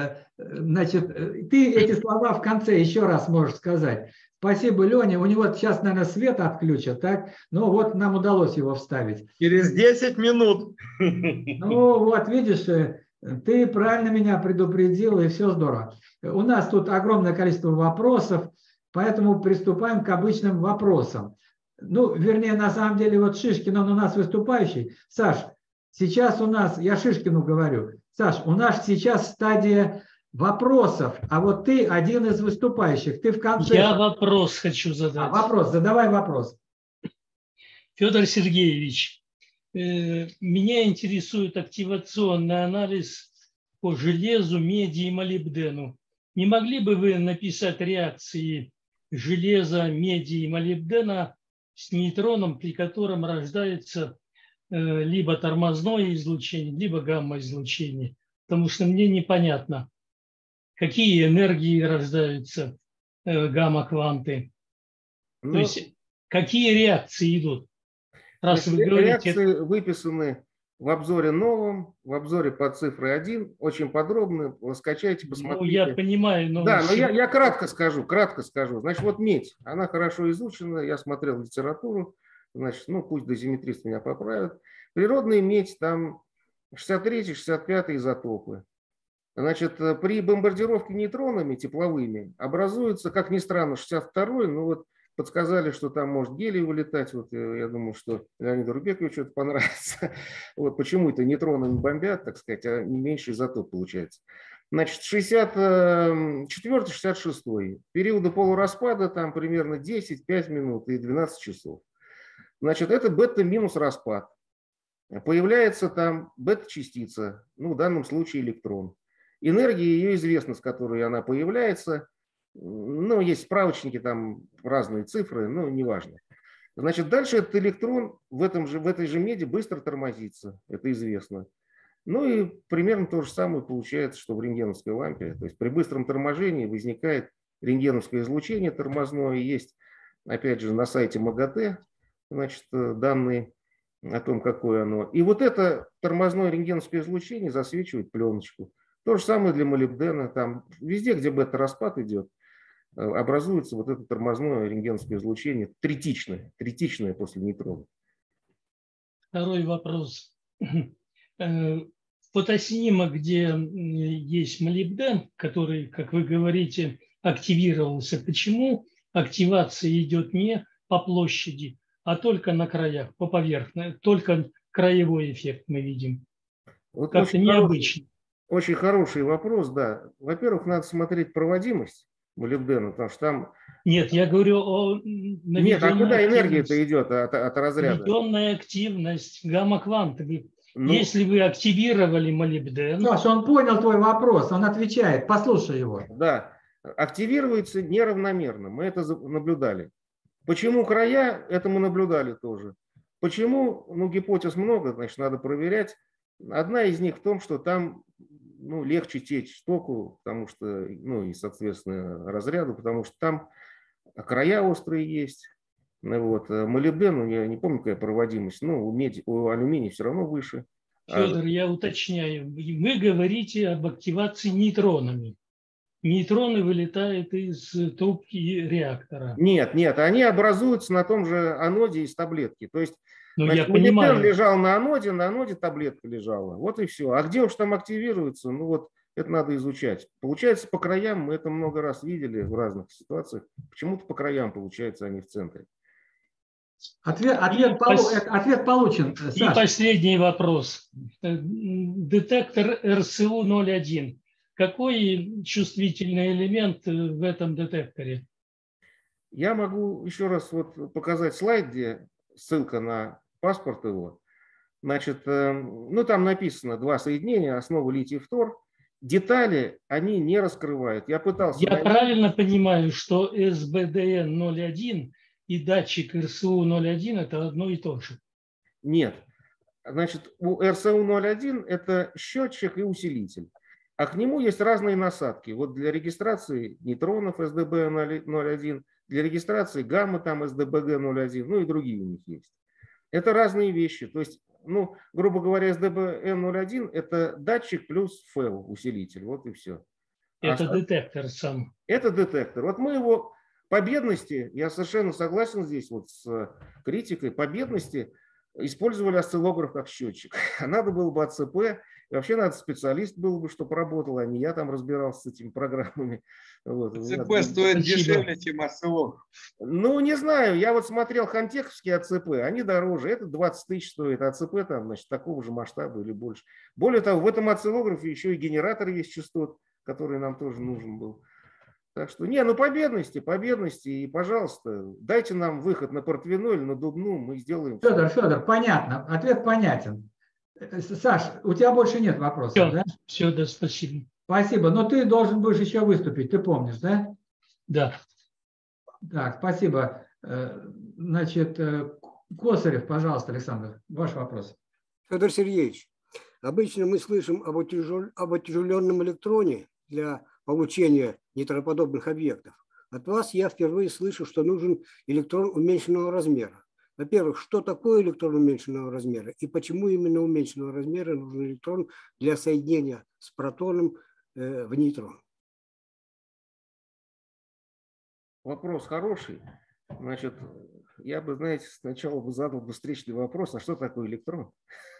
Значит, ты эти слова в конце еще раз можешь сказать. Спасибо, Лене. У него сейчас, наверное, свет отключат, так? Ну вот нам удалось его вставить. Через 10 минут. Ну вот, видишь, ты правильно меня предупредил, и все здорово. У нас тут огромное количество вопросов, поэтому приступаем к обычным вопросам. Ну, вернее, на самом деле, вот Шишкин, он у нас выступающий. Саш, сейчас у нас, я Шишкину говорю, Саш, у нас сейчас стадия вопросов, а вот ты один из выступающих. Ты в конце... Я вопрос хочу задать. Вопрос, задавай вопрос. Федор Сергеевич, меня интересует активационный анализ по железу, меди и молибдену. Не могли бы вы написать реакции железа, меди и молибдена с нейтроном, при котором рождается либо тормозное излучение, либо гамма-излучение? Потому что мне непонятно, какие энергии рождаются гамма-кванты. То есть какие реакции идут? Раз вы говорите... Реакции выписаны в обзоре новом, в обзоре под цифрой 1, очень подробно, скачайте, посмотрите. Ну, я понимаю, но... Да, но я кратко скажу. Значит, вот медь, она хорошо изучена, я смотрел литературу, значит, ну, пусть дозиметрист меня поправит. Природная медь, там 63-65 изотопы. Значит, при бомбардировке нейтронами тепловыми образуется, как ни странно, 62-й, ну вот подсказали, что там может гелий вылетать. Вот я думаю, что Леониду Рубековичу это понравится. Вот почему это нейтронами бомбят, так сказать, а не меньше изотоп получается. Значит, 64-66 периоды полураспада там примерно 10, 5 минут и 12 часов. Значит, это бета-минус распад. появляется там бета-частица, ну, в данном случае электрон. Энергия ее известна, с которой она появляется. Ну, есть справочники, там разные цифры, но неважно. Значит, дальше этот электрон в этой же меди быстро тормозится, это известно. Ну и примерно то же самое получается, что в рентгеновской лампе. То есть при быстром торможении возникает рентгеновское излучение тормозное. Есть, опять же, на сайте МАГАТЭ, значит, данные о том, какое оно. И вот это тормозное рентгеновское излучение засвечивает пленочку. То же самое для молибдена. Там везде, где бета-распад идет, образуется вот это тормозное рентгеновское излучение, третичное после нейтрона. Второй вопрос. Фотоснимок, где есть молибден, который, как вы говорите, активировался, почему активация идет не по площади, а только на краях, по поверхности, только краевой эффект мы видим? Вот как-то необычно. Очень хороший вопрос, да. Во-первых, надо смотреть проводимость молибдена, потому что там... Нет, я говорю о наведенной Нет, а куда энергия-то идет от разряда? Наведенная активность, гамма-квантовая. Если вы активировали молибден... Саша, он понял твой вопрос, он отвечает, послушай его. Да, активируется неравномерно, мы это наблюдали. Почему края, это мы наблюдали тоже. Почему, ну, гипотез много, значит, надо проверять. Одна из них в том, что там, ну, легче течь току, потому что, ну, и, соответственно, разряду, потому что там края острые есть. Вот. Молибден, я не помню, какая проводимость, но у алюминия все равно выше. Федор, я уточняю. Вы говорите об активации нейтронами. Нейтроны вылетают из трубки реактора. Нет, они образуются на том же аноде из таблетки. То есть, значит, молибден лежал на аноде таблетка лежала. Вот и все. А где уж там активируется, ну вот это надо изучать. Получается, по краям, мы это много раз видели в разных ситуациях. Почему-то по краям получается, а не в центре. Ответ получен. И Саша. Последний вопрос. Детектор РСУ-01. Какой чувствительный элемент в этом детекторе? Я могу еще раз вот показать слайд, где ссылка на паспорт его. Значит, ну там написано 2 соединения, основа литий-фтор. Детали они не раскрывают. Я пытался... Я правильно понимаю, что СБДН-01 и датчик РСУ-01 это одно и то же? Нет. Значит, у РСУ-01 это счетчик и усилитель. А к нему есть разные насадки. Вот для регистрации нейтронов СДБ-01, для регистрации гаммы там СДБГ-01, ну и другие у них есть. Это разные вещи. То есть, ну, грубо говоря, СДБН-01 это датчик плюс ФЭУ, усилитель. Вот и все. Это детектор сам. Это детектор. Вот мы его по бедности, я совершенно согласен здесь вот с критикой, по бедности использовали осциллограф как счетчик. А надо было бы АЦП, и вообще надо специалист был бы, чтобы работал, а не я там разбирался с этими программами. Вот. АЦП стоит дешевле, чем осциллограф. Ну, не знаю, я вот смотрел хантековские АЦП, они дороже, это 20 тысяч стоит, АЦП там, значит, такого же масштаба или больше. Более того, в этом осциллографе еще и генератор есть частот, который нам тоже нужен был. Так что, ну по бедности, и, пожалуйста, дайте нам выход на портвиноль, на дубну, мы сделаем. Федор, понятно, ответ понятен. Саш, у тебя больше нет вопросов, все, да? Все, да, спасибо. Спасибо, но ты должен будешь еще выступить, ты помнишь, да? Да. Так, спасибо. Значит, Косарев, пожалуйста, Александр, ваш вопрос. Федор Сергеевич, обычно мы слышим об отяжеленном электроне для получения нейтроподобных объектов. От вас я впервые слышу, что нужен электрон уменьшенного размера. Во-первых, что такое электрон уменьшенного размера и почему именно уменьшенного размера нужен электрон для соединения с протоном в нейтрон? Вопрос хороший. Значит, я бы, знаете, сначала бы задал встречный вопрос, а что такое электрон?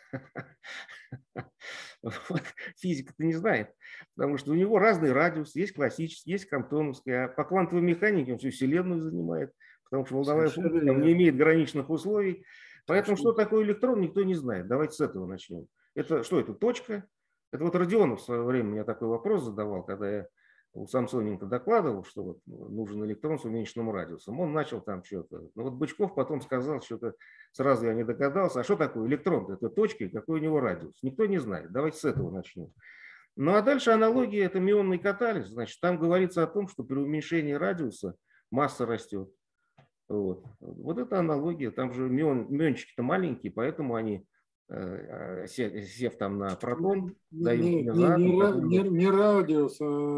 Физика-то не знает, потому что у него разный радиус, есть классический, есть кантоновский, а по квантовой механике он всю Вселенную занимает, потому что волновая функция не имеет граничных условий. Поэтому что такое электрон, никто не знает. Давайте с этого начнем. Это что, это точка? Это вот Родионов в свое время мне такой вопрос задавал, когда я у Самсоненко докладывал, что вот нужен электрон с уменьшенным радиусом. Он начал там что-то. Но вот Бычков потом сказал, что-то сразу я не догадался. А что такое электрон? Это точка, какой у него радиус? Никто не знает. Давайте с этого начнем. Ну а дальше аналогия – это мионный катализ. Значит, там говорится о том, что при уменьшении радиуса масса растет. Вот это аналогия. Там же миончики-то маленькие, поэтому они, сев там на протон, дают не радиус,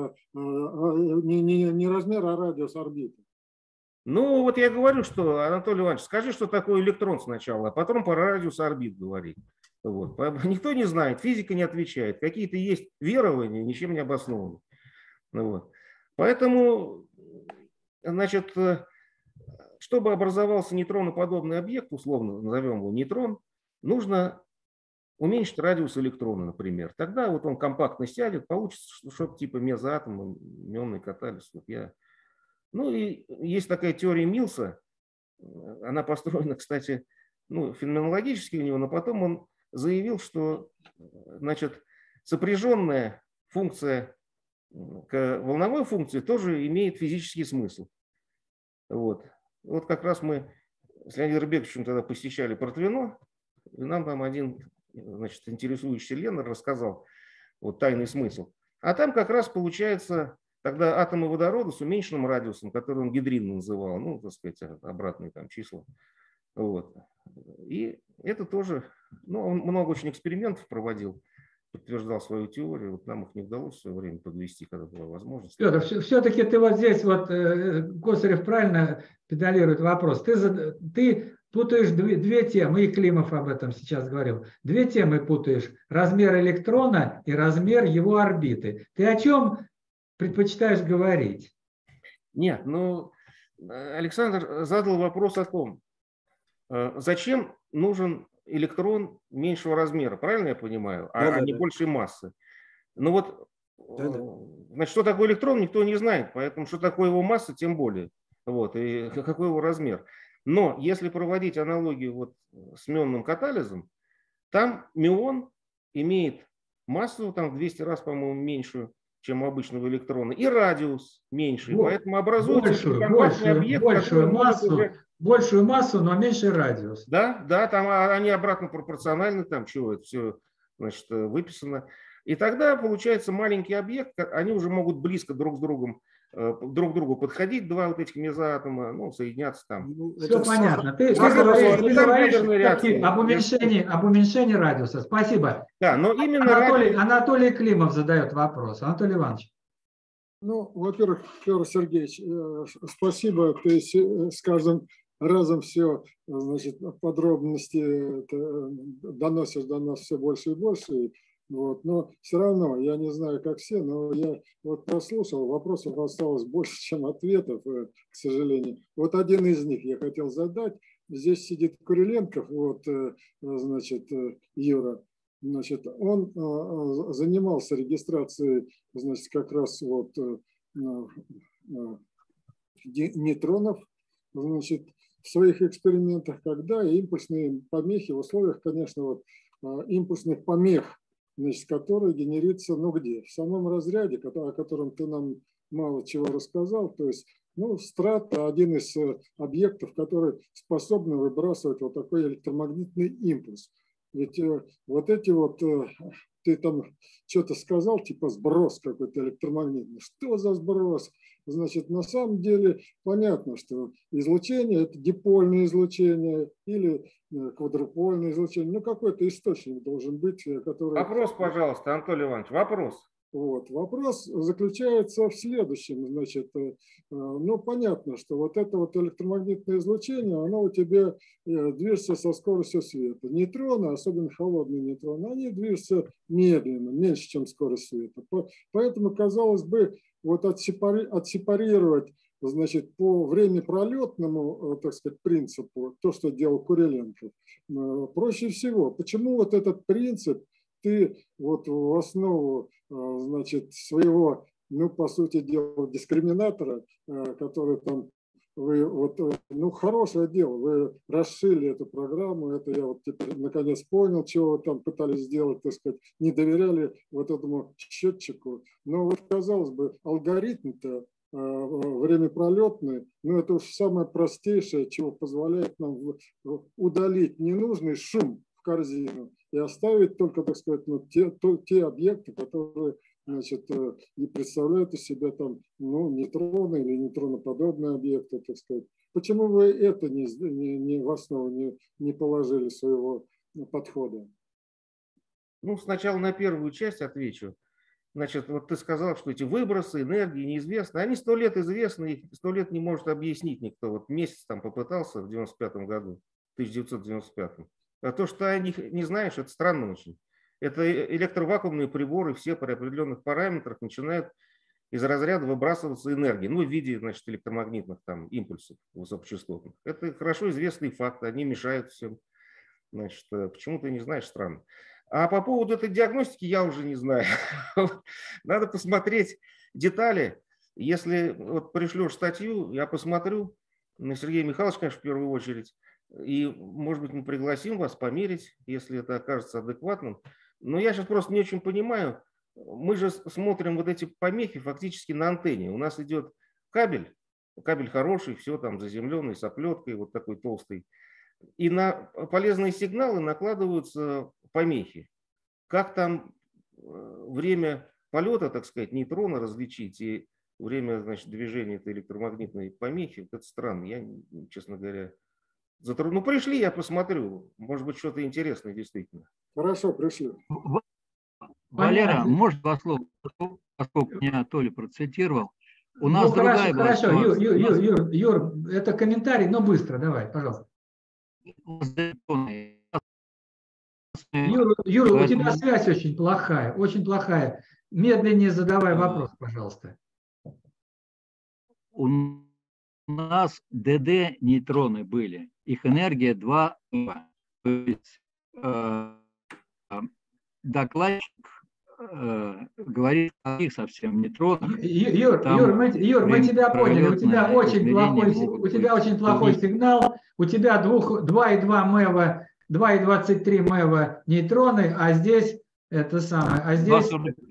не размер, а радиус орбиты. Ну, вот я говорю, что, Анатолий Иванович, скажи, что такое электрон сначала, а потом про радиус орбит говорить. Вот. Никто не знает, физика не отвечает. Какие-то есть верования, ничем не обоснованные. Вот. Поэтому, значит, чтобы образовался нейтроноподобный объект, условно назовем его нейтрон, нужно уменьшить радиус электрона, например. Тогда вот он компактно сядет, получится что-то типа мезоатома, мионный катализ. Ну и есть такая теория Милса, она построена, кстати, феноменологически у него, но потом он заявил, что, значит, сопряженная функция к волновой функции тоже имеет физический смысл. Вот как раз мы с Леонидом Бековичем тогда посещали Портвино, и нам там один, значит, интересующийся Ленар рассказал вот тайный смысл. А там как раз получается тогда атомы водорода с уменьшенным радиусом, который он гидрин называл, так сказать, обратные там числа. Вот. И это тоже, он много очень экспериментов проводил, подтверждал свою теорию. Вот нам их не удалось в свое время подвести, когда была возможность. Петр, все-таки ты вот здесь, Косарев правильно педалирует вопрос. Ты путаешь две темы, и Климов об этом сейчас говорил. Две темы путаешь: размер электрона и размер его орбиты. Ты о чем предпочитаешь говорить? Нет, Александр задал вопрос о том, зачем нужен электрон меньшего размера, правильно я понимаю, а не большей массы. Значит, что такое электрон, никто не знает, поэтому что такое его масса, тем более, и какой его размер. Но если проводить аналогию с мионным катализом, там мион имеет массу там в 200 раз, по-моему, меньшую, чем у обычного электрона, и радиус меньше, поэтому образуется большую массу, но меньший радиус. Да, там они обратно пропорциональны, там чего это все, значит, выписано. И тогда получается маленький объект, они уже могут близко друг к другу подходить, два вот этих мезоатома, соединяться там. Все понятно. Ты говоришь об уменьшении радиуса. Спасибо. Да, но именно Анатолий Климов задает вопрос. Анатолий Иванович. Во-первых, Федор Сергеевич, спасибо. Ты с каждым разом все, значит, подробности доносишь до нас все больше и больше. Но все равно, я не знаю, как все, но я прослушал, вопросов осталось больше, чем ответов, к сожалению. Один из них я хотел задать. Здесь сидит Куриленков, значит, Юра. Значит, он занимался регистрацией, значит, как раз нейтронов, значит, в своих экспериментах, когда импульсные помехи в условиях, конечно, импульсных помех, значит, которые генерится, где? В самом разряде, о котором ты нам мало чего рассказал, то есть, страта – один из объектов, который способен выбрасывать такой электромагнитный импульс. Ведь ты там что-то сказал, типа сброс какой-то электромагнитный. Что за сброс? Значит, на самом деле понятно, что излучение – это дипольное излучение или квадрупольное излучение. Какой-то источник должен быть, который… Вопрос, пожалуйста, Анатолий Иванович, вопрос. Вопрос заключается в следующем. Значит, понятно, что это электромагнитное излучение, оно у тебя движется со скоростью света. Нейтроны, особенно холодные нейтроны, они движутся медленно, меньше, чем скорость света. Поэтому, казалось бы, отсепарировать, значит, по времяпролетному, так сказать, принципу, то, что делал Куриленков, проще всего. Почему этот принцип ты в основу, значит, своего, по сути дела, дискриминатора, который там вы вот, ну, хорошее дело, вы расширили эту программу, это я вот теперь наконец понял, чего вы там пытались сделать, так сказать, не доверяли вот этому счетчику. Но вот, казалось бы, алгоритм-то времяпролетный, но это уж самое простейшее, чего позволяет нам удалить ненужный шум в корзину и оставить только, так сказать, ну, те объекты, которые, значит, и представляют из себя там, ну, нейтроны или нейтроноподобные объекты, так сказать. Почему вы это не в основу не положили своего подхода? Ну, сначала на первую часть отвечу. Значит, вот ты сказал, что эти выбросы, энергии неизвестны. Они 100 лет известны, их 100 лет не может объяснить никто. Вот месяц там попытался в 95 году, 1995. А то, что о них не знаешь, это странно очень. Это электровакуумные приборы, все при определенных параметрах начинают из разряда выбрасываться энергии, ну, в виде, значит, электромагнитных там импульсов высокочастотных. Это хорошо известный факт, они мешают всем. Значит, почему ты не знаешь, странно. А по поводу этой диагностики я уже не знаю. Надо посмотреть детали. Если вот пришлешь статью, я посмотрю. На Сергея Михайловича, конечно, в первую очередь. И, может быть, мы пригласим вас померить, если это окажется адекватным. Но я сейчас просто не очень понимаю. Мы же смотрим вот эти помехи фактически на антенне. У нас идет кабель хороший, все там заземленный, с оплеткой, вот такой толстый. И на полезные сигналы накладываются помехи. Как там время полета, так сказать, нейтрона различить и время, значит, движения этой электромагнитной помехи, это странно. Я, честно говоря, затруднен. Ну, пришли, я посмотрю. Может быть, что-то интересное действительно. Хорошо, пришли. Валера, может, два слова, поскольку меня Толя процитировал. У нас ну, другая хорошо, была хорошо. Юр, это комментарий, но быстро, давай, пожалуйста. Юра, у тебя связь очень плохая, очень плохая. Медленнее задавай вопрос, пожалуйста. У нас ДД нейтроны были, их энергия 2. Докладчик говорит о них совсем нейтронах. Юр, мы тебя поняли, у тебя очень плохой сигнал, у тебя 2,2 МЭВа, 2,23 МЭВа нейтроны, а здесь это самое, а здесь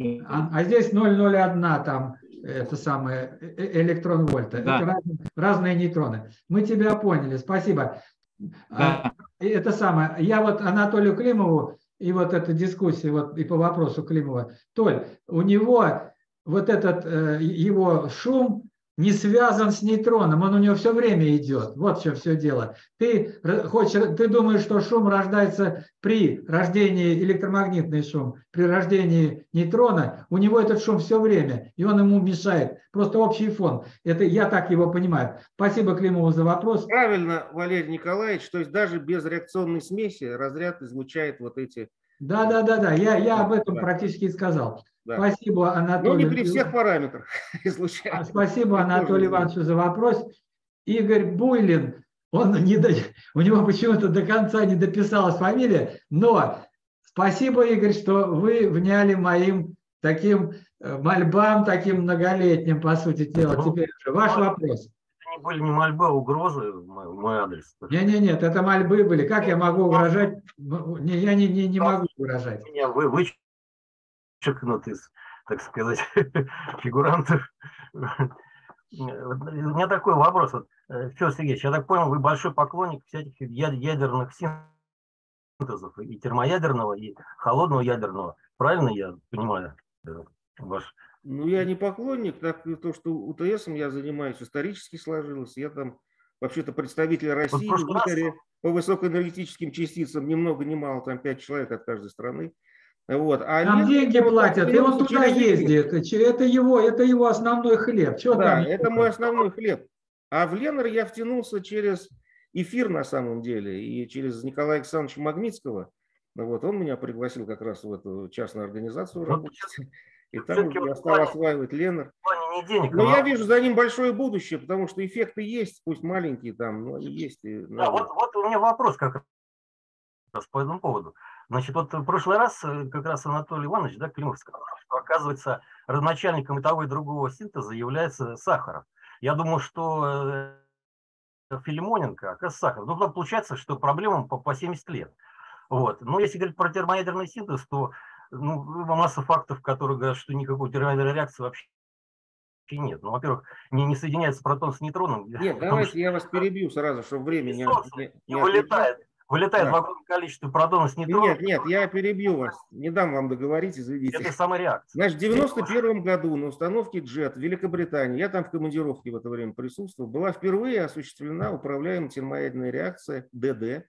0,01 там это самое электрон-вольта. Да. Это разные нейтроны. Мы тебя поняли, спасибо. Да. Это самое, я вот Анатолию Климову и вот эта дискуссия вот и по вопросу Климова. Толь, у него вот этот его шум не связан с нейтроном, он у него все время идет. Вот в чем все дело. Ты думаешь, что шум рождается при рождении, электромагнитный шум, при рождении нейтрона, у него этот шум все время, и он ему мешает. Просто общий фон. Это я так его понимаю. Спасибо Климову за вопрос. Правильно, Валерий Николаевич, то есть даже без реакционной смеси разряд излучает вот эти... Да, я об этом практически и сказал. Да. Спасибо, Анатолий. Но не при всех параметрах излучает. Спасибо, Анатолий Иванович, за вопрос. Игорь Буйлин, у него почему-то до конца не дописалась фамилия, но спасибо, Игорь, что вы вняли моим таким мольбам, таким многолетним, по сути дела. Теперь уже ваш вопрос. Это были не мольбы, а угрозы в мой адрес. Нет, это мольбы были. Как я могу угрожать? Я не могу угрожать. Вы вычеркнут из, так сказать, фигурантов. У меня такой вопрос. Федор Сергеевич, я так понял, вы большой поклонник всяких ядерных синтезов, и термоядерного, и холодного ядерного. Правильно я понимаю ваш? Ну, я не поклонник, так то, что УТСом я занимаюсь, исторически сложилось. Я там вообще-то представитель России в ИТЕРе по высокоэнергетическим частицам, ни много ни мало, там 5 человек от каждой страны. Вот. Там деньги платят, и он туда ездит. Это его основной хлеб. Чего да, это мой основной хлеб. А в Ленер я втянулся через эфир на самом деле, и через Николая Александровича Магнитского. Вот, он меня пригласил как раз в эту частную организацию работать. И там я стал осваивать Ленер. Но я вижу за ним большое будущее, потому что эффекты есть, пусть маленькие там, но они есть. Да, вот у меня вопрос как раз по этому поводу. Значит, вот в прошлый раз как раз Анатолий Иванович, да, Климов сказал, что, оказывается, родоначальником того и другого синтеза является Сахаров. Я думаю, что Филимоненко, оказывается, сахар. Ну, там получается, что проблемам по 70 лет. Вот. Но если говорить про термоядерный синтез, то ну, масса фактов, которые говорят, что никакой термоядерной реакции вообще нет. Ну, во-первых, не соединяется протон с нейтроном. Нет, давайте я вас перебью сразу, чтобы время не вылетает в огромное количество протонов с нейтроном. Нет, я перебью вас. Не дам вам договорить, извините. Это самореакция. Значит, в 91 году на установке JET в Великобритании, я там в командировке в это время присутствовал, была впервые осуществлена управляемая термоядерная реакция ДТ,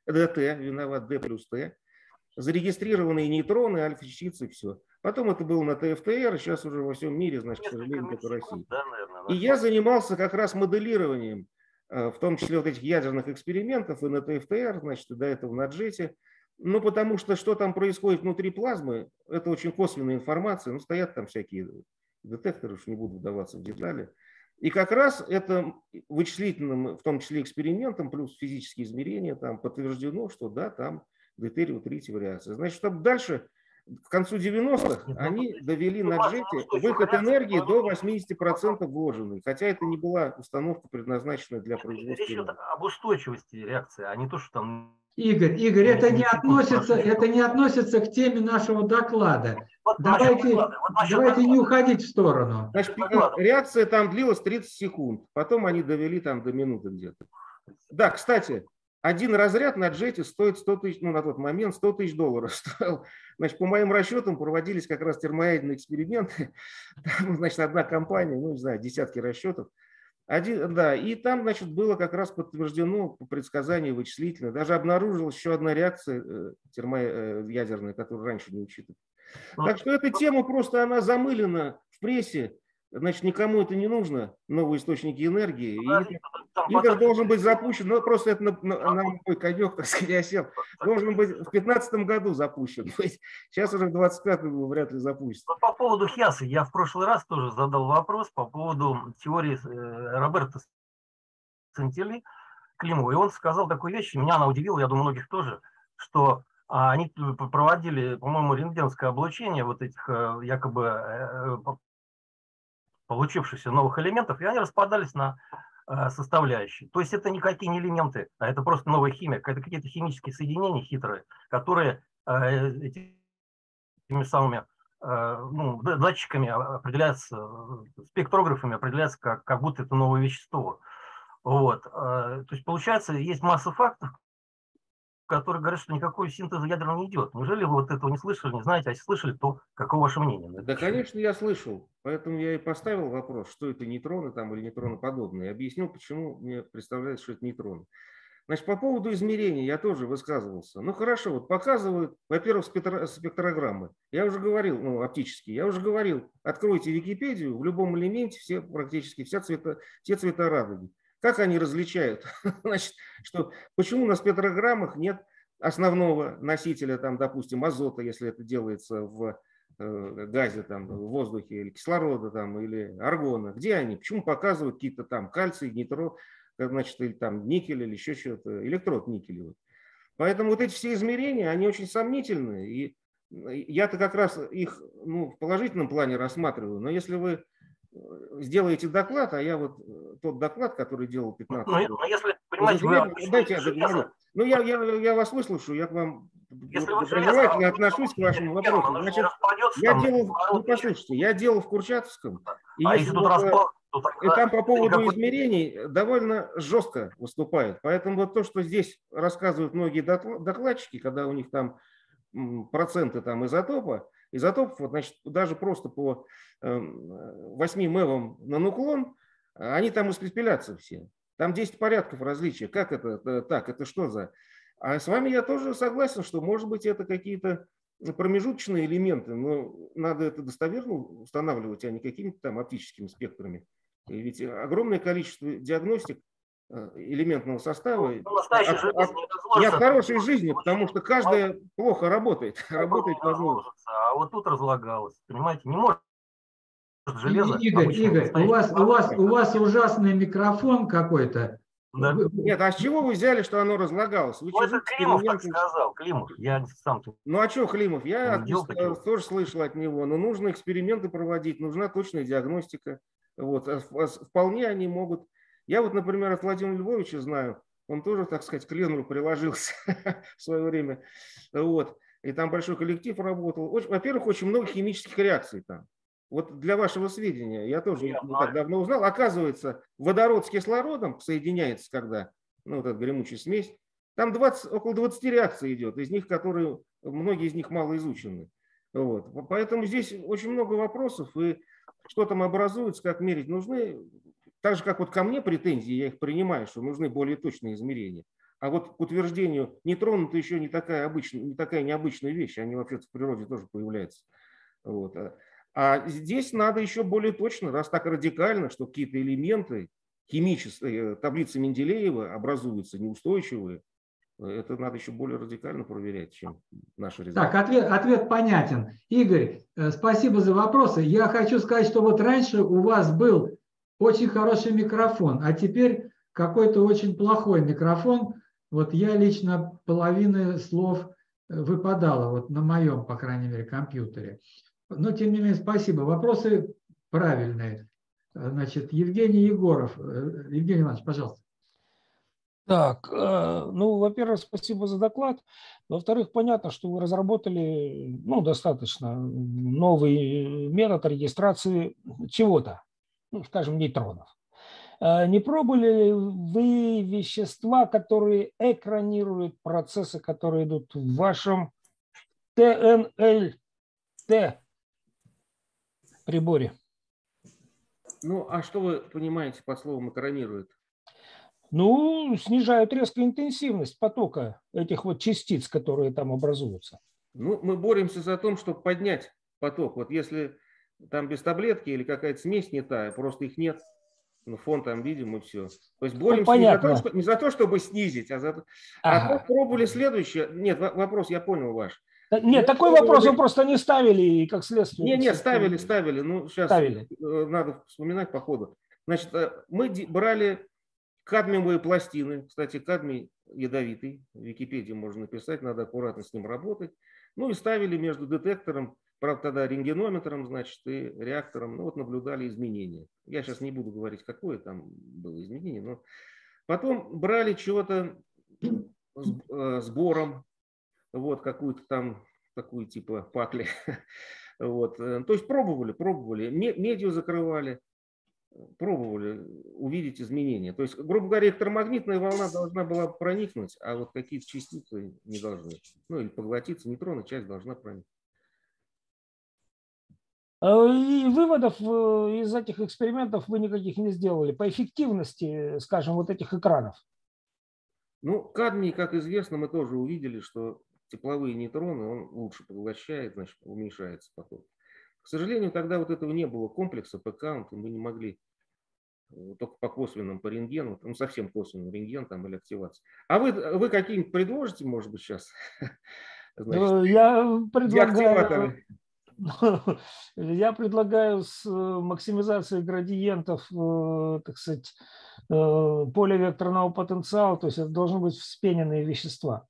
D плюс Т, зарегистрированные нейтроны, альфа-частицы, все. Потом это было на ТФТР, сейчас уже во всем мире, значит, к сожалению, только в России. Да, наверное, и я занимался как раз моделированием, в том числе вот этих ядерных экспериментов и на ТФТР, значит, и до этого на JET. Ну, потому что там происходит внутри плазмы, это очень косвенная информация, ну, стоят там всякие детекторы, уж не буду вдаваться в детали. И как раз это вычислительным, в том числе экспериментом, плюс физические измерения, там подтверждено, что да, там дейтериево-тритиевая реакция. Значит, чтобы дальше, к концу 90-х, они довели на JET выход энергии до 80% вложенной, хотя это не была установка, предназначенная для производства. Речь идет об устойчивости реакции, а не то, что там... Игорь, это не относится к теме нашего доклада. Вот давайте не уходить в сторону. Значит, реакция там длилась 30 секунд, потом они довели там до минуты где-то. Да, кстати, один разряд на JET стоит 100 тысяч, ну на тот момент 100 тысяч долларов стоил. Значит, по моим расчетам проводились как раз термоядерные эксперименты. Там, значит, одна компания, ну не знаю, десятки расчетов. Да, и там, значит, было как раз подтверждено по предсказанию вычислительно. Даже обнаружилась еще одна реакция термоядерная, которую раньше не учитывали. Так что эта тема просто, она замылена в прессе. Значит, никому это не нужно, новые источники энергии. Игорь должен быть запущен, но просто это на мой конек, так сказать, я сел. Должен быть в 2015 году запущен. Сейчас уже в 2025 вряд ли запустится. По поводу Хиаса, я в прошлый раз тоже задал вопрос по поводу теории Роберта Сантилли Климова. И он сказал такую вещь, меня она удивила, я думаю, многих тоже, что они проводили, по-моему, рентгеновское облучение вот этих якобы получившихся новых элементов, и они распадались на составляющие. То есть это никакие не элементы, а это просто новая химия, это какие-то химические соединения хитрые, которые этими самыми датчиками определяются, спектрографами определяются как будто это новое вещество. Вот. То есть получается, есть масса фактов, которые говорят, что никакой синтеза ядерного не идет. Неужели вы вот этого не слышали, не знаете? А если слышали, то каково ваше мнение? Да, конечно, я слышал. Поэтому я и поставил вопрос, что это нейтроны там или нейтроноподобные. Объяснил, почему мне представляется, что это нейтроны. Значит, по поводу измерений я тоже высказывался. Ну хорошо, вот показывают, во-первых, спектрограммы. Я уже говорил, ну оптические, я уже говорил, откройте Википедию, в любом элементе все, практически все цвета радуги. Как они различают? Значит, что, почему на спектрограммах нет основного носителя, там, допустим, азота, если это делается в газе, там, в воздухе, или кислорода, там, или аргона? Где они? Почему показывают какие-то там кальций, нитро, значит, или там никель, или еще что-то, электрод никелевый? Поэтому вот эти все измерения, они очень сомнительные. И я-то как раз их в положительном плане рассматриваю. Но если вы сделаете доклад, а я вот тот доклад, который делал 15 лет. Но если, понимаете, дайте я договорю. Ну, я вас выслушаю, я к вам доброжелательно отношусь к вашему вопросу. Значит, я делал, послушайте, я делал в Курчатовском, и там по поводу измерений довольно жестко выступают. Поэтому вот то, что здесь рассказывают многие докладчики, когда у них там проценты там изотопов, вот, значит, даже просто по 8 мэвам на нуклон, они там испепелятся все. Там 10 порядков различия. Как это так? Это что за... А с вами я тоже согласен, что, может быть, это какие-то промежуточные элементы, но надо это достоверно устанавливать, а не какими-то там оптическими спектрами. И ведь огромное количество диагностик элементного состава не от хорошей жизни, потому что каждая плохо работает. Работает возможно. А вот тут разлагалось. Понимаете, не может железо. Игорь, у вас ужасный микрофон какой-то. Да. Нет, а с чего вы взяли, что оно разлагалось? Вы это Климов так сказал. Климов, я сам. Ну а что Климов? Я тоже слышал от него. Но нужно эксперименты проводить, нужна точная диагностика. Вот. Вполне они могут Я вот, например, от Владимира Львовича знаю, он тоже, так сказать, к Ленру приложился в свое время. Вот. И там большой коллектив работал. Во-первых, очень много химических реакций там. Вот для вашего сведения, я тоже не так давно узнал, оказывается, водород с кислородом соединяется, когда, ну, вот эта гремучая смесь, там около 20 реакций идет, из них, многие из них мало изучены. Вот. Поэтому здесь очень много вопросов, и что там образуется, как мерить, нужны, так же, как вот ко мне претензии, я их принимаю, что нужны более точные измерения. А вот к утверждению нейтроны это еще не такая необычная вещь, они вообще-то в природе тоже появляются. Вот. А здесь надо еще более точно, раз так радикально, что какие-то элементы химические, таблицы Менделеева образуются неустойчивые, это надо еще более радикально проверять, чем наши результаты. Так, ответ понятен. Игорь, спасибо за вопросы. Я хочу сказать, что вот раньше у вас был очень хороший микрофон, а теперь какой-то очень плохой микрофон. Вот я лично половины слов выпадала, вот на моем, по крайней мере, компьютере. Но, тем не менее, спасибо. Вопросы правильные. Значит, Евгений Егоров. Евгений Иванович, пожалуйста. Так, ну, во-первых, спасибо за доклад. Во-вторых, понятно, что вы разработали, ну, достаточно новый метод регистрации чего-то, ну, скажем, нейтронов. Не пробовали ли вы вещества, которые экранируют процессы, которые идут в вашем ТНЛТ приборе? Ну, а что вы понимаете под словом экранирует? Ну, снижают резко интенсивность потока этих вот частиц, которые там образуются. Ну, мы боремся за то, чтобы поднять поток. Вот если там без таблетки или какая-то смесь не та, просто их нет, ну, фон там видим и все. То есть боремся не за то, чтобы снизить, а за то. А то пробовали следующее. Нет, вопрос я понял ваш. Нет, такой вопрос вы просто не ставили и как следствие. Нет, ставили. Ну, сейчас надо вспоминать по ходу. Значит, мы брали кадмиевые пластины. Кстати, кадмий ядовитый. В Википедии можно написать, надо аккуратно с ним работать. Ну и ставили между детектором, правда, тогда рентгенометром, значит, и реактором. Ну вот наблюдали изменения. Я сейчас не буду говорить, какое там было изменение, но потом брали чего-то с бором, вот какую-то там такую типа пакли. Вот. То есть пробовали. Медью закрывали. Пробовали увидеть изменения. То есть, грубо говоря, электромагнитная волна должна была проникнуть, а вот какие-то частицы не должны. Ну или поглотиться, нейтронная часть должна проникнуть. И выводов из этих экспериментов вы никаких не сделали по эффективности, скажем, вот этих экранов? Ну, кадмий, как известно, мы тоже увидели, что тепловые нейтроны он лучше поглощает, значит, уменьшается поток. К сожалению, тогда вот этого не было комплекса ПК, мы не могли только по косвенным, по рентгену, ну совсем косвенным, рентген там или активация. А вы какие-нибудь предложите, может быть, сейчас? Значит, я предлагаю с максимизацией градиентов, так сказать, поля векторного потенциала, то есть это должны быть вспененные вещества.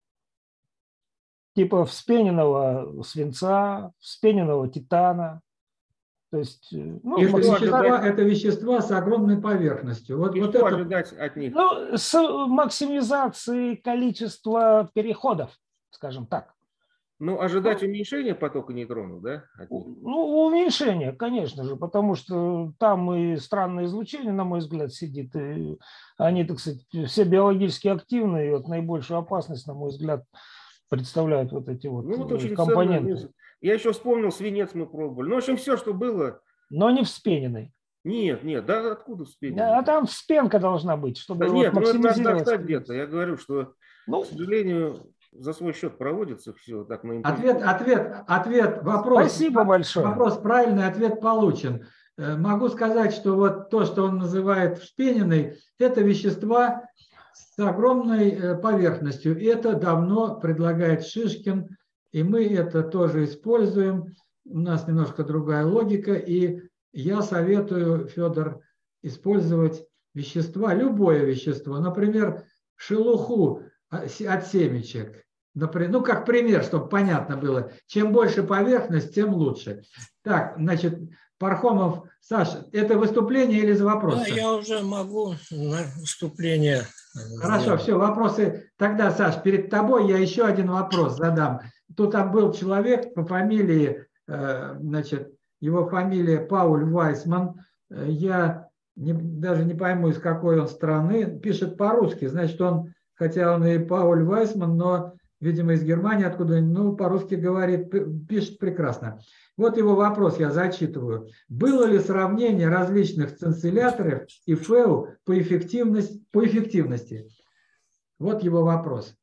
Типа вспененного свинца, вспененного титана. То есть, ну, это вещества с огромной поверхностью. Вот что это ожидать от них? Ну, с максимизацией количества переходов, скажем так. Ну, ожидать уменьшения потока нейтронов, да? Ну, уменьшение, конечно же, потому что там и странное излучение, на мой взгляд, сидит. И они, так сказать, все биологически активны, и вот наибольшую опасность, на мой взгляд, представляют вот эти вот, компоненты. Я еще вспомнил, свинец мы пробовали. Ну, в общем, все, что было. Но не вспененный. Нет, да откуда вспененный? А там вспенка должна быть, чтобы да, нет, максимизировать. Это надо достать где-то. Я говорю, что, к сожалению, за свой счет проводится все так на Ответ, вопрос. Спасибо большое. Вопрос правильный, ответ получен. Могу сказать, что вот то, что он называет вспененной, это вещества с огромной поверхностью. Это давно предлагает Шишкин, и мы это тоже используем. У нас немножко другая логика, и я советую, Федор, использовать вещества, любое вещество, например, шелуху от семечек. Например, ну, как пример, чтобы понятно было. Чем больше поверхность, тем лучше. Так, значит, Пархомов, Саша, это выступление или вопрос? Да, я уже могу на выступление. Хорошо, все, вопросы. Тогда, Саш, перед тобой я еще один вопрос задам. Тут был человек по фамилии, значит, его фамилия Пауль Вайсман. Я даже не пойму, из какой он страны. Пишет по-русски, значит, он, хотя он и Пауль Вайсман, но, видимо, из Германии откуда-нибудь, ну, по-русски говорит, пишет прекрасно. Вот его вопрос, я зачитываю. Было ли сравнение различных сцинцилляторов и ФЭУ по эффективности? Вот его вопрос.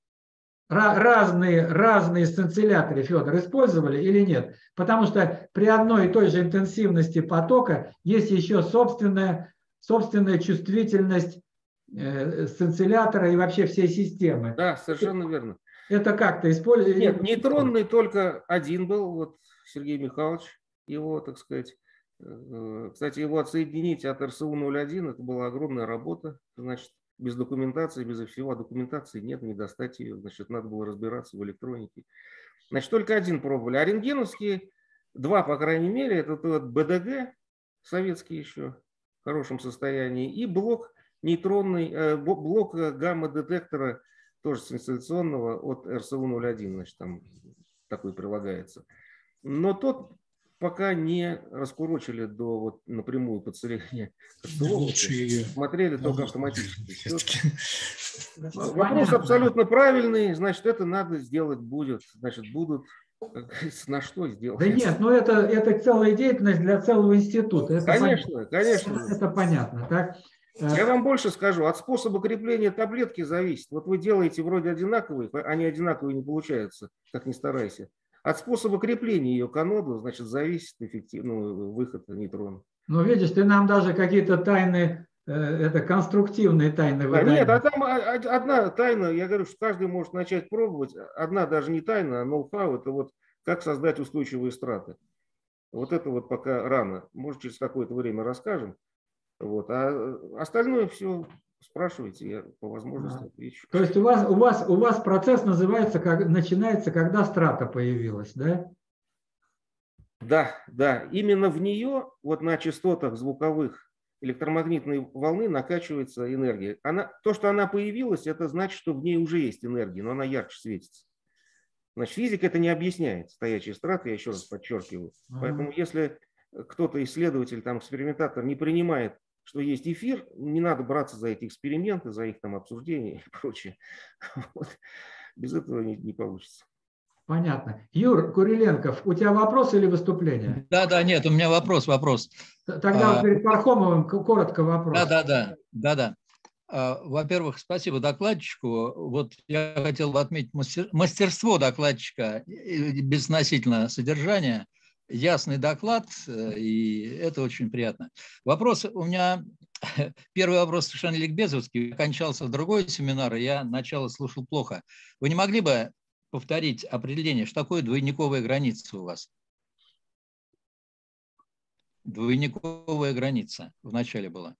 Разные сцинцилляторы, Федор, использовали или нет? Потому что при одной и той же интенсивности потока есть еще собственная чувствительность сцинциллятора и вообще всей системы. Да, совершенно верно. Это как-то использовали? Нет, нейтронный только один был, вот Сергей Михайлович, его, так сказать, кстати, его отсоединить от РСУ-01, это была огромная работа, значит, без документации, без всего, а документации нет, не достать ее, значит, надо было разбираться в электронике. Значит, только один пробовали, а рентгеновские, два, по крайней мере, это вот БДГ, советский еще, в хорошем состоянии, и блок нейтронный, блок гамма-детектора, тоже сенсационного от РСУ-01, значит, там такой прилагается. Но тот пока не раскурочили до вот напрямую подселения. Смотрели только автоматически. Вопрос абсолютно правильный, значит, это надо сделать будет, значит, будут, на что сделать. Да нет, ну это целая деятельность для целого института. Это конечно, понятно. конечно. Это понятно, так? Я вам больше скажу, от способа крепления таблетки зависит. Вот вы делаете вроде одинаковые, они одинаковые не получаются, как ни старайся. От способа крепления ее к аноду, значит, зависит выход нейтрона. Ну, видишь, ты нам даже какие-то тайны, это конструктивные тайны выдаешь. Нет, а там одна тайна, я говорю, что каждый может начать пробовать. Одна даже не тайна, а ноу-хау, это вот как создать устойчивые страты. Вот это вот пока рано. Может, через какое-то время расскажем. Вот. А остальное все спрашивайте, я по возможности отвечу. То есть у вас процесс начинается, когда страта появилась, да? Да. Именно в нее, вот на частотах звуковых электромагнитной волны накачивается энергия. То, что она появилась, это значит, что в ней уже есть энергия, но она ярче светится. Значит, физика это не объясняет, стоячие страты, я еще раз подчеркиваю. Поэтому если кто-то, исследователь, там, экспериментатор, не принимает, что есть эфир, не надо браться за эти эксперименты, за их там обсуждения и прочее. Вот. Без этого не получится. Понятно. Юр Куриленков, у тебя вопрос или выступление? Да, нет, у меня вопрос. Тогда перед Пархомовым коротко вопрос. Да. Во-первых, спасибо докладчику. Вот я хотел бы отметить мастерство докладчика безотносительно содержания. Ясный доклад, и это очень приятно. Вопрос у меня, первый вопрос совершенно ликбезовский, окончался другой семинар, и я начало слушал плохо. Вы не могли бы повторить определение, что такое двойниковая граница у вас? Двойниковая граница в начале была.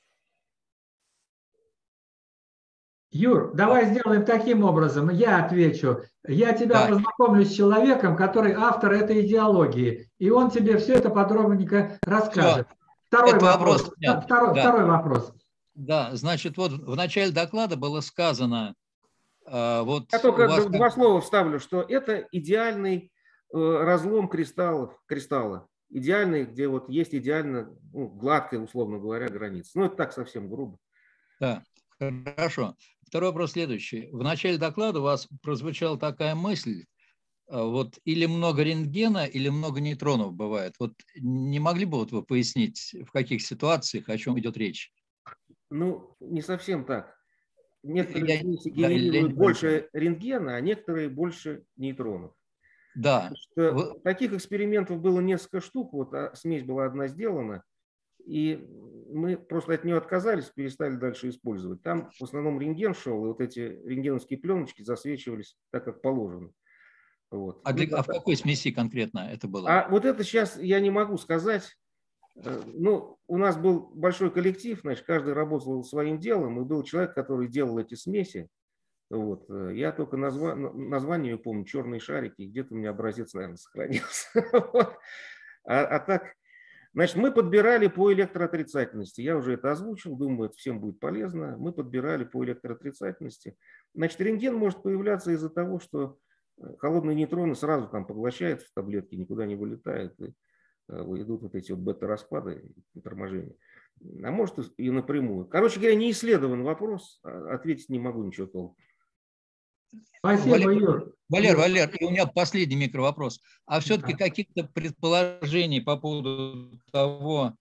Юр, давай сделаем таким образом. Я отвечу. Я тебя познакомлю с человеком, который автор этой идеологии. И он тебе все это подробненько расскажет. Второй вопрос. Второй вопрос. Да, значит, вот в начале доклада было сказано... Я только два слова вставлю, что это идеальный разлом кристалла. Идеальный, где вот есть идеально гладкая, условно говоря, граница. Ну, это так совсем грубо. Да, хорошо. Второй вопрос следующий. В начале доклада у вас прозвучала такая мысль, вот или много рентгена, или много нейтронов бывает. Вот не могли бы вы пояснить, в каких ситуациях, о чем идет речь? Ну, не совсем так. Некоторые смеси генерируют больше рентгена, а некоторые больше нейтронов. Да. Таких экспериментов было несколько штук, вот смесь была одна сделана, и мы просто от нее отказались, перестали дальше использовать. Там в основном рентген шел, и вот эти рентгеновские пленочки засвечивались так, как положено. Вот. А в какой смеси конкретно это было? А вот это сейчас я не могу сказать. Ну, у нас был большой коллектив, значит, каждый работал своим делом, и был человек, который делал эти смеси. Вот. Я только название помню, черные шарики, где-то у меня образец, наверное, сохранился. А так, Значит, мы подбирали по электроотрицательности. Я уже это озвучил, думаю, это всем будет полезно. Мы подбирали по электроотрицательности. Значит, рентген может появляться из-за того, что холодные нейтроны сразу там поглощаются в таблетки, никуда не вылетают, и идут вот эти вот бета-распады и торможения. А может и напрямую. Короче говоря, не исследован вопрос, ответить не могу ничего толком. Спасибо, Юр. Валер, и у меня последний микровопрос. А все-таки каких-то предположений по поводу того,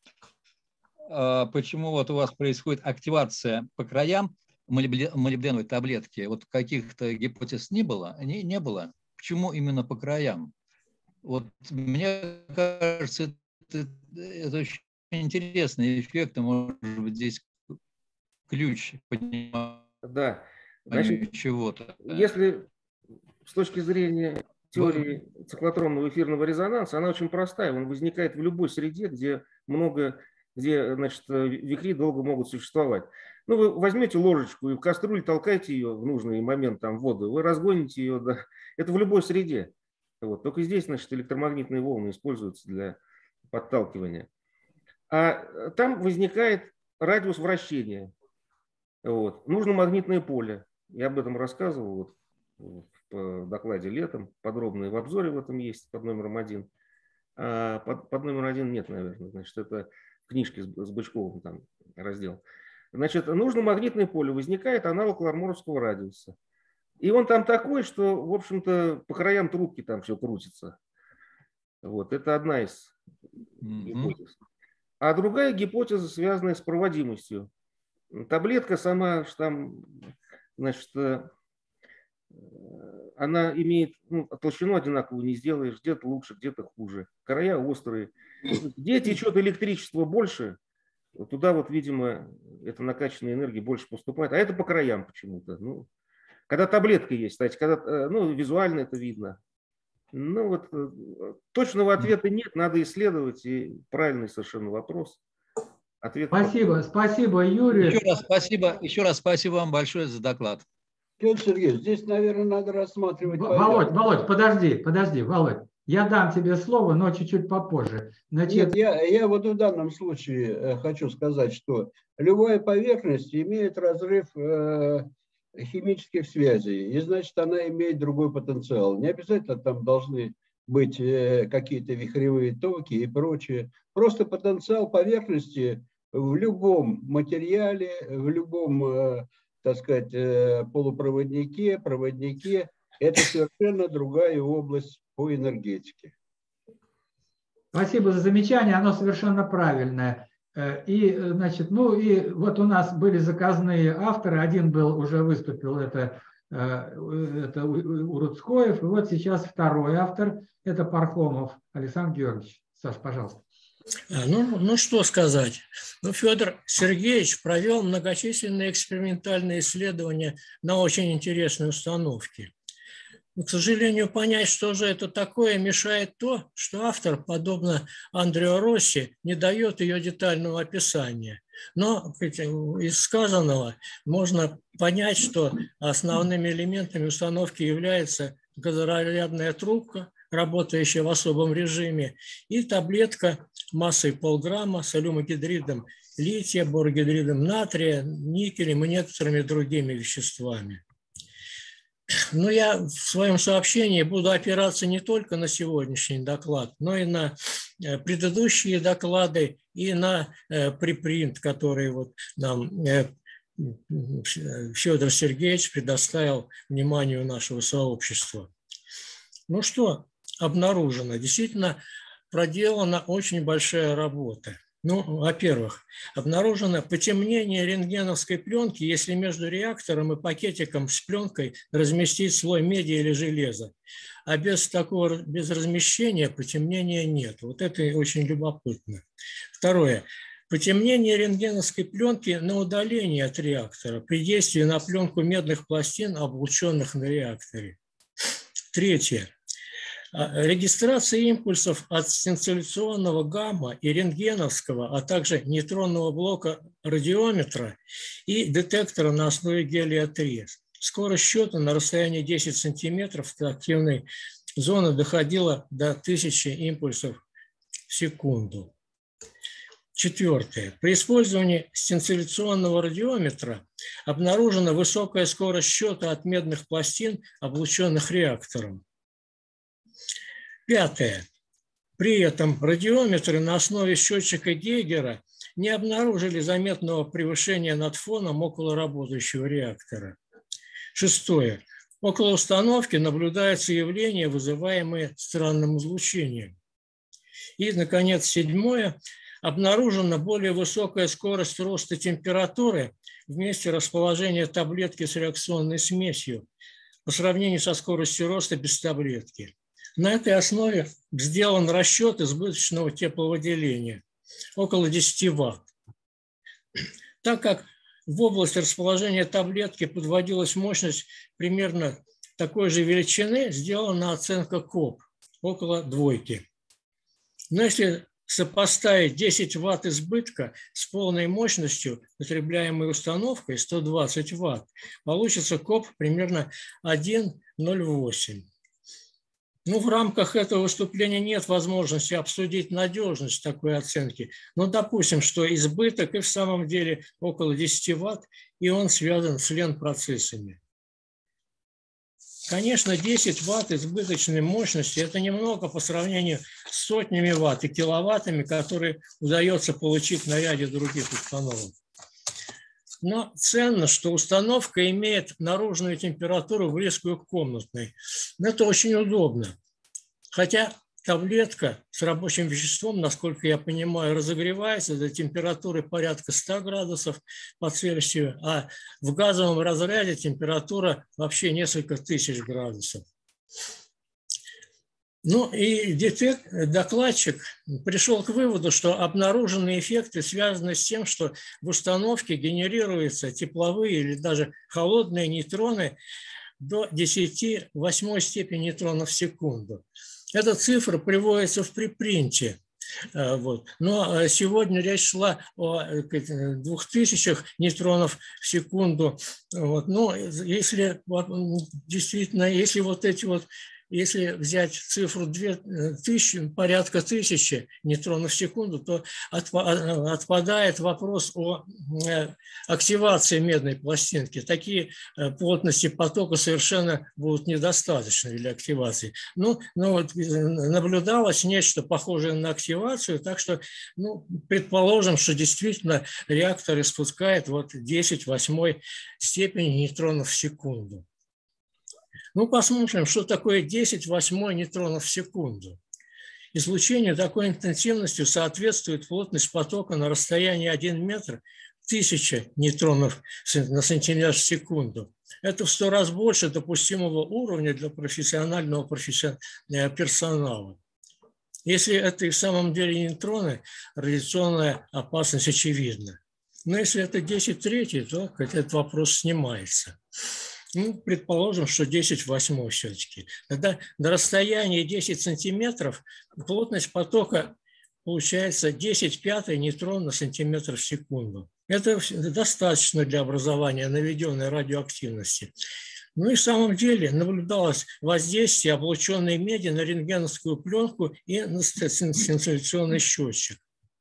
почему вот у вас происходит активация по краям молибденовой таблетки, вот каких-то гипотез не было? Не было. Почему именно по краям? Вот мне кажется, это очень интересный эффект, может быть, здесь ключ понимания. Да. Значит, чего-то. Если с точки зрения теории циклотронного эфирного резонанса, она очень простая. Он возникает в любой среде, где значит, вихри долго могут существовать. Ну, вы возьмете ложечку и в кастрюлю толкаете ее в нужный момент там, в воду, вы разгоните ее. Да. Это в любой среде. Вот. Только здесь, значит, электромагнитные волны используются для подталкивания. А там возникает радиус вращения. Вот. Нужно магнитное поле. Я об этом рассказывал вот, в докладе летом. Подробно и в обзоре в этом есть под номером 1. А под номером 1 нет, наверное. Значит, это в книжке с Бычковым там раздел. Значит, нужно магнитное поле. Возникает аналог Ларморовского радиуса. И он там такой, что, в общем-то, по краям трубки там все крутится. Вот. Это одна из гипотез. А другая гипотеза, связанная с проводимостью. Таблетка сама, там, значит, она имеет толщину одинаковую не сделаешь, где-то лучше, где-то хуже. Края острые. Где течет электричество больше, туда вот, видимо, эта накачанная энергия больше поступает. А это по краям почему-то. Ну, когда таблетка есть, кстати, когда, ну, визуально это видно. Ну вот точного ответа нет, надо исследовать, и правильный совершенно вопрос. Ответ Спасибо, Юрий. Еще раз спасибо вам большое за доклад. Петр Сергеевич, здесь, наверное, надо рассматривать... Володь, подожди, Володь. Я дам тебе слово, но чуть-чуть попозже. Значит... Нет, я вот в данном случае хочу сказать, что любая поверхность имеет разрыв химических связей, и значит, она имеет другой потенциал. Не обязательно там должны быть какие-то вихревые токи и прочее. Просто потенциал поверхности в любом материале, в любом, так сказать, полупроводнике, проводнике, это совершенно другая область по энергетике. Спасибо за замечание, оно совершенно правильное. И, значит, ну и вот у нас были заказные авторы, один был, уже выступил, это Уруцкоев, и вот сейчас второй автор, это Пархомов Александр Георгиевич. Саш, пожалуйста. Ну, что сказать. Ну, Федор Сергеевич провел многочисленные экспериментальные исследования на очень интересной установке. Но, к сожалению, понять, что же это такое, мешает то, что автор, подобно Андрео Росси, не дает ее детального описания. Но из сказанного можно понять, что основными элементами установки является газорарядная трубка, работающая в особом режиме, и таблетка массой полграмма с алюмогидридом лития, борогидридом натрия, никелем и некоторыми другими веществами. Но я в своем сообщении буду опираться не только на сегодняшний доклад, но и на предыдущие доклады и на препринт, который вот нам Федор Сергеевич предоставил вниманию нашего сообщества. Ну что обнаружено? Действительно проделана очень большая работа. Ну, во-первых, обнаружено потемнение рентгеновской пленки, если между реактором и пакетиком с пленкой разместить слой меди или железа. А без размещения потемнения нет. Вот это очень любопытно. Второе. Потемнение рентгеновской пленки на удалении от реактора при действии на пленку медных пластин, облученных на реакторе. Третье. Регистрация импульсов от сцинцилляционного гамма и рентгеновского, а также нейтронного блока радиометра и детектора на основе гелия-3. Скорость счета на расстоянии 10 сантиметров от активной зоны доходила до 1000 импульсов в секунду. Четвертое. При использовании сцинцилляционного радиометра обнаружена высокая скорость счета от медных пластин, облученных реактором. Пятое. При этом радиометры на основе счетчика Гейгера не обнаружили заметного превышения над фоном около работающего реактора. Шестое. Около установки наблюдается явление, вызываемое странным излучением. И, наконец, седьмое. Обнаружена более высокая скорость роста температуры в месте расположения таблетки с реакционной смесью по сравнению со скоростью роста без таблетки. На этой основе сделан расчет избыточного тепловыделения – около 10 Вт. Так как в область расположения таблетки подводилась мощность примерно такой же величины, сделана оценка КОП – около 2. Но если сопоставить 10 Вт избытка с полной мощностью, потребляемой установкой 120 Вт, получится КОП примерно 1,08. Ну, в рамках этого выступления нет возможности обсудить надежность такой оценки, но допустим, что избыток и в самом деле около 10 Вт, и он связан с ЛЕН-процессами. Конечно, 10 Вт избыточной мощности – это немного по сравнению с сотнями Вт и киловаттами, которые удается получить на ряде других установок. Но ценно, что установка имеет наружную температуру близкую к комнатной. Это очень удобно. Хотя таблетка с рабочим веществом, насколько я понимаю, разогревается до температуры порядка 100 градусов по Цельсию, а в газовом разряде температура вообще несколько тысяч градусов. Ну и докладчик пришел к выводу, что обнаруженные эффекты связаны с тем, что в установке генерируются тепловые или даже холодные нейтроны до 10⁸ степени нейтронов в секунду. Эта цифра приводится в препринте. Вот. Но сегодня речь шла о 2000 нейтронов в секунду. Вот. Но если действительно, если взять цифру 2000, порядка 1000 нейтронов в секунду, то отпадает вопрос о активации медной пластинки. Такие плотности потока совершенно будут недостаточны для активации. Но вот наблюдалось нечто похожее на активацию, так что предположим, что действительно реактор испускает 10⁸ степени нейтронов в секунду. Посмотрим, что такое 10⁸ нейтронов в секунду. Излучению такой интенсивностью соответствует плотность потока на расстоянии 1 метр 1000 нейтронов на сантиметр в секунду. Это в 100 раз больше допустимого уровня для профессионального персонала. Если это и в самом деле нейтроны, радиационная опасность очевидна. Но если это 10⁻, то этот вопрос снимается. Предположим, что 10⁸ все-таки. Тогда на расстоянии 10 сантиметров плотность потока получается 10⁵ нейтрон на сантиметр в секунду. Это достаточно для образования наведенной радиоактивности. И в самом деле наблюдалось воздействие облученной меди на рентгеновскую пленку и на сцинцилляционный счетчик.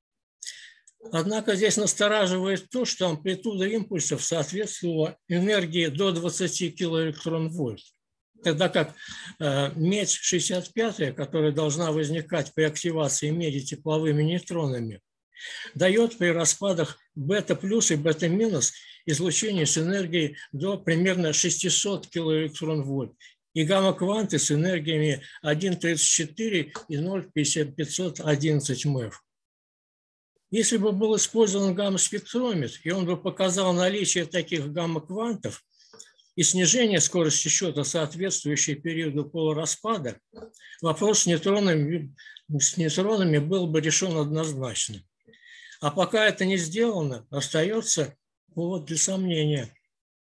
Однако здесь настораживает то, что амплитуда импульсов соответствовала энергии до 20 килоэлектрон-вольт, тогда как медь 65, которая должна возникать при активации меди тепловыми нейтронами, дает при распадах бета плюс и бета минус излучение с энергией до примерно 600 килоэлектрон-вольт и гамма-кванты с энергиями 1,34 и 0,511 МЭФ. Если бы был использован гамма-спектрометр, и он бы показал наличие таких гамма-квантов и снижение скорости счета, соответствующей периоду полураспада, вопрос с нейтронами был бы решен однозначно. А пока это не сделано, остается повод для сомнения.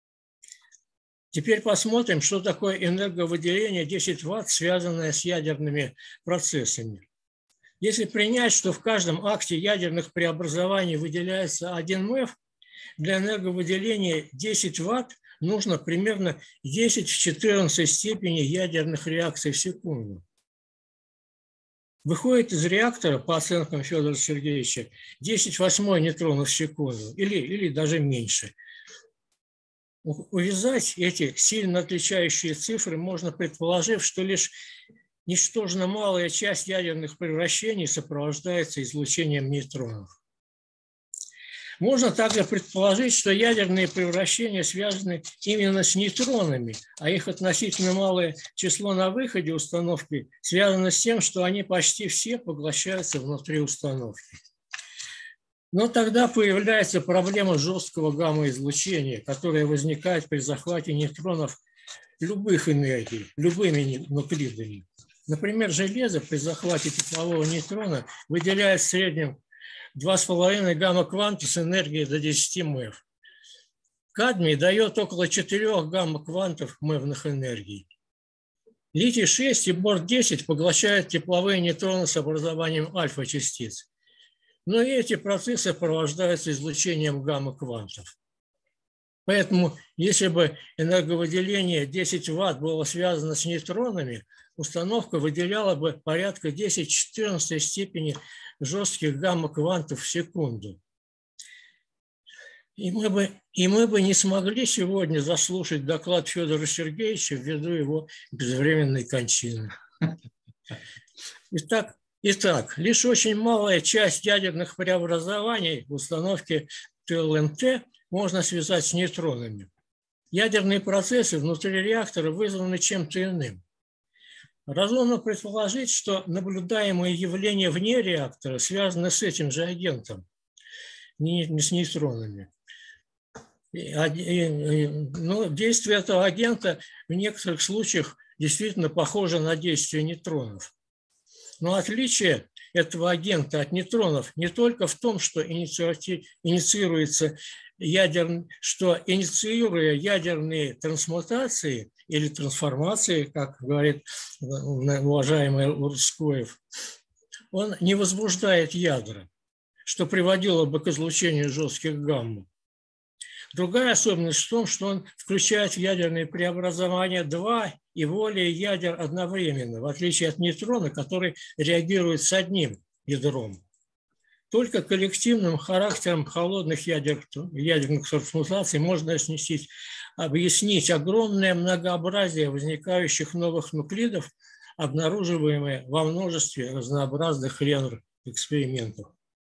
Теперь посмотрим, что такое энерговыделение 10 Вт, связанное с ядерными процессами. Если принять, что в каждом акте ядерных преобразований выделяется 1 МЭФ, для энерговыделения 10 Вт нужно примерно 10 в 14 степени ядерных реакций в секунду. выходит из реактора, по оценкам Федора Сергеевича, 10/8 нейтронов в секунду или даже меньше. Увязать эти сильно отличающие цифры можно, предположив, что лишь ничтожно малая часть ядерных превращений сопровождается излучением нейтронов. Можно также предположить, что ядерные превращения связаны именно с нейтронами, а их относительно малое число на выходе установки связано с тем, что они почти все поглощаются внутри установки. Но тогда появляется проблема жесткого гамма-излучения, которое возникает при захвате нейтронов любых энергий, любыми нуклидами. Например, железо при захвате теплового нейтрона выделяет в среднем 2,5 гамма-кванта с энергией до 10 МЭВ. Кадмий дает около 4 гамма-квантов МЭВных энергий. Литий-6 и бор-10 поглощают тепловые нейтроны с образованием альфа-частиц. Но и эти процессы сопровождаются излучением гамма-квантов. Поэтому, если бы энерговыделение 10 Вт было связано с нейтронами, установка выделяла бы порядка 10-14 степени жестких гамма-квантов в секунду. И мы бы не смогли сегодня заслушать доклад Федора Сергеевича ввиду его безвременной кончины. Итак, лишь очень малая часть ядерных преобразований в установке ТЛНТ можно связать с нейтронами. Ядерные процессы внутри реактора вызваны чем-то иным. Разумно предположить, что наблюдаемые явления вне реактора связаны с этим же агентом, не с нейтронами. Но действие этого агента в некоторых случаях действительно похоже на действие нейтронов. Но отличие этого агента от нейтронов не только в том, что инициируя ядерные трансмутации или трансформации, как говорит уважаемый Лурскоев, он не возбуждает ядра, что приводило бы к излучению жестких гамма. Другая особенность в том, что он включает в ядерные преобразования 2 и более ядер одновременно, в отличие от нейтрона, который реагирует с одним ядром. Только коллективным характером холодных ядерных трансмутаций можно объяснить огромное многообразие возникающих новых нуклидов, обнаруживаемое во множестве разнообразных экспериментов.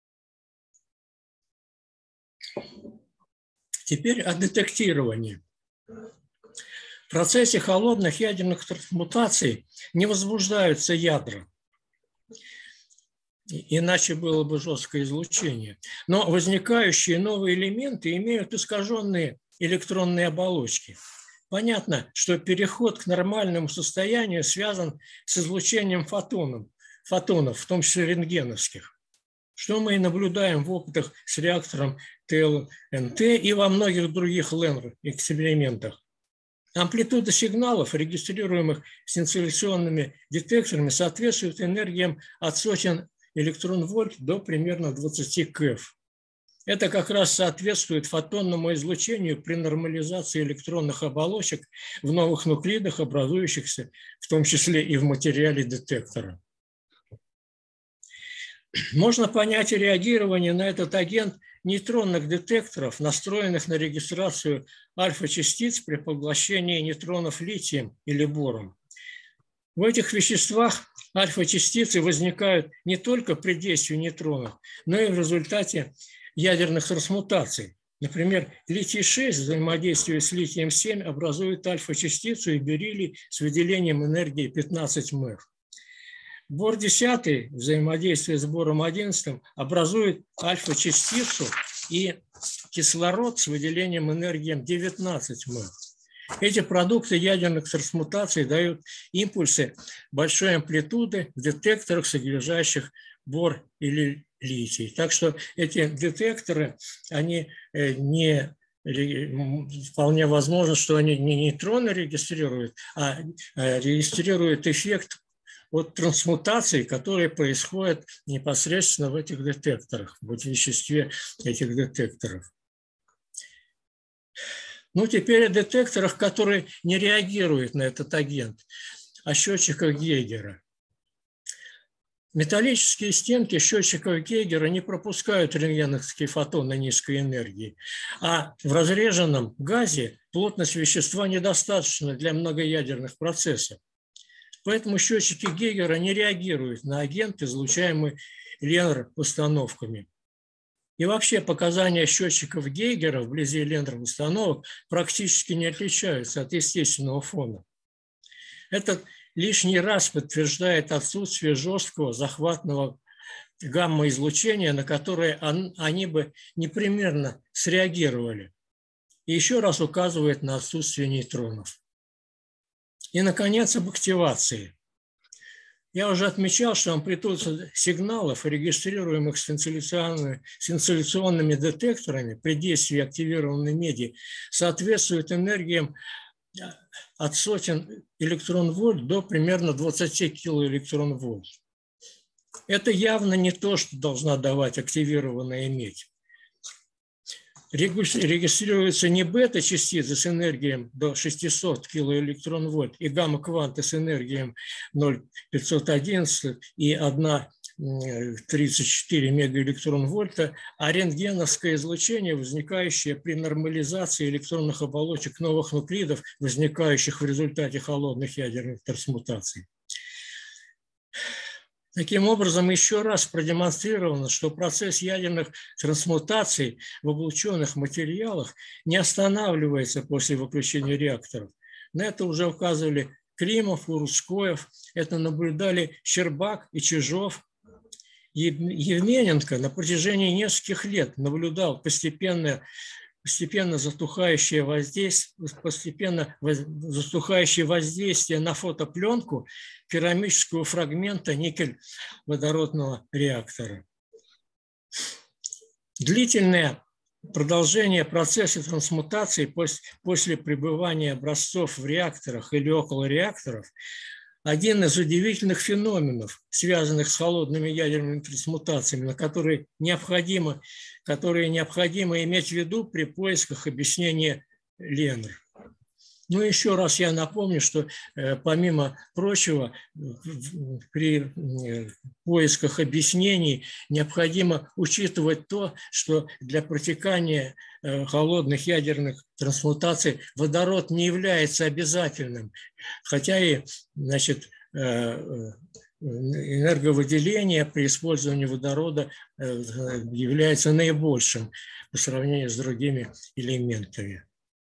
Теперь о детектировании. В процессе холодных ядерных трансмутаций не возбуждаются ядра, иначе было бы жесткое излучение. Но возникающие новые элементы имеют искаженные электронные оболочки. Понятно, что переход к нормальному состоянию связан с излучением фотонов, в том числе рентгеновских, что мы и наблюдаем в опытах с реактором ТЛНТ и во многих других ЛЭНР-экспериментах. Амплитуда сигналов, регистрируемых синцилляционными детекторами, соответствует энергиям от сотен электрон-вольт до примерно 20 КЭФ. Это как раз соответствует фотонному излучению при нормализации электронных оболочек в новых нуклидах, образующихся в том числе и в материале детектора. Можно понять реагирование на этот агент нейтронных детекторов, настроенных на регистрацию альфа-частиц при поглощении нейтронов литием или бором. В этих веществах альфа-частицы возникают не только при действии нейтронов, но и в результате ядерных трансмутаций. Например, литий-6 в взаимодействии с литием-7 образует альфа-частицу и бериллий с выделением энергии 15 МЭВ. Бор-10 взаимодействие с бором-11 образует альфа-частицу и кислород с выделением энергии 19 МЭВ. Эти продукты ядерных трансмутаций дают импульсы большой амплитуды в детекторах, содержащих бор или литий. Так что эти детекторы, они вполне возможно, что они не нейтроны регистрируют, а регистрируют эффект от трансмутаций, которые происходят непосредственно в этих детекторах, в веществе этих детекторов. Ну, теперь о детекторах, которые не реагируют на этот агент, о счетчиках Гейгера. Металлические стенки счетчиков Гейгера не пропускают рентгеновские фотоны низкой энергии, а в разреженном газе плотность вещества недостаточна для многоядерных процессов. Поэтому счетчики Гейгера не реагируют на агент, излучаемый Ленер-установками. И вообще показания счетчиков Гейгера вблизи Ленер-установок практически не отличаются от естественного фона. Это лишний раз подтверждает отсутствие жесткого захватного гамма-излучения, на которое они бы непременно среагировали. И еще раз указывает на отсутствие нейтронов. И, наконец, об активации. Я уже отмечал, что амплитуда сигналов, регистрируемых синцилляционными детекторами при действии активированной меди, соответствует энергиям от сотен электрон-вольт до примерно 20 килоэлектрон-вольт. Это явно не то, что должна давать активированная медь. Регистрируются не бета-частицы с энергией до 600 килоэлектрон-вольт и гамма-кванты с энергией 0,511 и 1,34 мегаэлектрон-вольта, а рентгеновское излучение, возникающее при нормализации электронных оболочек новых нуклидов, возникающих в результате холодных ядерных трансмутаций. Таким образом, еще раз продемонстрировано, что процесс ядерных трансмутаций в облученных материалах не останавливается после выключения реакторов. На это уже указывали Климов и Рудскоев, это наблюдали Щербак и Чижов. Евмененко на протяжении нескольких лет наблюдал постепенно затухающее воздействие на фотопленку керамического фрагмента никель-водородного реактора. Длительное продолжение процесса трансмутации после пребывания образцов в реакторах или около реакторов – один из удивительных феноменов, связанных с холодными ядерными трансмутациями, которые необходимо иметь в виду при поисках объяснения Ленер. Ну, еще раз я напомню, что помимо прочего, при поисках объяснений необходимо учитывать то, что для протекания холодных ядерных трансмутаций водород не является обязательным, хотя и, энерговыделение при использовании водорода является наибольшим по сравнению с другими элементами.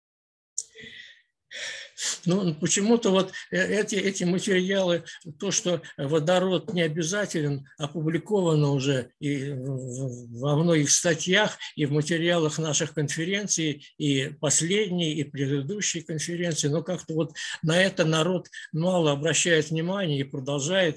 Ну, почему-то вот эти материалы, то, что водород не обязателен, опубликовано уже и во многих статьях, и в материалах наших конференций, и последней, и предыдущей конференции, но как-то вот на это народ мало обращает внимание и продолжает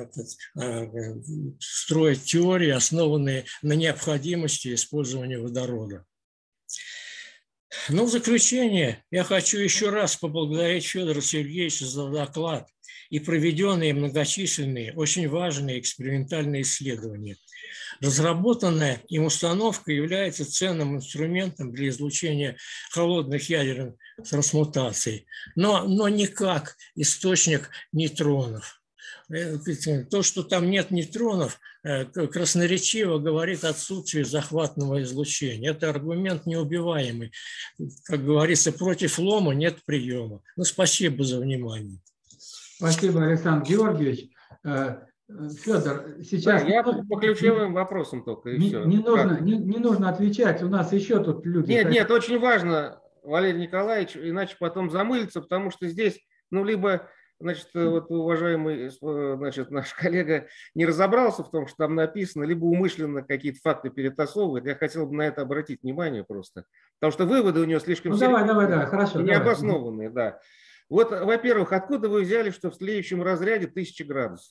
строить теории, основанные на необходимости использования водорода. Но в заключение я хочу еще раз поблагодарить Федора Сергеевича за доклад и проведенные многочисленные, очень важные экспериментальные исследования. Разработанная им установка является ценным инструментом для излучения холодных ядерных трансмутаций, но не как источник нейтронов. То, что там нет нейтронов, красноречиво говорит о отсутствии захватного излучения. Это аргумент неубиваемый. Как говорится, против лома нет приема. Ну, спасибо за внимание. Спасибо, Александр Георгиевич. Федор, сейчас... Да, я по ключевым вопросам только. И все. Не нужно отвечать, у нас еще тут люди... Нет, очень важно, Валерий Николаевич, иначе потом замылится, потому что здесь, либо... вот уважаемый, наш коллега не разобрался в том, что там написано, либо умышленно какие-то факты перетасовывает. Я хотел бы на это обратить внимание просто. Потому что выводы у него слишком давай, хорошо, необоснованные. Да. Вот, во-первых, откуда вы взяли, что в тлеющем разряде 1000 градусов?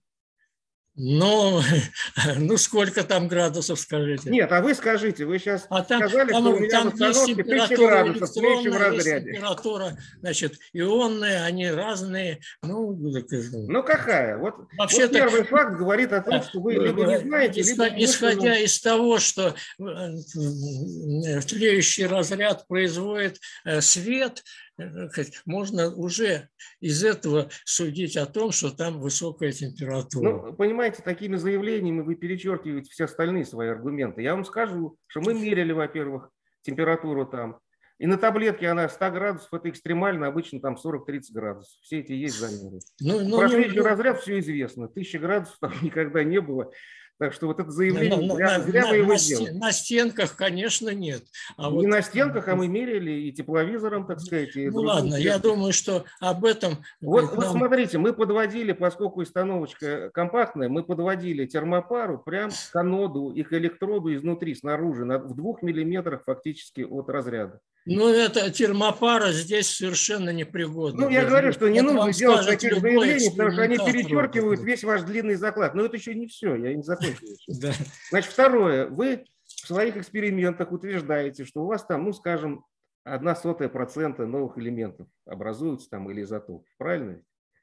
Ну, сколько там градусов, скажите? Нет, а вы скажите, вы сейчас сказали, что у меня в установке 1000 градусов в тлеющем разряде. Температура, ионные, они разные. Ну какая? Вот первый факт говорит о том, что вы либо не знаете, либо... Исходя из того, что тлеющий разряд производит свет, можно уже из этого судить о том, что там высокая температура. Ну, понимаете, такими заявлениями вы перечеркиваете все остальные свои аргументы. Я вам скажу, что мы мерили, во-первых, температуру там. И на таблетке она 100 градусов, это экстремально, обычно там 40-30 градусов. Все эти есть замеры. Последний разряд все известно. 1000 градусов там никогда не было. Так что вот это заявление, зря вы его сделали. На стенках, конечно, нет. Не на стенках, а мы мерили и тепловизором, так сказать. Ну ладно, я думаю, что об этом... Вот смотрите, мы подводили, поскольку установочка компактная, мы подводили термопару прям к аноду и к электроду изнутри, снаружи, в 2 миллиметрах фактически от разряда. Ну, это термопара здесь совершенно непригодна. Ну, я говорю, что не нужно делать таких заявлений, потому что они перечеркивают весь ваш длинный заклад. Но это еще не все, я не закончил еще. Да. Значит, второе. Вы в своих экспериментах утверждаете, что у вас там, ну, скажем, 0,01% новых элементов образуются там или изотопов. Правильно?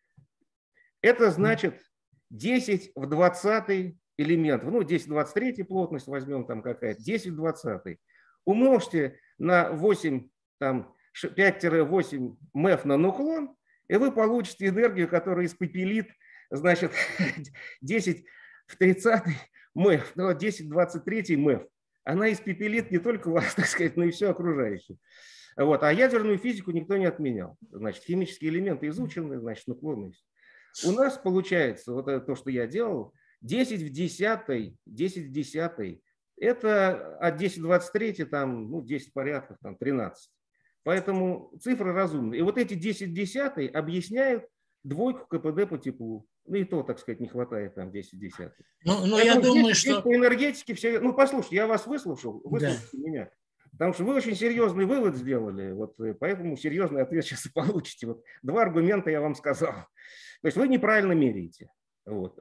Это значит 10 в 20 элементов. Ну, 10 в 23 плотность возьмем там какая-то, 10 в 20. Умножьте на 8, там, 5-8 МЭФ на нуклон, и вы получите энергию, которая испепелит, значит, 10 в 30 МЭФ, ну, 10 в 23 МЭФ. Она испепелит не только вас, так сказать, но и все окружающее. Вот. А ядерную физику никто не отменял. Значит, химические элементы изучены, значит, наклонность. У нас получается, вот это то, что я делал, 10 в 10, 10 в 10. Это от 10 в 23, там, ну, 10 порядков, там, 13. Поэтому цифры разумные. И вот эти 10 в 10 объясняют двойку КПД по теплу. Ну и то, так сказать, не хватает там 10 в 10. Ну я думаю, что... По энергетике все... Ну, послушайте, я вас выслушал, выслушайте меня. Потому что вы очень серьезный вывод сделали, вот, поэтому серьезный ответ сейчас и получите. Вот 2 аргумента я вам сказал. То есть вы неправильно меряете. Вот.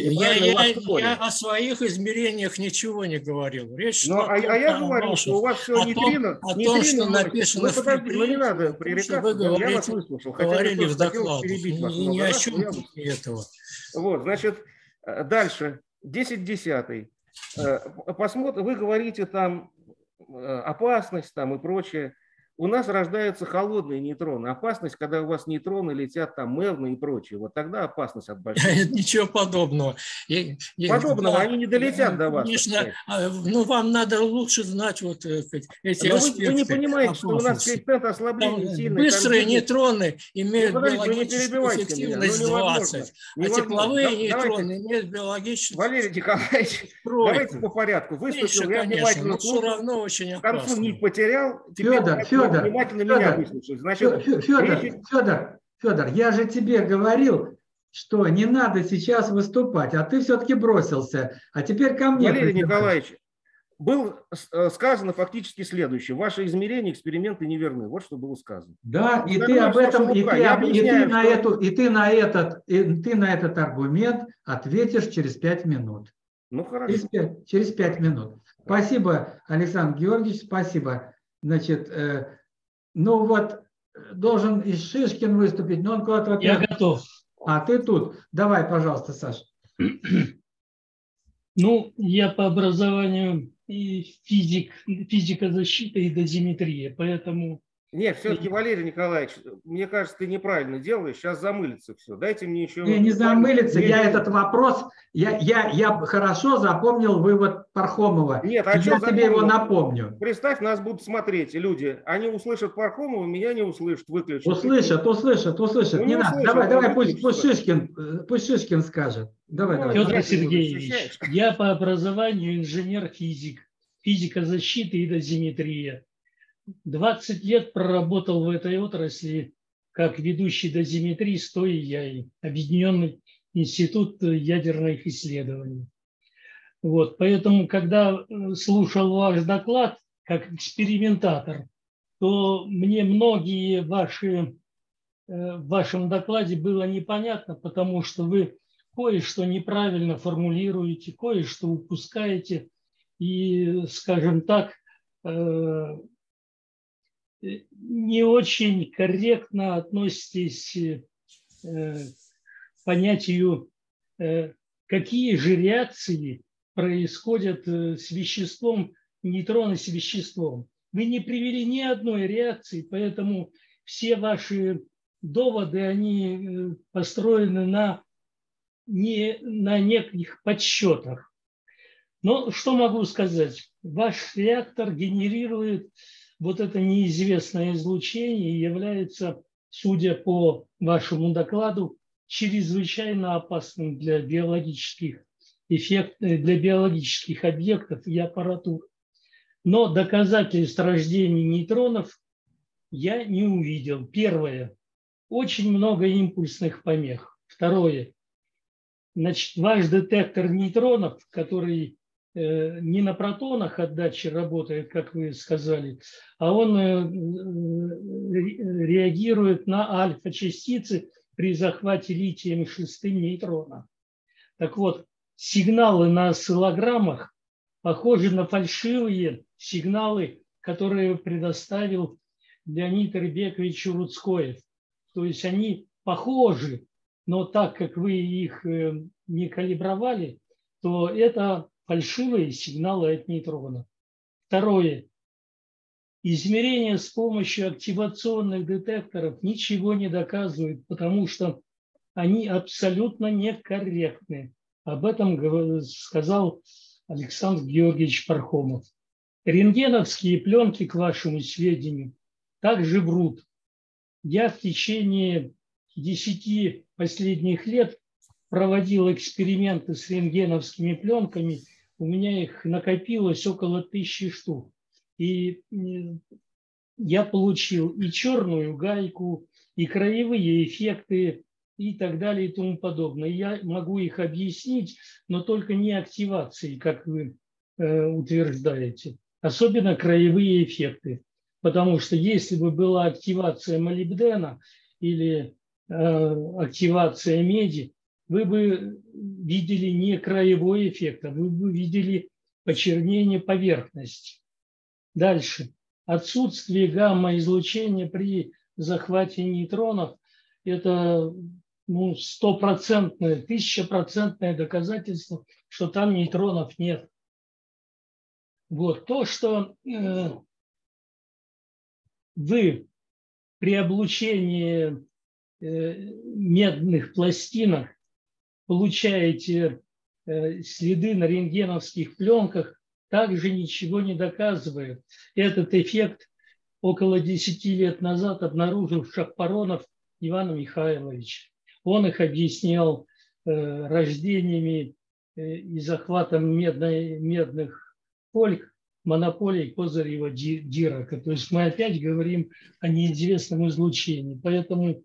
Я о своих измерениях ничего не говорил. Речь я говорю, что у вас все нейтрино. О том, что написано в препарате. Ну не надо пререкаться, я вас выслушал. Говорили в докладе, ни о чем этого. Вот, значит, дальше, 10 в 10. Посмотрим, вы говорите там опасность там и прочее. У нас рождаются холодные нейтроны. Опасность, когда у вас нейтроны летят там мелно и прочее. Вот тогда опасность от большой. Ничего подобного. Подобного, они не долетят до вас. Конечно, ну вам надо лучше знать вот эти аспекты. Вы не понимаете, что у нас коэффициент ослабления сильный. Быстрые нейтроны имеют биологическую эффективность 20, а тепловые нейтроны имеют биологическую... Валерий Николаевич, давайте по порядку. Выступил, я внимательно все равно очень опасно. К концу нить потерял. Федор, я же тебе говорил, что не надо сейчас выступать, а ты все-таки бросился. А теперь ко мне. Валерий Николаевич, было сказано фактически следующее. Ваши измерения, эксперименты не верны. Вот что было сказано. Да, и ты об этом, и ты на этот аргумент ответишь через 5 минут. Ну хорошо. Через 5 минут. Спасибо, Александр Георгиевич, спасибо. Значит, ну вот, должен и Шишкин выступить, но он куда-то... Я готов. А ты тут. Давай, пожалуйста, Саша. Ну, я по образованию и физика защиты и дозиметрия, поэтому... Нет, все-таки, Валерий Николаевич, мне кажется, ты неправильно делаешь, сейчас замылится все. Дайте мне еще... Не замылится, я этот вопрос, я хорошо запомнил вывод Пархомова. Нет, а я тебе его напомню. Представь, нас будут смотреть люди, они услышат Пархомова, меня не услышат, выключат. Услышат. Ну, не надо, давай, пусть Шишкин скажет. Давай. Федор Сергеевич, я по образованию инженер-физик, физика защиты и дозиметрия. 20 лет проработал в этой отрасли как ведущий дозиметрист ОИЯИ, Объединенный институт ядерных исследований. Вот, поэтому, когда слушал ваш доклад как экспериментатор, то мне многие в вашем докладе было непонятно, потому что вы кое-что неправильно формулируете, кое-что упускаете и, скажем так, не очень корректно относитесь к понятию, какие же реакции происходят с веществом, нейтроны с веществом. Вы не привели ни одной реакции, поэтому все ваши доводы, они построены на неких подсчетах. Но что могу сказать? Ваш реактор генерирует вот это неизвестное излучение и является, судя по вашему докладу, чрезвычайно опасным для биологических объектов и аппаратур. Но доказательств рождения нейтронов я не увидел. Первое. Очень много импульсных помех. Второе. Значит, ваш детектор нейтронов, который не на протонах отдачи работает, как вы сказали, а он реагирует на альфа-частицы при захвате литием-6 нейтрона. Так вот, сигналы на осциллограммах похожи на фальшивые сигналы, которые предоставил Леонид Ребекович Уруцкоев. То есть они похожи, но так как вы их не калибровали, то это фальшивые сигналы от нейтронов. Второе. Измерения с помощью активационных детекторов ничего не доказывают, потому что они абсолютно некорректны. Об этом сказал Александр Георгиевич Пархомов. Рентгеновские пленки, к вашему сведению, также врут. Я в течение 10 последних лет проводил эксперименты с рентгеновскими пленками. У меня их накопилось около 1000 штук. И я получил и черную гайку, и краевые эффекты, и так далее, и тому подобное. Я могу их объяснить, но только не активацией, как вы утверждаете. Особенно краевые эффекты. Потому что если бы была активация молибдена или активация меди, вы бы видели не краевой эффект, а вы бы видели почернение поверхности. Дальше. Отсутствие гамма-излучения при захвате нейтронов – это 100%, 1000% доказательство, что там нейтронов нет. Вот. То, что вы при облучении медных пластинок получаете следы на рентгеновских пленках, также ничего не доказывает. Этот эффект около 10 лет назад обнаружил Шахпаронов Иван Михайлович. Он их объяснял рождениями и захватом медных польк, монополией Козырева-Дирака. То есть мы опять говорим о неизвестном излучении. Поэтому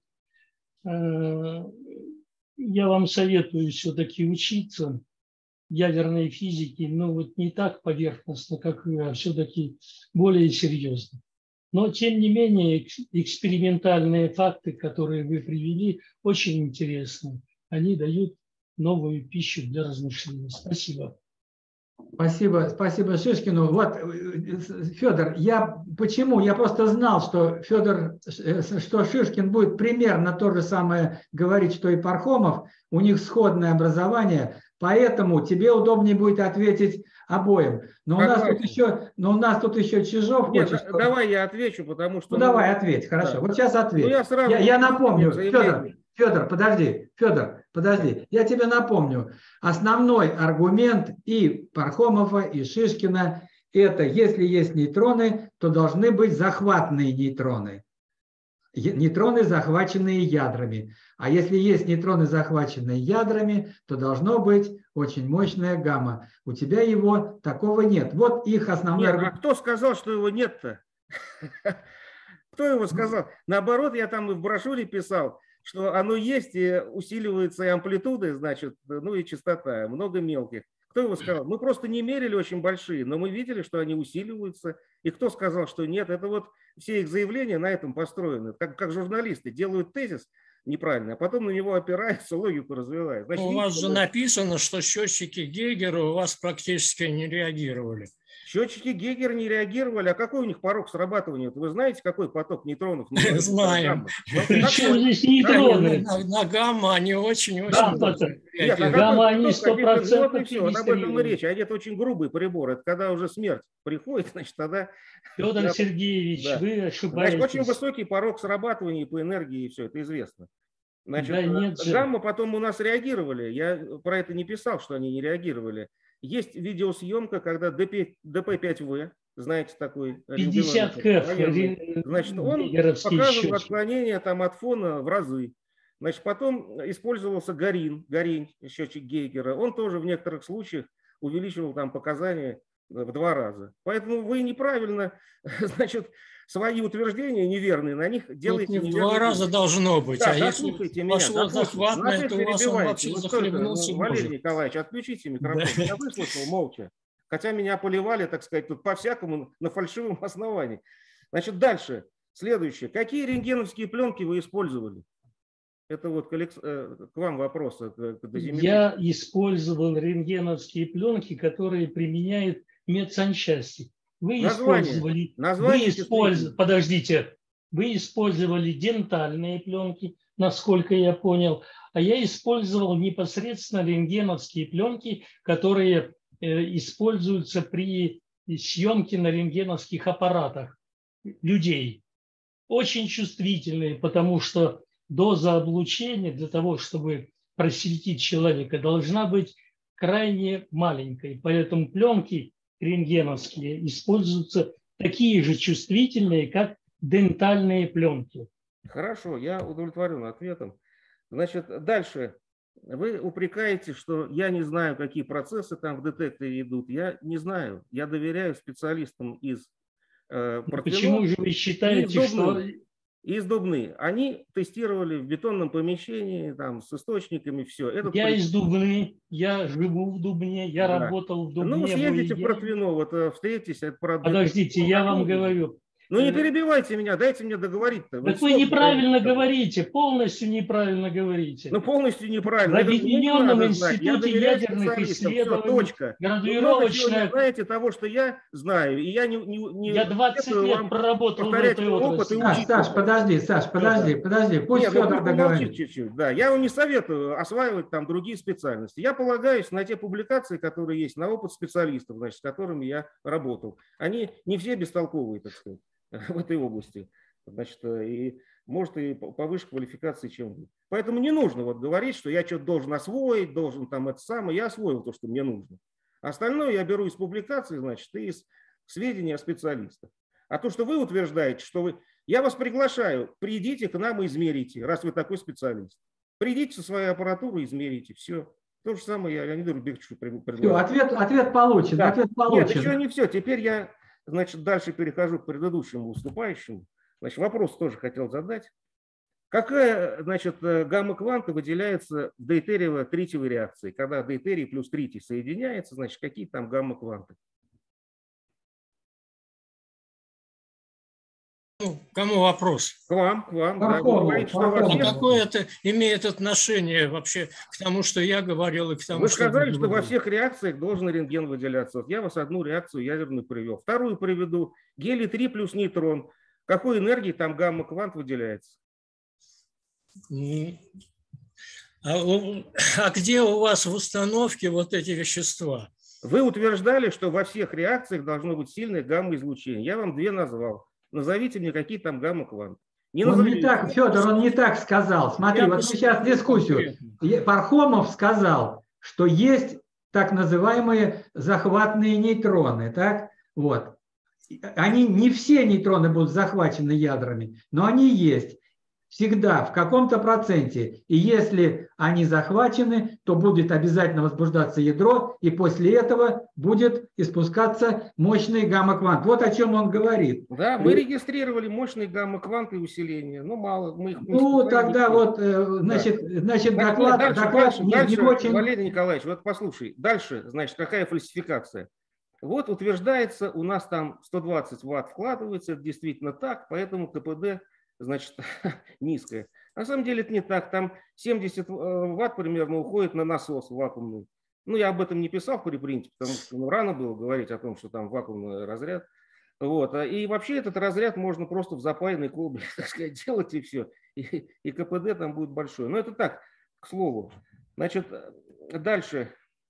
я вам советую все-таки учиться ядерной физике, но вот не так поверхностно, как вы, а все-таки более серьезно. Но, тем не менее, экспериментальные факты, которые вы привели, очень интересны. Они дают новую пищу для размышлений. Спасибо. Спасибо Шишкину. Вот, Федор, почему? Я просто знал, что Шишкин будет примерно то же самое говорить, что и Пархомов. У них сходное образование, поэтому тебе удобнее будет ответить обоим. Но у нас тут еще Чижов. Нет, давай я отвечу, потому что... давай, ответь, хорошо. Да. Вот сейчас ответь. Я напомню, Федор, подожди. Я тебе напомню. Основной аргумент и Пархомова, и Шишкина – это если есть нейтроны, то должны быть захватные нейтроны. Нейтроны, захваченные ядрами. А если есть нейтроны, захваченные ядрами, то должно быть очень мощная гамма. У тебя его такого нет. Вот их основной аргумент. А кто сказал, что его нет-то? Кто его сказал? Наоборот, я там и в брошюре писал, что оно есть, и усиливается и амплитуды, значит, ну и частота, много мелких. Кто его сказал? Мы просто не мерили очень большие, но мы видели, что они усиливаются. И кто сказал, что нет? Это вот все их заявления на этом построены. Как журналисты делают тезис неправильно, а потом на него опираются, логику развивают. Значит, у вас же написано, что счетчики Гейгера у вас практически не реагировали. Счетчики Гейгера не реагировали. А какой у них порог срабатывания? Вы знаете, какой поток нейтронов? Знаем. Причем здесь нейтроны? На гамма они очень-очень... Нет, гамма они 100% все, об этом и речь. А это очень грубый прибор. Это когда уже смерть приходит, значит, тогда... Федор Сергеевич, да. вы ошибаетесь. Значит, очень высокий порог срабатывания по энергии, и все это известно. Значит, да нет же. гамма потом у нас реагировали. Я про это не писал, что они не реагировали. Есть видеосъемка, когда ДП-5В, знаете, такой 50 КФ, значит, он показывал отклонение там от фона в разы. Значит, потом использовался Горин, счетчик Гейгера. Он тоже в некоторых случаях увеличивал там показания в 2 раза. Поэтому вы неправильно, значит, свои утверждения неверные, на них делаете не в 2 раза должно быть. Да, а если пошло захватное, то у вас он вообще захлебнулся. Валерий Николаевич, отключите микрофон. Да. Я выслушал молча. Хотя меня поливали, так сказать, тут по-всякому на фальшивом основании. Значит, дальше. Следующее. Какие рентгеновские пленки вы использовали? Это вот к вам вопрос. Я использовал рентгеновские пленки, которые применяют медсанчасти. Вы использовали дентальные пленки, насколько я понял, а я использовал непосредственно рентгеновские пленки, которые используются при съемке на рентгеновских аппаратах людей. Очень чувствительные, потому что доза облучения для того, чтобы просветить человека, должна быть крайне маленькой. Поэтому пленки рентгеновские используются такие же чувствительные, как дентальные пленки. Хорошо, я удовлетворен ответом. Значит, дальше. Вы упрекаете, что я не знаю, какие процессы там в детекторе идут. Я не знаю. Я доверяю специалистам из Портвино. Почему же вы считаете, что... Из Дубны. Они тестировали в бетонном помещении, там, с источниками, все. Я из Дубны, я живу в Дубне, я работал в Дубне. Ну, съездите в Портвино, вот встретитесь. Подождите, я вам говорю. Ну, не перебивайте меня, дайте мне договорить-то. Так вы неправильно говорите, полностью неправильно говорите. Ну, полностью неправильно. В Объединенном институте ядерных исследований градуировочная... Вы знаете того, что я знаю, и я не я 20 лет проработал в этой отрасли. Саш, подожди. Пусть Федор договорит. Чуть-чуть. Да, я вам не советую осваивать там другие специальности. Я полагаюсь на те публикации, которые есть, на опыт специалистов, значит, с которыми я работал. Они не все бестолковые, так сказать, в этой области. Значит, и может и повыше квалификации, чем вы. Поэтому не нужно вот говорить, что я что-то должен освоить, должен там это самое. Я освоил то, что мне нужно. Остальное я беру из публикаций, значит, и из сведений о специалистах. А то, что вы утверждаете, что вы... Я вас приглашаю, придите к нам и измерите, раз вы такой специалист. Придите со своей аппаратурой, измерите. Все. То же самое я Леониду Рубиковичу предлагаю. Все, ответ получен. Да. Ответ получен. Нет, еще не все. Теперь я, значит, дальше перехожу к предыдущему выступающему. Значит, вопрос тоже хотел задать. Какая, значит, гамма-кванта выделяется в дейтериево-тритиевой реакции? Когда дейтерий плюс тритий соединяется, значит, какие там гамма-кванты? Ну, кому вопрос? К вам. Да. Какое это имеет отношение вообще к тому, что я говорил, и к тому, вы сказали, что во всех реакциях должен рентген выделяться. Вот я вас одну реакцию ядерную привел. Вторую приведу. Гелий-3 плюс нейтрон. Какой энергии там гамма-квант выделяется? А где у вас в установке вот эти вещества? Вы утверждали, что во всех реакциях должно быть сильное гамма-излучение. Я вам 2 назвал. Назовите мне, какие там гамма-кванты. Он не так, Федор, он не так сказал. Смотри, вот мы сейчас дискуссию. Пархомов сказал, что есть так называемые захватные нейтроны. Так? Вот. Они, не все нейтроны будут захвачены ядрами, но они есть. Всегда в каком-то проценте. И если они захвачены, то будет обязательно возбуждаться ядро, и после этого будет испускаться мощный гамма-квант. Вот о чем он говорит. Да, мы регистрировали мощные гамма-кванты усиления, но мало. Мы их тогда вот, значит доклад дальше, не очень... Валерий Николаевич, вот послушай, дальше, значит, какая фальсификация? Вот утверждается, у нас там 120 ватт вкладывается, это действительно так, поэтому КПД, значит, низкая. На самом деле это не так. Там 70 ватт примерно уходит на насос вакуумный. Ну, я об этом не писал в препринте, потому что рано было говорить о том, что там вакуумный разряд. Вот. И вообще этот разряд можно просто в запаянной колбе, так сказать, делать, и все. И КПД там будет большой. Но это так, к слову. Значит, дальше.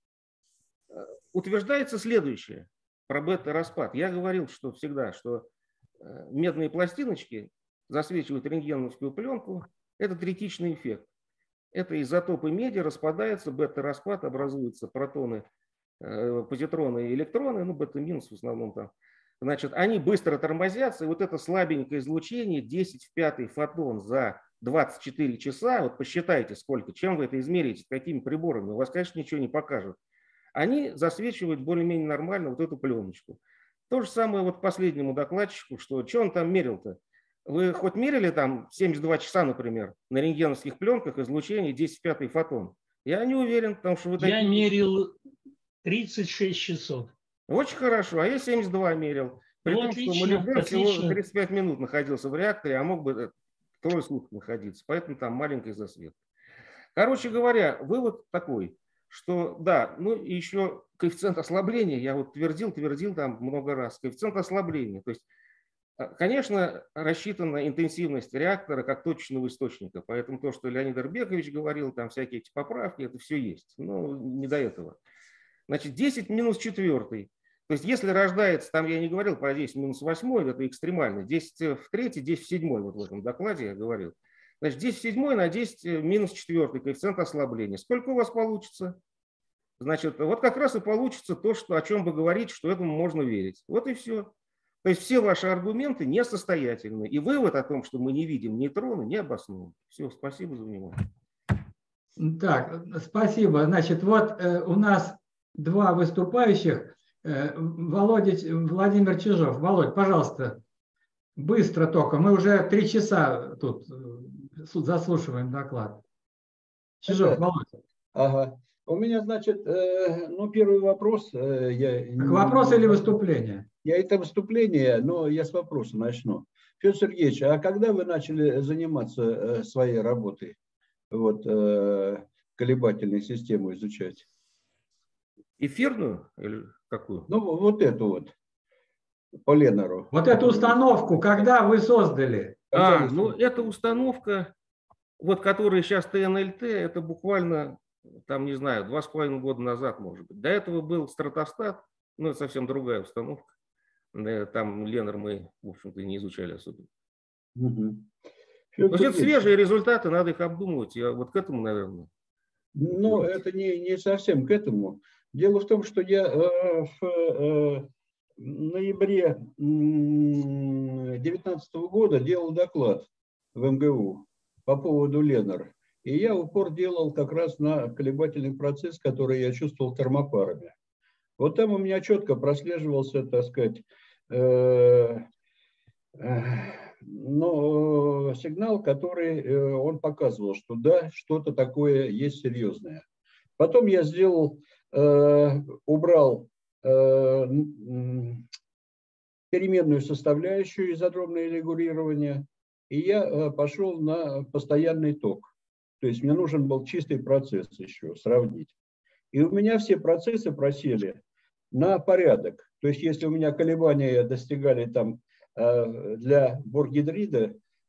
Утверждается следующее про бета-распад. Я говорил, что всегда, что медные пластиночки засвечивают рентгеновскую пленку. Это третичный эффект. Это изотопы меди, распадаются, бета-распад, образуются протоны, позитроны и электроны, ну бета-минус в основном там. Значит, они быстро тормозятся, и вот это слабенькое излучение, 10 в 5 фотон за 24 часа, вот посчитайте сколько, чем вы это измерите, какими приборами, у вас, конечно, ничего не покажут. Они засвечивают более-менее нормально вот эту пленочку. То же самое вот последнему докладчику, что он там мерил-то? Вы хоть мерили там 72 часа, например, на рентгеновских пленках излучение 10 в 5 фотон? Я не уверен, потому что вы... Я мерил 36 часов. Очень хорошо, а я 72 мерил. При том, что молибден всего 35 минут находился в реакторе, а мог бы трое суток находиться. Поэтому там маленький засвет. Короче говоря, вывод такой, что да, ну и еще коэффициент ослабления, я вот твердил там много раз, коэффициент ослабления. То есть, конечно, рассчитана интенсивность реактора как точечного источника. Поэтому то, что Леонид Эрбекович говорил, там всякие эти поправки, это все есть. Но не до этого. Значит, 10 минус 4. То есть, если рождается, там я не говорил про 10 минус 8, это экстремально, 10 в 3, 10 в 7, вот в этом докладе я говорил. Значит, 10 в 7 на 10 минус 4 коэффициент ослабления. Сколько у вас получится? Значит, вот как раз и получится то, что, о чем вы говорите, что этому можно верить. Вот и все. То есть все ваши аргументы несостоятельны. И вывод о том, что мы не видим нейтроны, не обоснован. Все, спасибо за внимание. Так, спасибо. Значит, вот у нас два выступающих. Владимир Чижов. Володь, пожалуйста, быстро только. Мы уже 3 часа тут заслушиваем доклад. Чижов, Володь. Ага. У меня, значит, ну, первый вопрос. Вопрос или выступление? Это выступление, но я с вопроса начну. Федор Сергеевич, а когда вы начали заниматься своей работой? Вот, колебательную систему изучать? Эфирную или какую? Ну, вот эту вот, по Ленару. Вот эту установку, когда вы создали? Ну, эта установка, вот которая сейчас ТНЛТ, это буквально, там, не знаю, 2,5 года назад, может быть. До этого был стратостат, ну, это совсем другая установка. Там Ленар мы, в общем-то, не изучали особенно. Угу. То есть это свежие результаты, надо их обдумывать. Я вот к этому, наверное. Ну, это не совсем к этому. Дело в том, что я в ноябре 2019 года делал доклад в МГУ по поводу Ленар. И я упор делал как раз на колебательный процесс, который я чувствовал термопарами. Вот там у меня четко прослеживался, так сказать, но сигнал, который он показывал, что да, что-то такое есть серьезное. Потом я сделал, убрал переменную составляющую изодромное регулирование, и я пошел на постоянный ток. То есть мне нужен был чистый процесс еще сравнить. И у меня все процессы просели на порядок. То есть если у меня колебания достигали там для боргидрида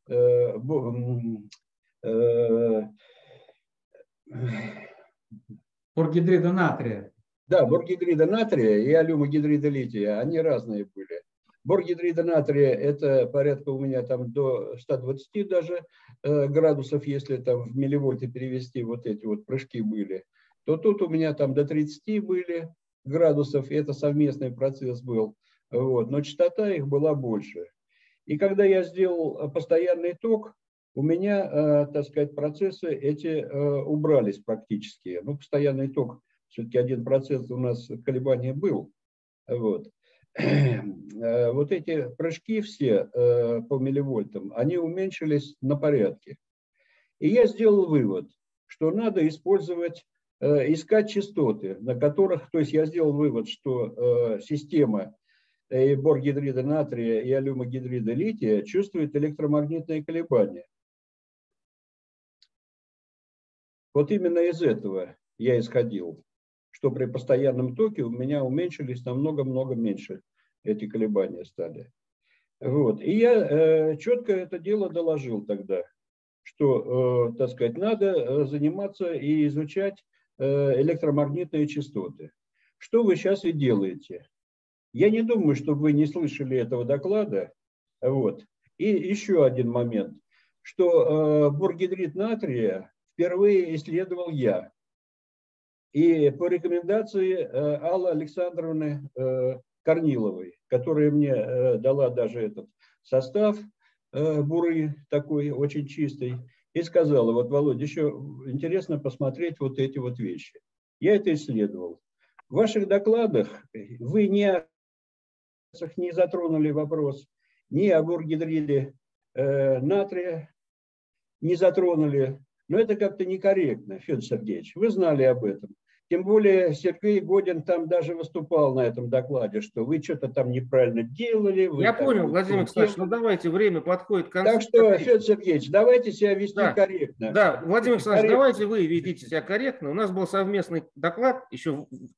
боргидрида натрия. Да, боргидрида натрия и алюмогидрида лития, они разные были. Боргидрида натрия это порядка у меня там до 120 даже градусов, если там в милливольты перевести вот эти вот прыжки были, то тут у меня там до 30 были градусов, и это совместный процесс был. Вот, но частота их была больше. И когда я сделал постоянный ток, у меня, так сказать, процессы эти убрались практически. Ну, постоянный ток, все-таки 1% у нас колебания был. Вот. Вот эти прыжки все по милливольтам, они уменьшились на порядке. И я сделал вывод, что надо использовать, искать частоты, на которых, то есть я сделал вывод, что система боргидрида натрия и алюмогидрида лития чувствует электромагнитные колебания. Вот именно из этого я исходил, что при постоянном токе у меня уменьшились намного-много меньше, эти колебания стали. Вот. И я четко это дело доложил тогда, что, так сказать, надо заниматься и изучать электромагнитные частоты. Что вы сейчас и делаете? Я не думаю, что вы не слышали этого доклада. Вот. И еще один момент, что боргидрид натрия впервые исследовал я. И по рекомендации Аллы Александровны Корниловой, которая мне дала даже этот состав буры, такой очень чистый, и сказала: вот, Володя, еще интересно посмотреть вот эти вот вещи. Я это исследовал. В ваших докладах вы не затронули вопрос, ни о боргидриде натрия не затронули, но это как-то некорректно, Федор Сергеевич, вы знали об этом. Тем более Сергей Годин там даже выступал на этом докладе, что вы что-то там неправильно делали. Я понял, Владимир Александрович, ну давайте, время подходит к концу. Так что, Федор Сергеевич, давайте себя вести корректно. Да, Владимир Александрович, давайте вы ведите себя корректно. У нас был совместный доклад еще в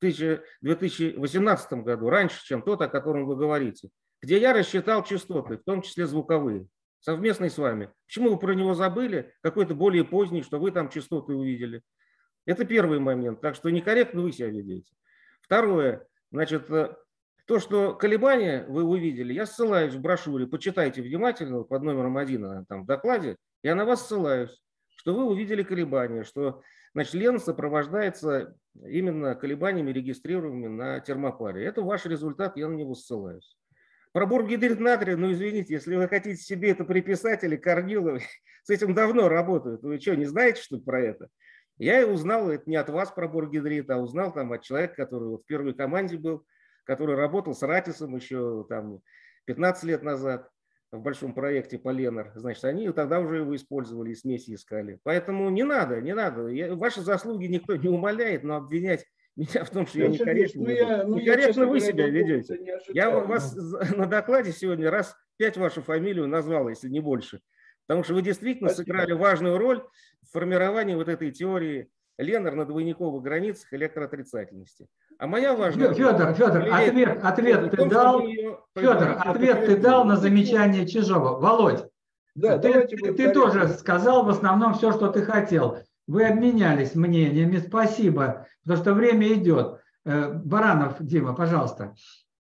2018 году, раньше, чем тот, о котором вы говорите, где я рассчитал частоты, в том числе звуковые, совместный с вами. Почему вы про него забыли? Какой-то более поздний, что вы там частоты увидели. Это первый момент, так что некорректно вы себя ведете. Второе, значит, то, что колебания вы увидели, я ссылаюсь в брошюре, почитайте внимательно под номером 1 там, в докладе, я на вас ссылаюсь, что вы увидели колебания, что, значит, лен сопровождается именно колебаниями, регистрируемыми на термопаре. Это ваш результат, я на него ссылаюсь. Про боргидрид натрия, ну извините, если вы хотите себе это приписать, или Корниловой, с этим давно работают, вы что, не знаете, что про это? Я и узнал, это не от вас про боргидрид, а узнал там от человека, который вот в первой команде был, который работал с Ратисом еще там 15 лет назад в большом проекте по Ленар. Значит, они тогда уже его использовали и смеси искали. Поэтому не надо, не надо. Ваши заслуги никто не умаляет, но обвинять меня в том, что я некорректно веду. Некорректно вы себя ведете. Я вас на докладе сегодня раз 5 вашу фамилию назвал, если не больше. Потому что вы действительно сыграли важную роль в формировании вот этой теории Ленар на двойниковых границах электроотрицательности. А моя важная... Федор, ответ ты дал. Федор, ответ ты дал на замечание Чижова. Володь, да, ты тоже сказал в основном все, что ты хотел. Вы обменялись мнениями, спасибо, потому что время идет. Баранов Дима, пожалуйста.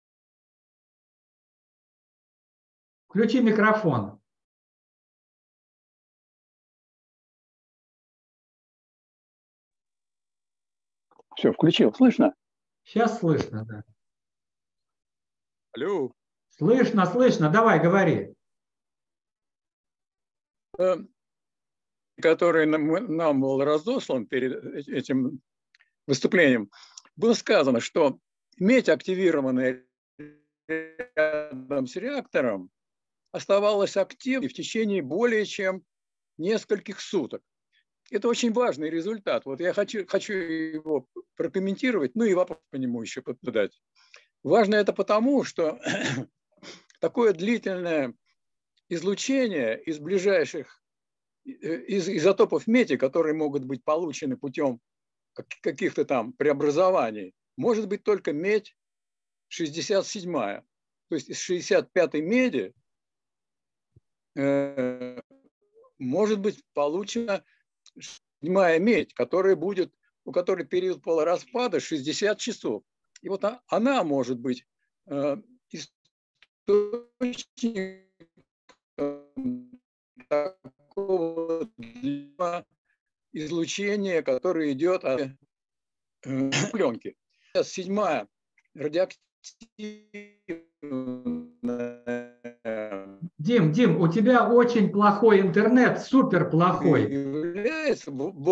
Включи микрофон. Все, включил. Слышно? Сейчас слышно, да. Алло. Слышно, слышно. Давай, говори. Который нам был разослан перед этим выступлением, было сказано, что медь, активированная рядом с реактором, оставалась активной в течение более чем нескольких суток. Это очень важный результат. Вот я хочу его прокомментировать, ну и вопрос по нему еще подать. Важно это потому, что такое длительное излучение из ближайших из изотопов меди, которые могут быть получены путем каких-то там преобразований, может быть только медь 67-я. То есть из 65-й меди может быть получена 7-я медь, которая будет, у которой период полураспада 60 часов. И вот она может быть источником такого излучения, которое идет от пленки. Сейчас 7-я радиоактивная. Дим, у тебя очень плохой интернет, супер плохой. Является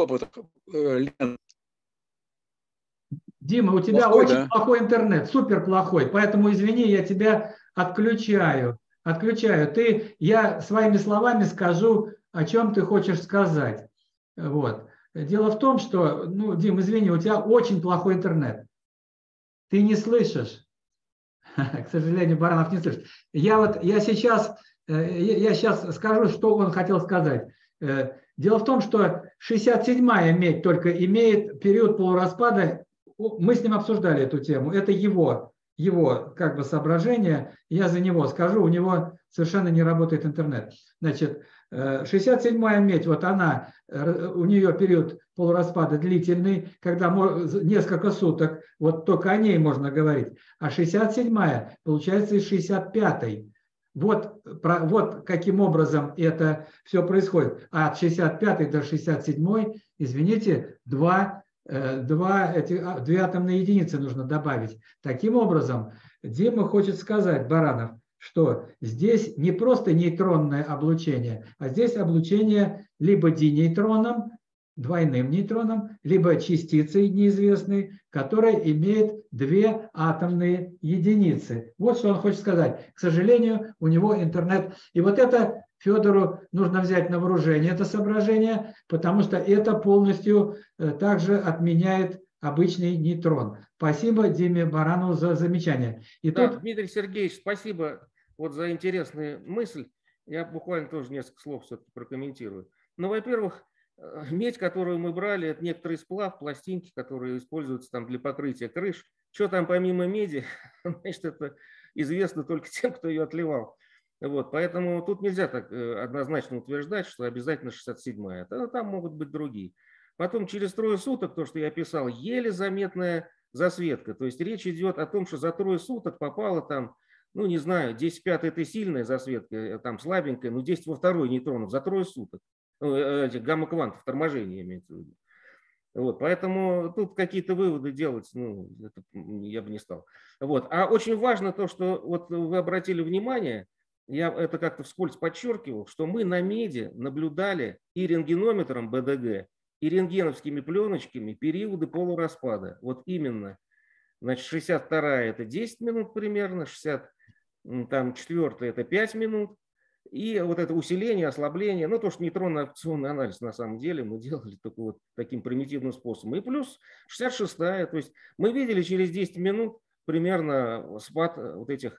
Дима, у тебя очень плохой интернет, супер плохой, поэтому извини, я тебя отключаю. Я своими словами скажу, о чем ты хочешь сказать. Вот. Дело в том, что, Дим, извини, у тебя очень плохой интернет. Ты не слышишь. К сожалению, Баранов не слышит. Я сейчас скажу, что он хотел сказать. Дело в том, что 67-я медь только имеет период полураспада мы с ним обсуждали эту тему. Это его как бы соображение. Я за него скажу, у него совершенно не работает интернет. Значит, 67-я медь, вот она, у нее период полураспада длительный, когда несколько суток, вот только о ней можно говорить. А 67-я получается из 65-й. Вот каким образом это все происходит. А от 65-й до 67-й, извините, две атомные единицы нужно добавить. Таким образом, Дима хочет сказать, Баранов, что здесь не просто нейтронное облучение, а здесь облучение либо динейтроном, двойным нейтроном, либо частицей неизвестной, которая имеет две атомные единицы. Вот что он хочет сказать. К сожалению, у него интернет. И вот это Федору нужно взять на вооружение, это соображение, потому что это полностью также отменяет обычный нейтрон. Спасибо Диме Баранову за замечание. И да, тут... Дмитрий Сергеевич, спасибо вот за интересную мысль. Я буквально тоже несколько слов все-таки прокомментирую. Ну, во-первых, медь, которую мы брали, это некоторый сплав, пластинки, которые используются там для покрытия крыш. Что там помимо меди, значит, это известно только тем, кто ее отливал. Вот, поэтому тут нельзя так однозначно утверждать, что обязательно 67-я. Там могут быть другие. Потом через трое суток, то, что я описал, еле заметная засветка. То есть речь идет о том, что за трое суток попало там, ну не знаю, 10/5 это сильная засветка, там слабенькая, но 10 во второй нейтронов за трое суток. Этих гамма-квантов, торможения имеется в виду. Вот, поэтому тут какие-то выводы делать, ну, это я бы не стал. Вот. А очень важно то, что вот вы обратили внимание, я это как-то вскользь подчеркивал, что мы на меди наблюдали и рентгенометром БДГ, и рентгеновскими пленочками периоды полураспада. Вот именно. Значит, 62-я это 10 минут примерно, 64-я это 5 минут. И вот это усиление, ослабление, ну то, что нейтронно-акционный анализ на самом деле мы делали только вот таким примитивным способом. И плюс 66-я, то есть мы видели через 10 минут примерно спад вот этих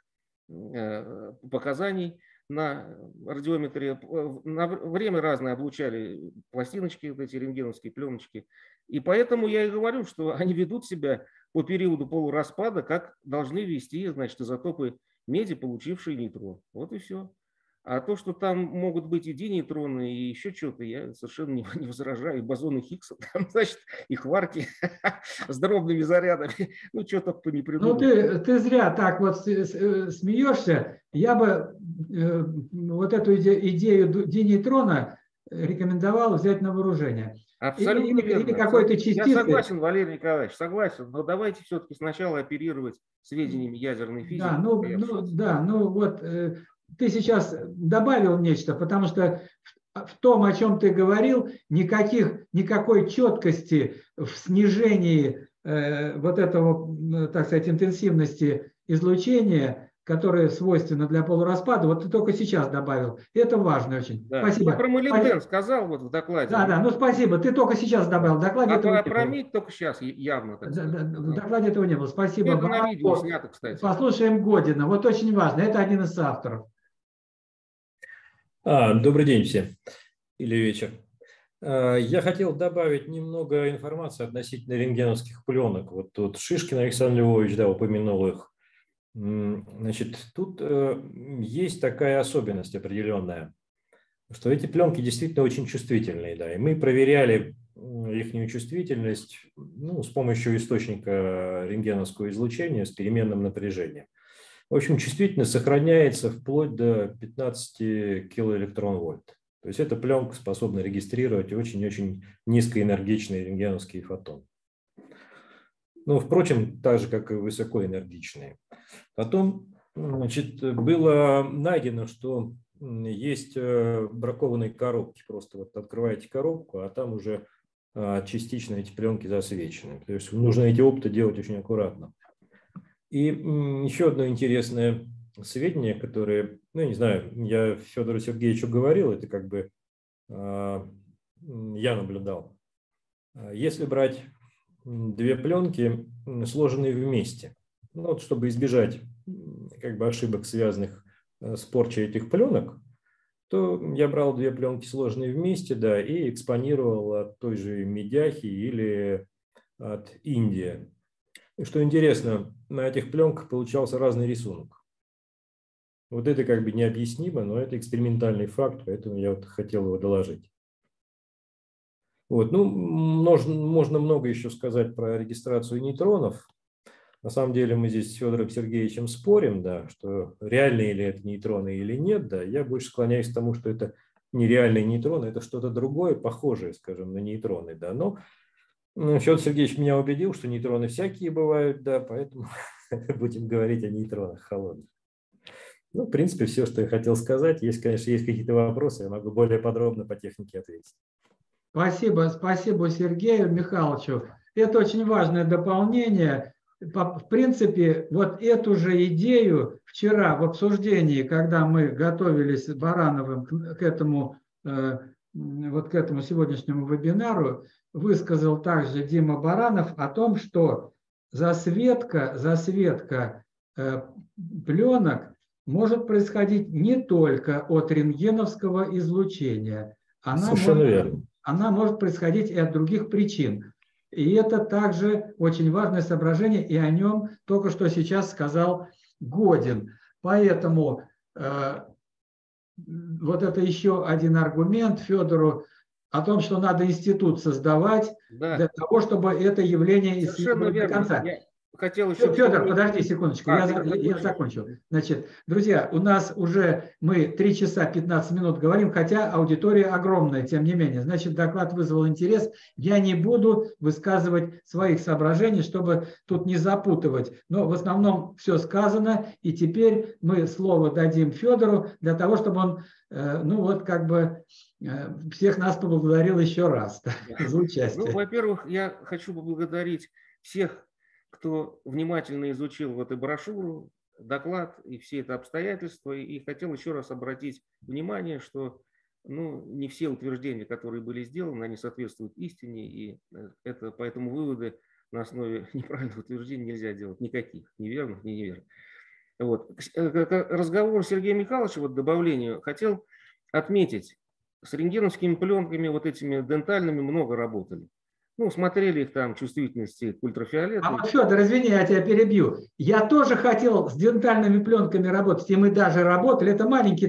показаний на радиометре. На время разное облучали пластиночки, вот эти рентгеновские пленочки. И поэтому я и говорю, что они ведут себя по периоду полураспада, как должны вести, значит, изотопы меди, получившие нейтрон. Вот и все. А то, что там могут быть и динейтроны, и еще что-то, я совершенно не возражаю. И бозоны Хиггса, там, значит, и кварки с дробными зарядами. Ну, что только не придумал. Ну, ты зря так вот смеешься. Я бы вот эту идею динейтрона рекомендовал взять на вооружение. Абсолютно верно. Или какой-то частицы. Я согласен, Валерий Николаевич, согласен. Но давайте все-таки сначала оперировать сведениями ядерной физики. Да, ну вот ты сейчас добавил нечто, потому что в том, о чем ты говорил, никакой четкости в снижении вот этого, так сказать, интенсивности излучения, которое свойственно для полураспада, вот ты только сейчас добавил. Это важно очень. Да. Спасибо. Я про молибден сказал вот в докладе. Да, ну спасибо. Ты только сейчас добавил. В докладе этого про медь только сейчас явно. В докладе этого не было. Спасибо. Это на видео снято, кстати. Послушаем Година. Вот очень важно. Это один из авторов. Добрый день всем. Или вечер. Я хотел добавить немного информации относительно рентгеновских пленок. Вот тут Шишкин Александр Львович, да, упомянул их. Значит, тут есть такая особенность определенная, что эти пленки действительно очень чувствительные, да, и мы проверяли их чувствительность, ну, с помощью источника рентгеновского излучения с переменным напряжением. В общем, чувствительность сохраняется вплоть до 15 килоэлектронвольт. То есть эта пленка способна регистрировать очень-очень низкоэнергичные рентгеновские фотоны. Ну, впрочем, так же, как и высокоэнергичные. Потом, значит, было найдено, что есть бракованные коробки. Просто вот открываете коробку, а там уже частично эти пленки засвечены. То есть нужно эти опыты делать очень аккуратно. И еще одно интересное сведение, которое, ну, я не знаю, я Федору Сергеевичу говорил, это как бы я наблюдал. Если брать две пленки, сложенные вместе, ну, вот, чтобы избежать как бы ошибок, связанных с порчей этих пленок, то я брал две пленки, сложенные вместе, да, и экспонировал от той же Медяхи или от Индии. И что интересно, на этих пленках получался разный рисунок. Вот это как бы необъяснимо, но это экспериментальный факт, поэтому я вот хотел его доложить. Вот. Ну, можно много еще сказать про регистрацию нейтронов. На самом деле мы здесь с Федором Сергеевичем спорим, да, что реальные ли это нейтроны или нет. Да. Я больше склоняюсь к тому, что это нереальные нейтроны, это что-то другое, похожее, скажем, на нейтроны. Да. Но Федор Сергеевич меня убедил, что нейтроны всякие бывают, да, поэтому будем говорить о нейтронах холодных. Ну, в принципе, все, что я хотел сказать. Если, конечно, есть какие-то вопросы, я могу более подробно по технике ответить. Спасибо Сергею Михайловичу. Это очень важное дополнение. В принципе, вот эту же идею вчера в обсуждении, когда мы готовились с Барановым к этому сегодняшнему вебинару, высказал также Дима Баранов о том, что засветка пленок может происходить не только от рентгеновского излучения. Она может происходить и от других причин. И это также очень важное соображение, и о нем только что сейчас сказал Годин. Поэтому вот это еще один аргумент Федору о том, что надо институт создавать для того, чтобы это явление исследовать до конца. Федор, подожди секундочку, я закончил. Значит, друзья, у нас уже мы 3 часа 15 минут говорим, хотя аудитория огромная, тем не менее. Значит, доклад вызвал интерес. Я не буду высказывать своих соображений, чтобы тут не запутывать. Но в основном все сказано, и теперь мы слово дадим Федору для того, чтобы он, всех нас поблагодарил еще раз за участие. Ну, во-первых, я хочу поблагодарить всех, кто внимательно изучил вот и брошюру, доклад и все это обстоятельства. И хотел еще раз обратить внимание, что не все утверждения, которые были сделаны, они соответствуют истине. И поэтому выводы на основе неправильных утверждений нельзя делать никаких, ни верных, ни неверных. Вот. Разговор Сергея Михайловича, вот добавлению, хотел отметить, с рентгеновскими пленками, вот этими дентальными, много работали. Смотрели их там чувствительности к ультрафиолету. А вот, Федор, извини, я тебя перебью. Я тоже хотел с дентальными пленками работать, и мы даже работали. Это маленькие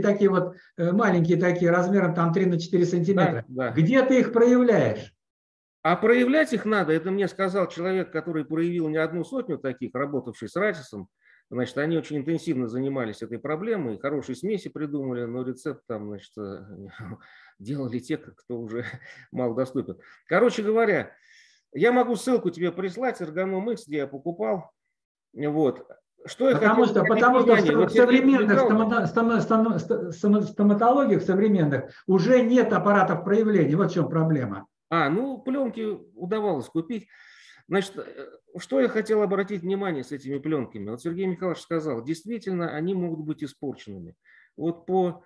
такие размером там 3 на 4 сантиметра. Да. Где ты их проявляешь? А проявлять их надо, это мне сказал человек, который проявил не 100 таких, работавший с Радисом. Значит, они очень интенсивно занимались этой проблемой, хорошие смеси придумали, но рецепт там, значит, делали те, кто уже мало доступен. Короче говоря, я могу ссылку тебе прислать, Ergonom X, где я покупал. Вот. Что потому что в современных стоматологиях современных уже нет аппаратов проявления. Вот в чем проблема. Пленки удавалось купить. Значит, что я хотел обратить внимание с этими пленками? Вот Сергей Михайлович сказал, действительно, они могут быть испорченными. Вот по,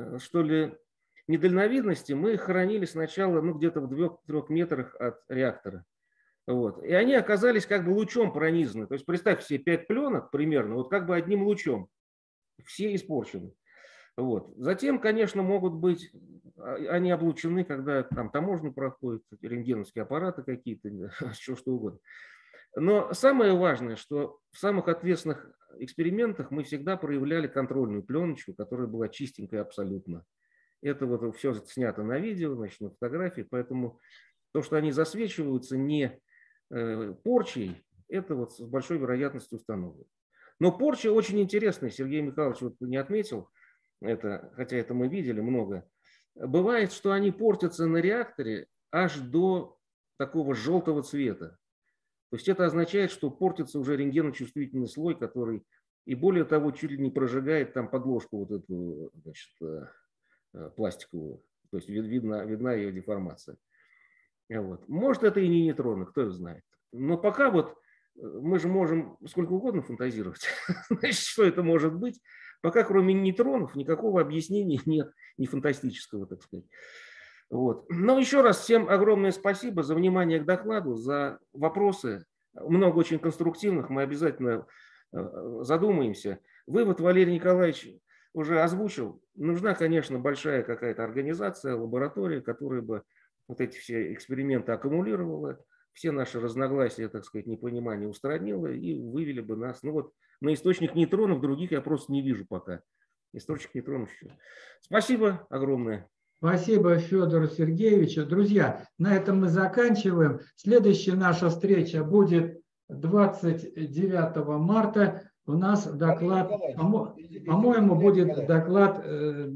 недальновидности мы их хранили сначала где-то в 2-3 метрах от реактора. Вот. И они оказались как бы лучом пронизаны. То есть представьте себе 5 пленок примерно, вот как бы одним лучом. Все испорчены. Вот. Затем, конечно, могут быть, они облучены, когда там таможню проходят, рентгеновские аппараты какие-то, что угодно. Но самое важное, что в самых ответственных экспериментах мы всегда проявляли контрольную пленочку, которая была чистенькая абсолютно. Это вот все снято на видео, значит, на фотографии, поэтому то, что они засвечиваются не порчей, это вот с большой вероятностью установлено. Но порча очень интересная, Сергей Михайлович вот не отметил, хотя это мы видели много. Бывает, что они портятся на реакторе аж до такого желтого цвета. То есть это означает, что портится уже рентгеночувствительный слой, который, и более того, чуть ли не прожигает там подложку вот эту, значит, пластиковую. То есть видна ее деформация. Вот. Может, это и не нейтроны, кто их знает. Но пока вот мы же можем сколько угодно фантазировать, значит, что это может быть. Пока кроме нейтронов никакого объяснения нет, не фантастического, так сказать. Вот. Но еще раз всем огромное спасибо за внимание к докладу, за вопросы. Много очень конструктивных, мы обязательно задумаемся. Вывод Валерий Николаевич уже озвучил. Нужна, конечно, большая какая-то организация, лаборатория, которая бы вот эти все эксперименты аккумулировала, все наши разногласия, так сказать, непонимания устранила и вывели бы нас. Ну вот на источник нейтронов других я просто не вижу пока. Источник нейтронов еще. Спасибо огромное. Спасибо Федору Сергеевичу. Друзья, на этом мы заканчиваем. Следующая наша встреча будет 29 марта. У нас доклад, по-моему, будет доклад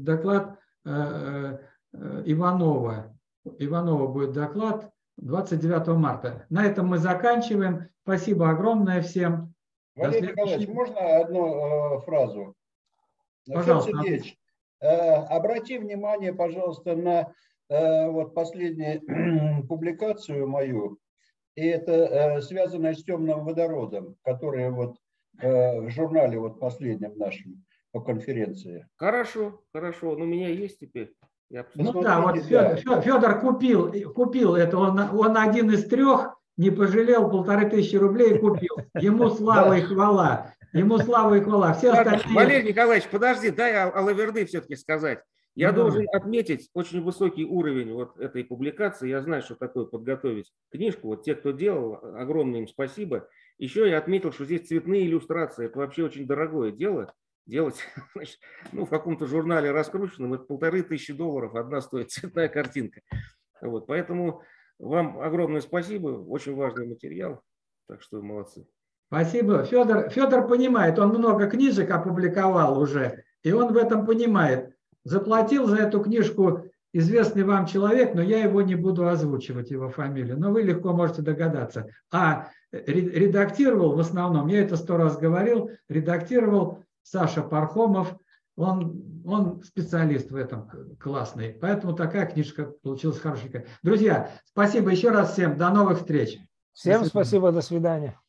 Иванова. Иванова будет доклад 29 марта. На этом мы заканчиваем. Спасибо огромное всем. Валерий Николаевич, можно одну фразу? Пожалуйста. Федор Сергеевич, обрати внимание, пожалуйста, на вот последнюю публикацию мою. И это связано с темным водородом, который вот в журнале вот последнем нашем по конференции. Хорошо, хорошо. Но у меня есть теперь. Ну да, вот Федор купил это. Он один из трех, не пожалел 1500 рублей и купил. Ему слава и хвала. Ему слава и хвала. Все остальные... Валерий Николаевич, подожди, дай Алаверды все-таки сказать. Я должен отметить очень высокий уровень вот этой публикации. Я знаю, что такое подготовить книжку. Вот те, кто делал, огромное им спасибо. Еще я отметил, что здесь цветные иллюстрации. Это вообще очень дорогое дело. Делать, значит, ну, в каком-то журнале раскрученном, это $1500 одна стоит цветная картинка. Вот, поэтому вам огромное спасибо. Очень важный материал. Так что молодцы. Спасибо. Федор понимает, он много книжек опубликовал уже, и он в этом понимает. Заплатил за эту книжку известный вам человек, но я его не буду озвучивать, его фамилию, но вы легко можете догадаться. А редактировал в основном, я это 100 раз говорил, редактировал Саша Пархомов, он специалист в этом классный, поэтому такая книжка получилась хорошенькая. Друзья, спасибо еще раз всем, до новых встреч. Всем спасибо, до свидания.